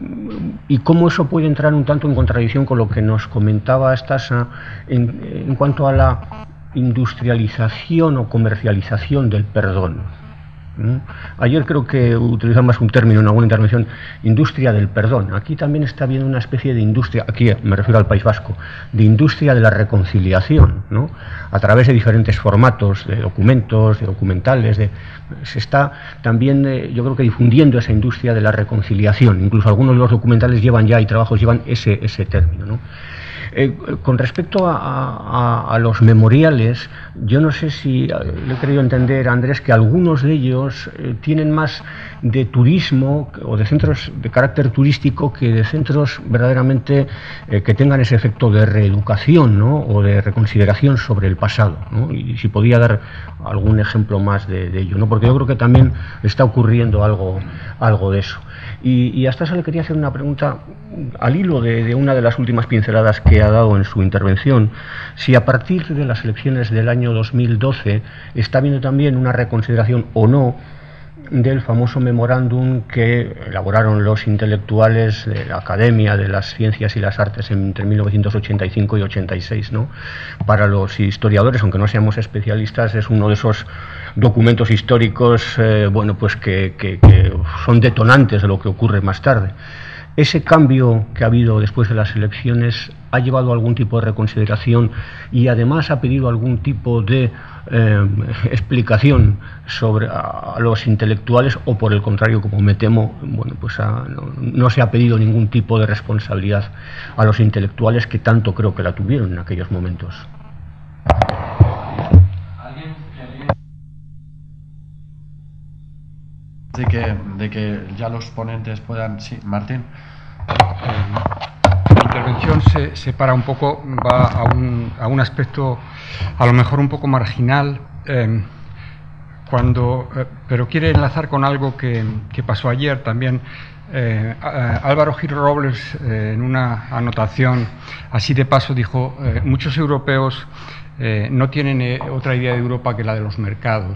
y cómo eso puede entrar un tanto en contradicción con lo que nos comentaba Stasa en, en cuanto a la industrialización o comercialización del perdón. ¿Mm? Ayer creo que utilizamos un término en alguna intervención, industria del perdón. Aquí también está habiendo una especie de industria, aquí me refiero al País Vasco, de industria de la reconciliación, ¿no? A través de diferentes formatos, de documentos, de documentales, de, se está también, eh, yo creo que difundiendo esa industria de la reconciliación. Incluso algunos de los documentales llevan ya y trabajos llevan ese, ese término, ¿no? Eh, con respecto a, a, a los memoriales, yo no sé si le he querido entender, Andrés, que algunos de ellos eh, tienen más de turismo o de centros de carácter turístico que de centros verdaderamente eh, que tengan ese efecto de reeducación, ¿no? O de reconsideración sobre el pasado, ¿no? Y si podía dar algún ejemplo más de, de ello, ¿no? Porque yo creo que también está ocurriendo algo, algo de eso. Y, y hasta eso le quería hacer una pregunta al hilo de, de una de las últimas pinceladas que ha dado en su intervención, si a partir de las elecciones del año dos mil doce está habiendo también una reconsideración o no del famoso memorándum que elaboraron los intelectuales de la Academia de las Ciencias y las Artes entre mil novecientos ochenta y cinco y ochenta y seis, ¿no? Para los historiadores, aunque no seamos especialistas, es uno de esos documentos históricos eh, bueno, pues que, que, que son detonantes de lo que ocurre más tarde. ¿Ese cambio que ha habido después de las elecciones ha llevado a algún tipo de reconsideración y además ha pedido algún tipo de eh, explicación sobre a, a los intelectuales, o por el contrario, como me temo, bueno, pues a, no, no se ha pedido ningún tipo de responsabilidad a los intelectuales que tanto creo que la tuvieron en aquellos momentos? De que, de que ya los ponentes puedan... Sí, Martín. Mi intervención se separa un poco, va a un, a un aspecto a lo mejor un poco marginal, eh, cuando, eh, pero quiere enlazar con algo que, que pasó ayer también. Eh, Álvaro Gil Robles, eh, en una anotación así de paso, dijo, eh, muchos europeos eh, no tienen eh, otra idea de Europa que la de los mercados.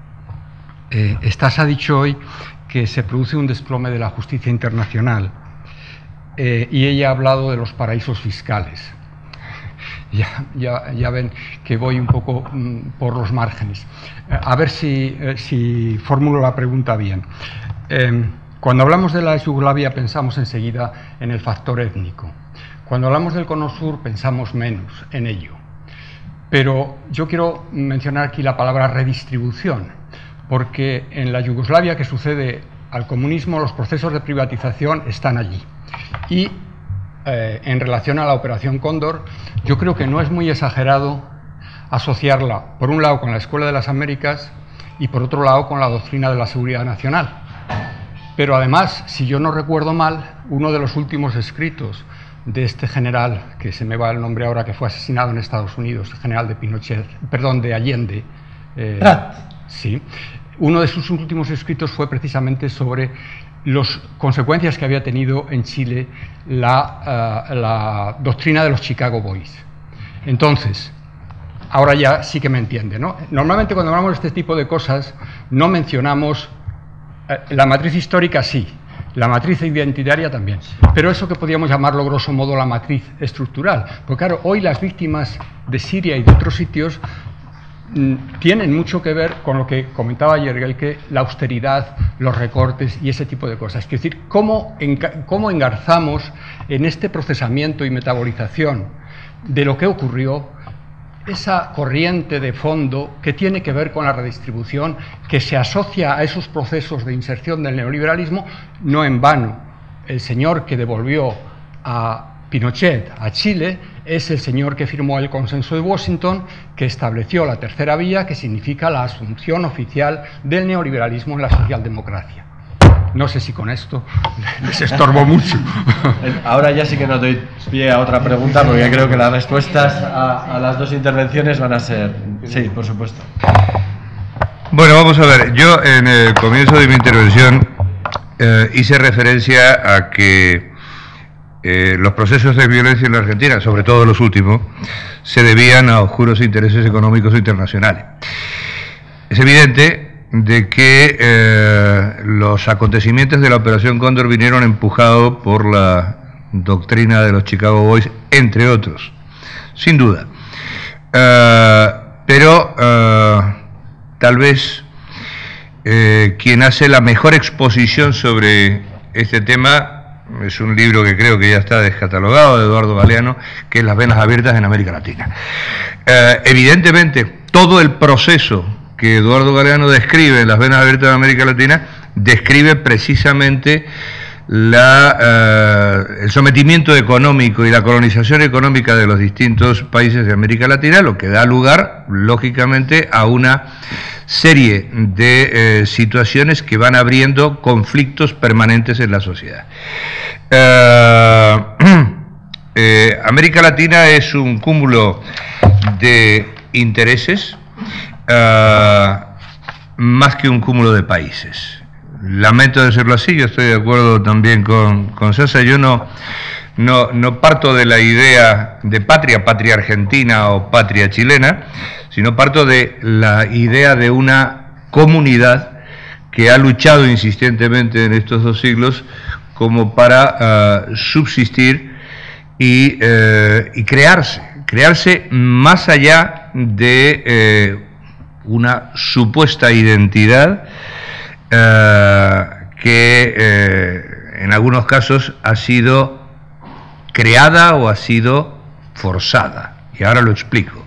Eh, Stas ha dicho hoy que se produce un desplome de la justicia internacional, eh, y ella ha hablado de los paraísos fiscales. Ya, ya, ya ven que voy un poco mm, por los márgenes. Eh, a ver si, eh, si formulo la pregunta bien. Eh, cuando hablamos de la Yugoslavia pensamos enseguida en el factor étnico. Cuando hablamos del Cono Sur pensamos menos en ello. Pero yo quiero mencionar aquí la palabra redistribución, porque en la Yugoslavia que sucede al comunismo los procesos de privatización están allí. Y eh, en relación a la Operación Cóndor, yo creo que no es muy exagerado asociarla, por un lado, con la Escuela de las Américas y por otro lado con la doctrina de la seguridad nacional. Pero además, si yo no recuerdo mal, uno de los últimos escritos de este general, que se me va el nombre ahora, que fue asesinado en Estados Unidos, el general de Pinochet, perdón, de Allende, eh, sí, uno de sus últimos escritos fue precisamente sobre las consecuencias que había tenido en Chile la, uh, la doctrina de los Chicago Boys. Entonces, ahora ya sí que me entiende, ¿no? Normalmente cuando hablamos de este tipo de cosas no mencionamos eh, la matriz histórica, sí, la matriz identitaria también, pero eso que podríamos llamarlo grosso modo la matriz estructural, porque claro, hoy las víctimas de Siria y de otros sitios tienen mucho que ver con lo que comentaba ayer Gelke, la austeridad, los recortes y ese tipo de cosas. Es decir, cómo, cómo engarzamos en este procesamiento y metabolización de lo que ocurrió esa corriente de fondo que tiene que ver con la redistribución, que se asocia a esos procesos de inserción del neoliberalismo. No en vano, el señor que devolvió a Pinochet a Chile es el señor que firmó el Consenso de Washington, que estableció la tercera vía, que significa la asunción oficial del neoliberalismo en la socialdemocracia. No sé si con esto les estorbo mucho. Ahora ya sí que no doy pie a otra pregunta, porque creo que las respuestas a, a las dos intervenciones van a ser... Sí, por supuesto. Bueno, vamos a ver. Yo en el comienzo de mi intervención eh, hice referencia a que eh, los procesos de violencia en la Argentina, sobre todo los últimos, se debían a oscuros intereses económicos internacionales. Es evidente de que eh, los acontecimientos de la Operación Cóndor vinieron empujados por la doctrina de los Chicago Boys, entre otros, sin duda. Eh, pero eh, tal vez eh, quien hace la mejor exposición sobre este tema es un libro que creo que ya está descatalogado, de Eduardo Galeano, que es Las venas abiertas en América Latina. Eh, evidentemente, todo el proceso que Eduardo Galeano describe en Las venas abiertas de América Latina, describe precisamente la, uh, el sometimiento económico y la colonización económica de los distintos países de América Latina, lo que da lugar, lógicamente, a una serie de eh, situaciones que van abriendo conflictos permanentes en la sociedad. Uh, eh, América Latina es un cúmulo de intereses, Uh, más que un cúmulo de países. Lamento decirlo así, yo estoy de acuerdo también con, con César. Yo no, no, no parto de la idea de patria, patria argentina o patria chilena, sino parto de la idea de una comunidad que ha luchado insistentemente en estos dos siglos como para uh, subsistir y, uh, y crearse, crearse más allá de eh, una supuesta identidad eh, que eh, en algunos casos ha sido creada o ha sido forzada. Y ahora lo explico.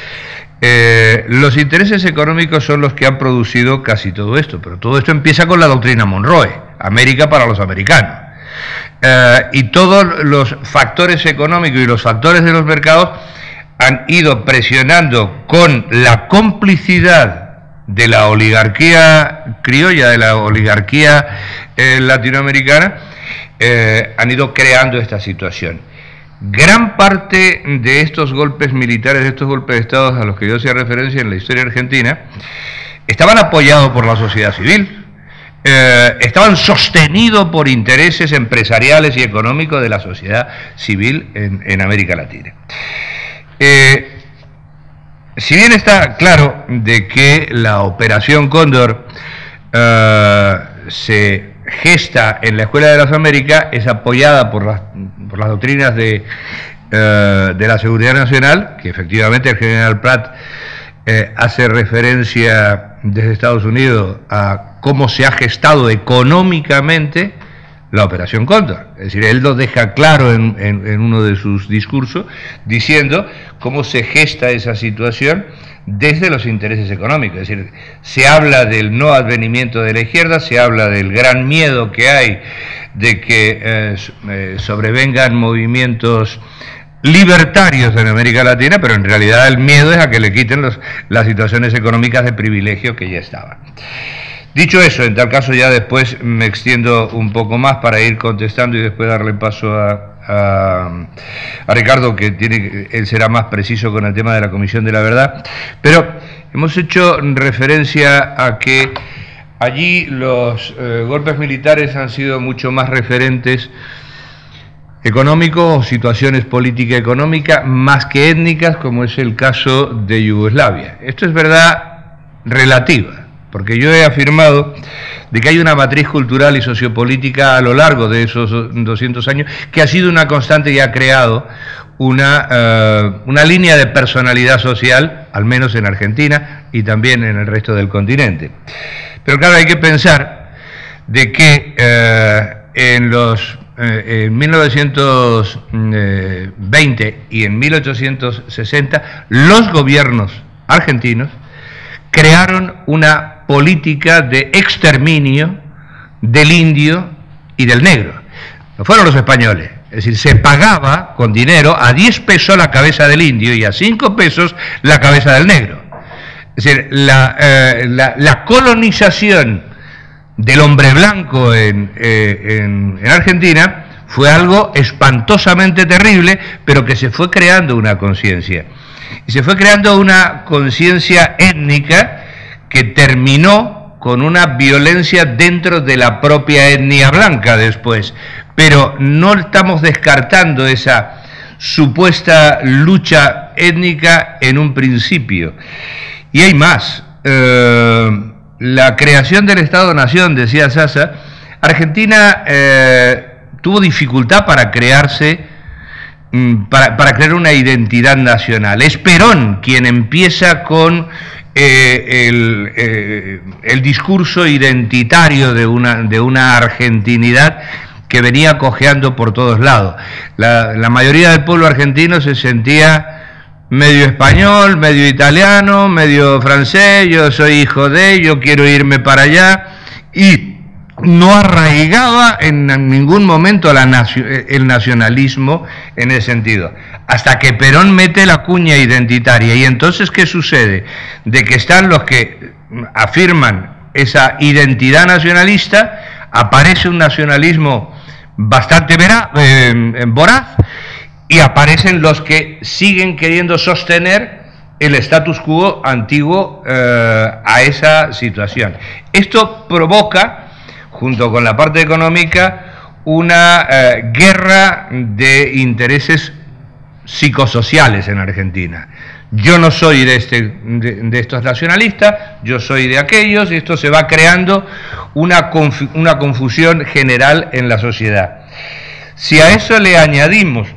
Eh, los intereses económicos son los que han producido casi todo esto, pero todo esto empieza con la doctrina Monroe, América para los americanos. Eh, y todos los factores económicos y los factores de los mercados han ido presionando con la complicidad de la oligarquía criolla, de la oligarquía eh, latinoamericana, eh, han ido creando esta situación. Gran parte de estos golpes militares, de estos golpes de Estado a los que yo hacía referencia en la historia argentina, estaban apoyados por la sociedad civil, eh, estaban sostenidos por intereses empresariales y económicos de la sociedad civil en, en América Latina. Eh, si bien está claro de que la Operación Cóndor uh, se gesta en la Escuela de las Américas, es apoyada por las, por las doctrinas de, uh, de la seguridad nacional, que efectivamente el general Pratt eh, hace referencia desde Estados Unidos a cómo se ha gestado económicamente la Operación Cóndor. Es decir, él lo deja claro en, en, en uno de sus discursos, diciendo cómo se gesta esa situación desde los intereses económicos. Es decir, se habla del no advenimiento de la izquierda, se habla del gran miedo que hay de que eh, eh, sobrevengan movimientos libertarios en América Latina, pero en realidad el miedo es a que le quiten los, las situaciones económicas de privilegio que ya estaban. Dicho eso, en tal caso ya después me extiendo un poco más para ir contestando y después darle paso a, a, a Ricardo, que tiene, él será más preciso con el tema de la Comisión de la Verdad. Pero hemos hecho referencia a que allí los eh, golpes militares han sido mucho más referentes económicos o situaciones política económica más que étnicas, como es el caso de Yugoslavia. Esto es verdad relativa, porque yo he afirmado de que hay una matriz cultural y sociopolítica a lo largo de esos doscientos años que ha sido una constante y ha creado una, uh, una línea de personalidad social, al menos en Argentina y también en el resto del continente. Pero claro, hay que pensar de que uh, en los eh, en mil novecientos veinte y en mil ochocientos sesenta los gobiernos argentinos crearon una política de exterminio del indio y del negro. No fueron los españoles, Es decir, se pagaba con dinero a diez pesos la cabeza del indio y a cinco pesos la cabeza del negro. Es decir, la, eh, la, la colonización del hombre blanco en, eh, en, en Argentina fue algo espantosamente terrible, pero que se fue creando una conciencia. Y se fue creando una conciencia étnica que terminó con una violencia dentro de la propia etnia blanca después. Pero no estamos descartando esa supuesta lucha étnica en un principio. Y hay más. Eh, la creación del Estado-Nación, decía Sasa, Argentina eh, tuvo dificultad para crearse, para, para crear una identidad nacional. Es Perón quien empieza con eh, el, eh, el discurso identitario de una, de una argentinidad que venía cojeando por todos lados. La, la mayoría del pueblo argentino se sentía medio español, medio italiano, medio francés, yo soy hijo de, yo quiero irme para allá, y no arraigaba en ningún momento la nacio, el nacionalismo en ese sentido, hasta que Perón mete la cuña identitaria. Y entonces, ¿qué sucede? De que están los que afirman esa identidad nacionalista, aparece un nacionalismo bastante veraz, eh, voraz, y aparecen los que siguen queriendo sostener el status quo antiguo eh, a esa situación. Esto provoca, junto con la parte económica, una eh, guerra de intereses psicosociales en Argentina. Yo no soy de, este, de, de estos nacionalistas, yo soy de aquellos, y esto se va creando una, conf, una confusión general en la sociedad. Si a eso le añadimos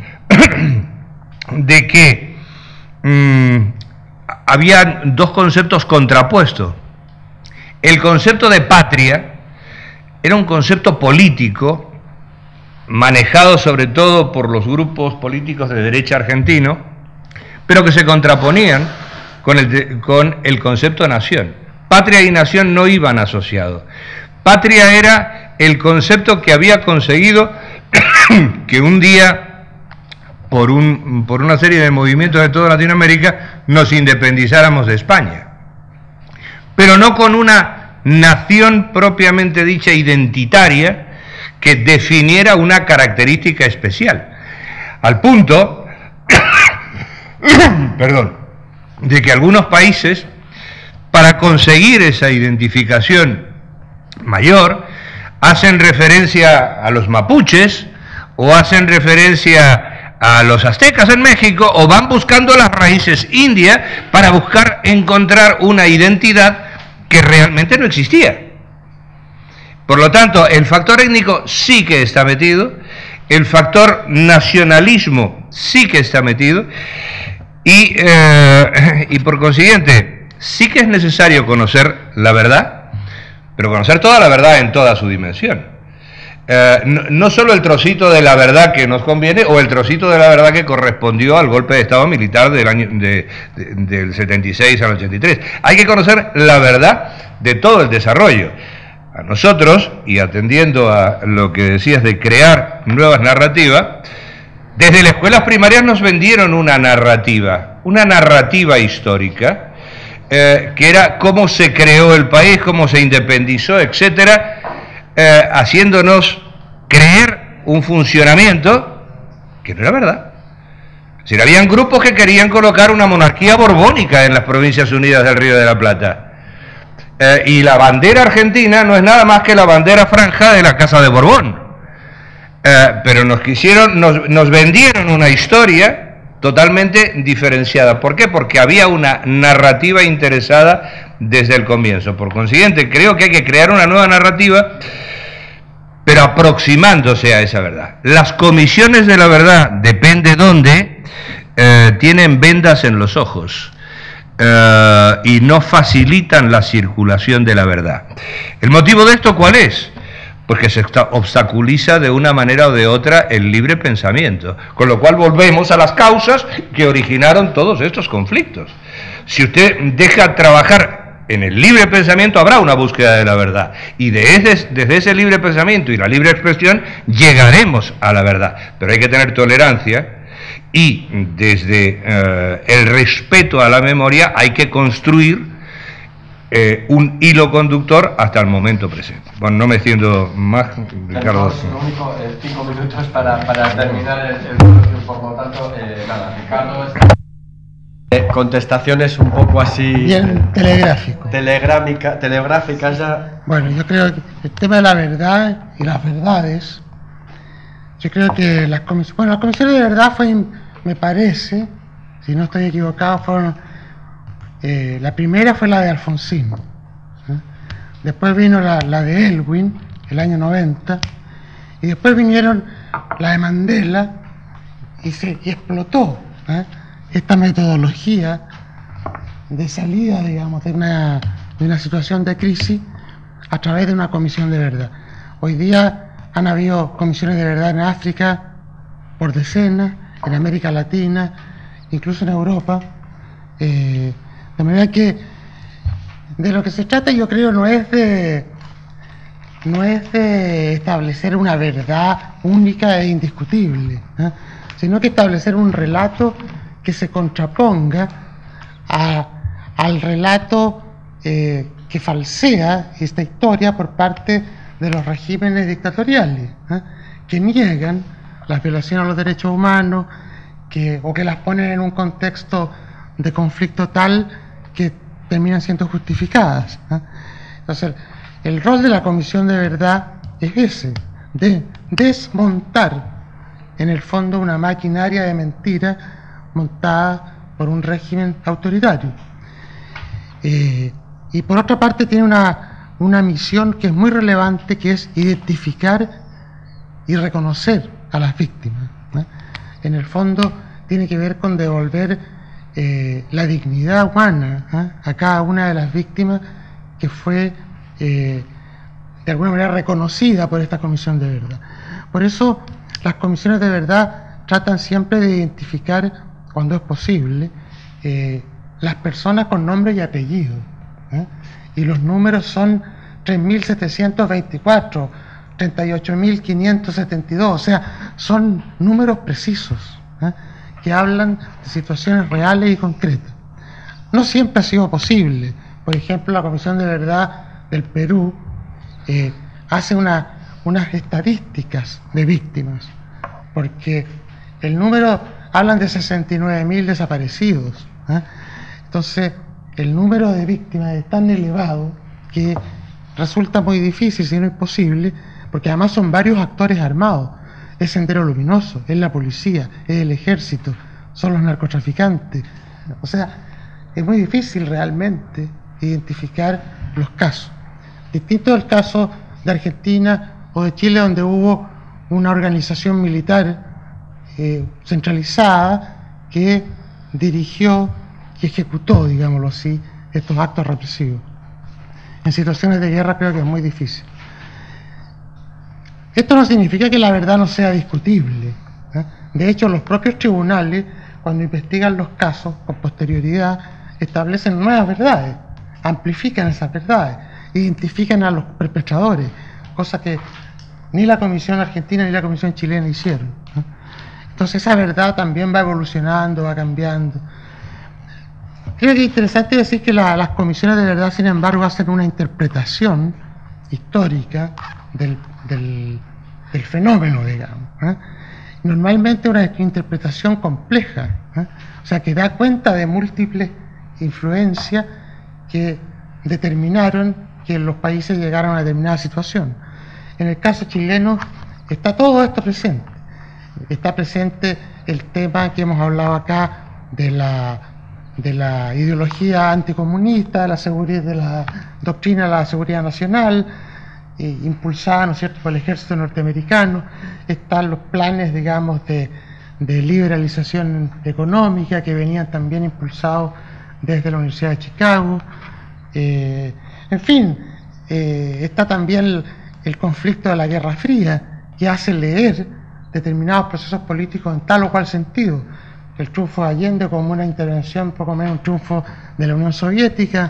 de que mmm, había dos conceptos contrapuestos. El concepto de patria era un concepto político manejado sobre todo por los grupos políticos de derecha argentino, pero que se contraponían con el, con el concepto de nación. Patria y nación no iban asociados. Patria era el concepto que había conseguido que un día, por, un, por una serie de movimientos de toda Latinoamérica, nos independizáramos de España. Pero no con una nación propiamente dicha identitaria que definiera una característica especial. Al punto, perdón, de que algunos países, para conseguir esa identificación mayor, hacen referencia a los mapuches o hacen referencia a los aztecas en México, o van buscando las raíces indias para buscar encontrar una identidad que realmente no existía. Por lo tanto, el factor étnico sí que está metido, el factor nacionalismo sí que está metido, y, eh, y por consiguiente, sí que es necesario conocer la verdad, pero conocer toda la verdad en toda su dimensión. Eh, no, no solo el trocito de la verdad que nos conviene, o el trocito de la verdad que correspondió al golpe de Estado militar del año de, de, del setenta y seis al ochenta y tres. Hay que conocer la verdad de todo el desarrollo. A nosotros, y atendiendo a lo que decías de crear nuevas narrativas, desde las escuelas primarias nos vendieron una narrativa, una narrativa histórica, eh, que era cómo se creó el país, cómo se independizó, etcétera, Eh, haciéndonos creer un funcionamiento que no era verdad. Es decir, habían grupos que querían colocar una monarquía borbónica en las Provincias Unidas del Río de la Plata. Eh, y la bandera argentina no es nada más que la bandera franja de la Casa de Borbón. Eh, pero nos quisieron, nos, nos vendieron una historia totalmente diferenciada. ¿Por qué? Porque había una narrativa interesada desde el comienzo. Por consiguiente, creo que hay que crear una nueva narrativa, pero aproximándose a esa verdad. Las comisiones de la verdad, depende dónde, eh, tienen vendas en los ojos eh, y no facilitan la circulación de la verdad. ¿El motivo de esto cuál es? Pues que se obstaculiza de una manera o de otra el libre pensamiento, con lo cual volvemos a las causas que originaron todos estos conflictos. Si usted deja trabajar En el libre pensamiento habrá una búsqueda de la verdad, y de ese, desde ese libre pensamiento y la libre expresión llegaremos a la verdad, pero hay que tener tolerancia, y desde eh, el respeto a la memoria hay que construir eh, un hilo conductor hasta el momento presente. Bueno, no me extiendo más, Ricardo. Lo único, eh, cinco minutos para, para terminar el, el coloquio, por lo tanto, eh, nada, Ricardo. Eh, contestaciones un poco así. Bien telegráfico. Telegráfica, telegráficas ya. Bueno, yo creo que el tema de la verdad y las verdades, yo creo que las comisiones, bueno, las comisiones de verdad fue, me parece, si no estoy equivocado, fueron, eh, la primera fue la de Alfonsín, ¿eh? Después vino la, la de Elwin, el año noventa, y después vinieron la de Mandela, y se y explotó, ¿eh? esta metodología de salida, digamos, de una, de una situación de crisis a través de una comisión de verdad. Hoy día han habido comisiones de verdad en África por decenas, en América Latina, incluso en Europa, eh, de manera que de lo que se trata, yo creo, no es de no es de establecer una verdad única e indiscutible, ¿eh? sino que establecer un relato que se contraponga a, al relato eh, que falsea esta historia por parte de los regímenes dictatoriales, ¿eh? que niegan las violaciones a los derechos humanos, que, o que las ponen en un contexto de conflicto tal que terminan siendo justificadas, ¿eh? Entonces, el rol de la Comisión de Verdad es ese, de desmontar en el fondo una maquinaria de mentira montada por un régimen autoritario. Eh, y por otra parte tiene una, una misión que es muy relevante, que es identificar y reconocer a las víctimas, ¿no? En el fondo tiene que ver con devolver eh, la dignidad humana, ¿eh? a cada una de las víctimas que fue eh, de alguna manera reconocida por esta comisión de verdad. Por eso las comisiones de verdad tratan siempre de identificar, cuando es posible, eh, las personas con nombre y apellido, ¿eh? y los números son tres mil setecientos veinticuatro, treinta y ocho mil quinientos setenta y dos, o sea, son números precisos, ¿eh? que hablan de situaciones reales y concretas. No siempre ha sido posible. Por ejemplo, la Comisión de Verdad del Perú eh, hace una, unas estadísticas de víctimas, porque el número, hablan de sesenta y nueve mil desaparecidos, ¿eh? Entonces el número de víctimas es tan elevado que resulta muy difícil, si no imposible, porque además son varios actores armados. Es Sendero Luminoso, es la policía, es el ejército, son los narcotraficantes. O sea, es muy difícil realmente identificar los casos. Distinto del caso de Argentina o de Chile, donde hubo una organización militar eh, centralizada que dirigió y ejecutó, digámoslo así, estos actos represivos. En situaciones de guerra creo que es muy difícil. Esto no significa que la verdad no sea discutible, ¿eh? De hecho, los propios tribunales, cuando investigan los casos con posterioridad, establecen nuevas verdades, amplifican esas verdades, identifican a los perpetradores, cosa que ni la Comisión Argentina ni la Comisión Chilena hicieron, ¿eh? Entonces esa verdad también va evolucionando, va cambiando. Creo que es interesante decir que la, las comisiones de verdad, sin embargo, hacen una interpretación histórica del, del, del fenómeno, digamos, ¿eh? Normalmente una interpretación compleja, ¿eh? O sea, que da cuenta de múltiples influencias que determinaron que los países llegaron a una determinada situación. En el caso chileno está todo esto presente. Está presente el tema que hemos hablado acá de la de la ideología anticomunista, de la seguridad, de la doctrina de la seguridad nacional, eh, impulsada, ¿no es cierto?, por el ejército norteamericano. Están los planes, digamos, de, de liberalización económica que venían también impulsados desde la Universidad de Chicago. Eh, en fin, eh, está también el, el conflicto de la Guerra Fría, que hace leer determinados procesos políticos en tal o cual sentido. El triunfo de Allende como una intervención, poco menos un triunfo de la Unión Soviética,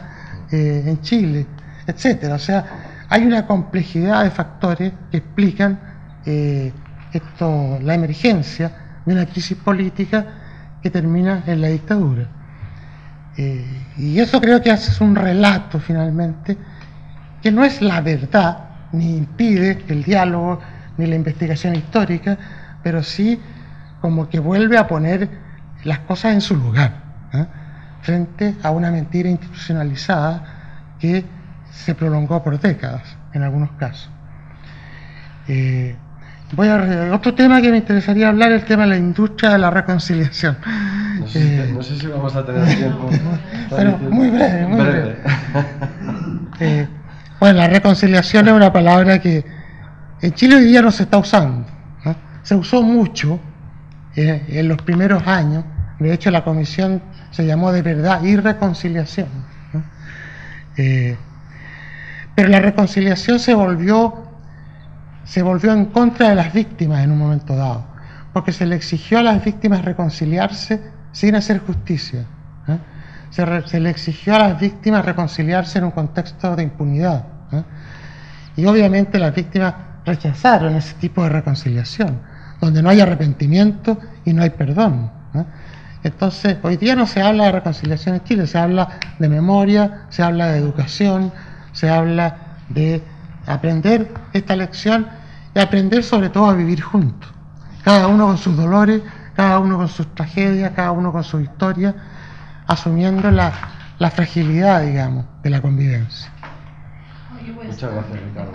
eh, en Chile, etcétera. O sea, hay una complejidad de factores que explican eh, esto, la emergencia de una crisis política que termina en la dictadura. Eh, y eso creo que hace un relato finalmente que no es la verdad, ni impide el diálogo ni la investigación histórica, pero sí como que vuelve a poner las cosas en su lugar, ¿eh? frente a una mentira institucionalizada que se prolongó por décadas en algunos casos. Eh, voy a otro tema que me interesaría hablar, el tema de la industria de la reconciliación. No sé, si, eh, no sé si vamos a tener tiempo. Pero muy breve, muy breve. eh, bueno, la reconciliación es una palabra que en Chile hoy día no se está usando, ¿no? Se usó mucho eh, en los primeros años. De hecho, la comisión se llamó de verdad y reconciliación, ¿no? Eh, pero la reconciliación se volvió, se volvió en contra de las víctimas en un momento dado, porque se le exigió a las víctimas reconciliarse sin hacer justicia, ¿eh? se, re, se le exigió a las víctimas reconciliarse en un contexto de impunidad, ¿eh? Y obviamente las víctimas rechazaron ese tipo de reconciliación, donde no hay arrepentimiento y no hay perdón, ¿eh? Entonces, hoy día no se habla de reconciliación en Chile, se habla de memoria, se habla de educación, se habla de aprender esta lección y aprender sobre todo a vivir juntos, cada uno con sus dolores, cada uno con sus tragedias, cada uno con su historia, asumiendo la, la fragilidad, digamos, de la convivencia. Muchas gracias, Ricardo.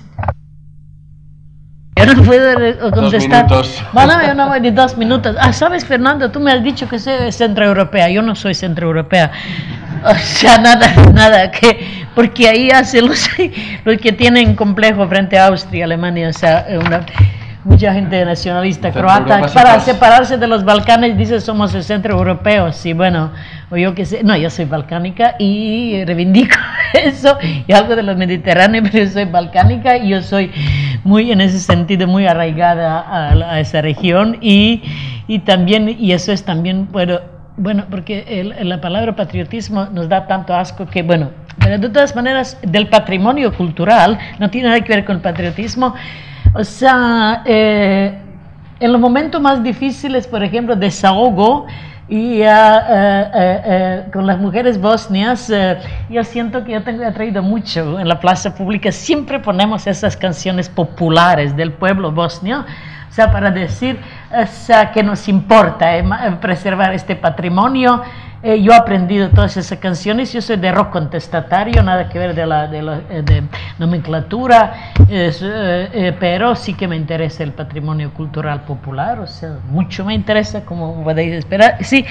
Yo no puedo contestar. Dos minutos. Bueno, yo no voy ni dos minutos. Ah, sabes, Fernando, tú me has dicho que soy centroeuropea. Yo no soy centroeuropea. O sea, nada, nada, que porque ahí hace los, los que tienen complejo frente a Austria, Alemania, o sea, una, mucha gente nacionalista croata, para separarse de los Balcanes, dice somos el centro europeo, sí, bueno, o yo que sé, no, yo soy balcánica y reivindico eso, y algo de los mediterráneos, pero yo soy balcánica y yo soy muy, en ese sentido, muy arraigada a, a esa región, y, y también, y eso es también, bueno, bueno, porque el, la palabra patriotismo nos da tanto asco que, bueno, pero de todas maneras, del patrimonio cultural, no tiene nada que ver con el patriotismo. O sea, eh, en los momentos más difíciles, por ejemplo, desahogo, y uh, uh, uh, uh, con las mujeres bosnias, uh, yo siento que yo tengo atraído mucho en la plaza pública, siempre ponemos esas canciones populares del pueblo bosnio, o sea, para decir o sea, que nos importa eh, preservar este patrimonio. Eh, yo he aprendido todas esas canciones, yo soy de rock contestatario, nada que ver de la, de la de nomenclatura, es, eh, eh, pero sí que me interesa el patrimonio cultural popular, o sea, mucho me interesa, como podéis esperar, sí,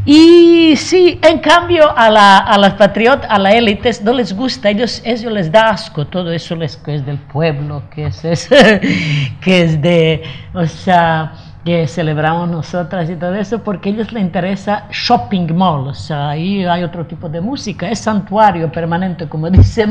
y sí, en cambio a, la, a las patriotas, a las élites, no les gusta, ellos, ellos les da asco, todo eso les, que es del pueblo, que es, es que es de, o sea, que celebramos nosotras y todo eso, porque a ellos les interesa shopping mall, o sea, ahí hay otro tipo de música, es santuario permanente, como dice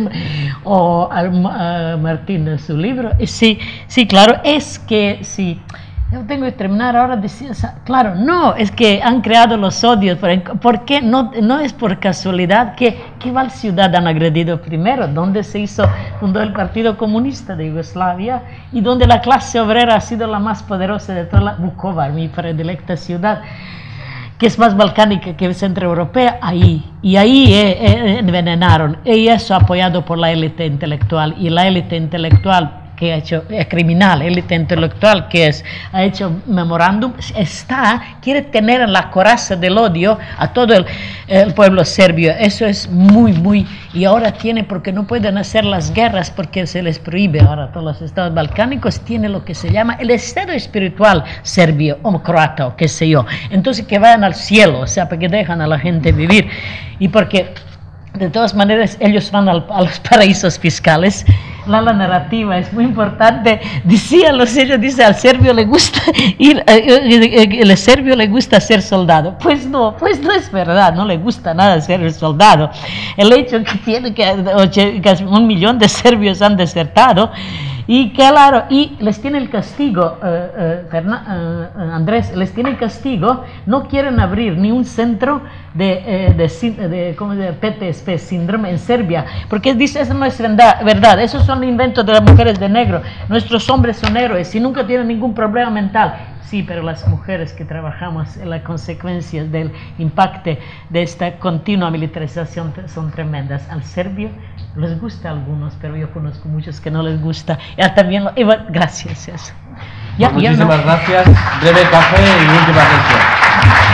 o, uh, Martín en su libro. Y sí, sí, claro, es que sí. Yo tengo que terminar ahora diciendo, claro, no, es que han creado los odios, ¿por qué? No, no es por casualidad que, que ¿cuál ciudad han agredido primero? Donde se hizo, fundó el Partido Comunista de Yugoslavia y donde la clase obrera ha sido la más poderosa de toda la, Vukovar, mi predilecta ciudad, que es más balcánica que centroeuropea, ahí, y ahí eh, eh, envenenaron, y eso apoyado por la élite intelectual, y la élite intelectual que ha hecho, es criminal, élite intelectual que es, ha hecho memorándum, está, quiere tener en la coraza del odio a todo el, el pueblo serbio, eso es muy, muy, y ahora tiene, porque no pueden hacer las guerras, porque se les prohíbe ahora a todos los estados balcánicos, tiene lo que se llama el estado espiritual serbio, o croata, o qué sé yo, entonces que vayan al cielo, o sea, porque dejan a la gente vivir, y porque de todas maneras ellos van al, a los paraísos fiscales. La, la narrativa es muy importante. Decían los ellos, dice, al serbio le gusta ir, eh, el serbio le gusta ser soldado. Pues no, pues no es verdad, no le gusta nada ser el soldado. El hecho que tiene que casi un millón de serbios han desertado Y claro, y les tiene el castigo, eh, eh, Fernan, eh, Andrés, les tiene el castigo, no quieren abrir ni un centro de, eh, de, de, ¿cómo de P T S D, síndrome en Serbia, porque dice, eso no es verdad, verdad, esos son inventos de las mujeres de negro, nuestros hombres son héroes y nunca tienen ningún problema mental. Sí, pero las mujeres que trabajamos en las consecuencias del impacto de esta continua militarización son tremendas. Al serbio les gusta a algunos, pero yo conozco muchos que no les gusta. Ya también lo, Eva, gracias. Eso. Ya, Pues ya muchísimas no. gracias. Breve café y última sesión.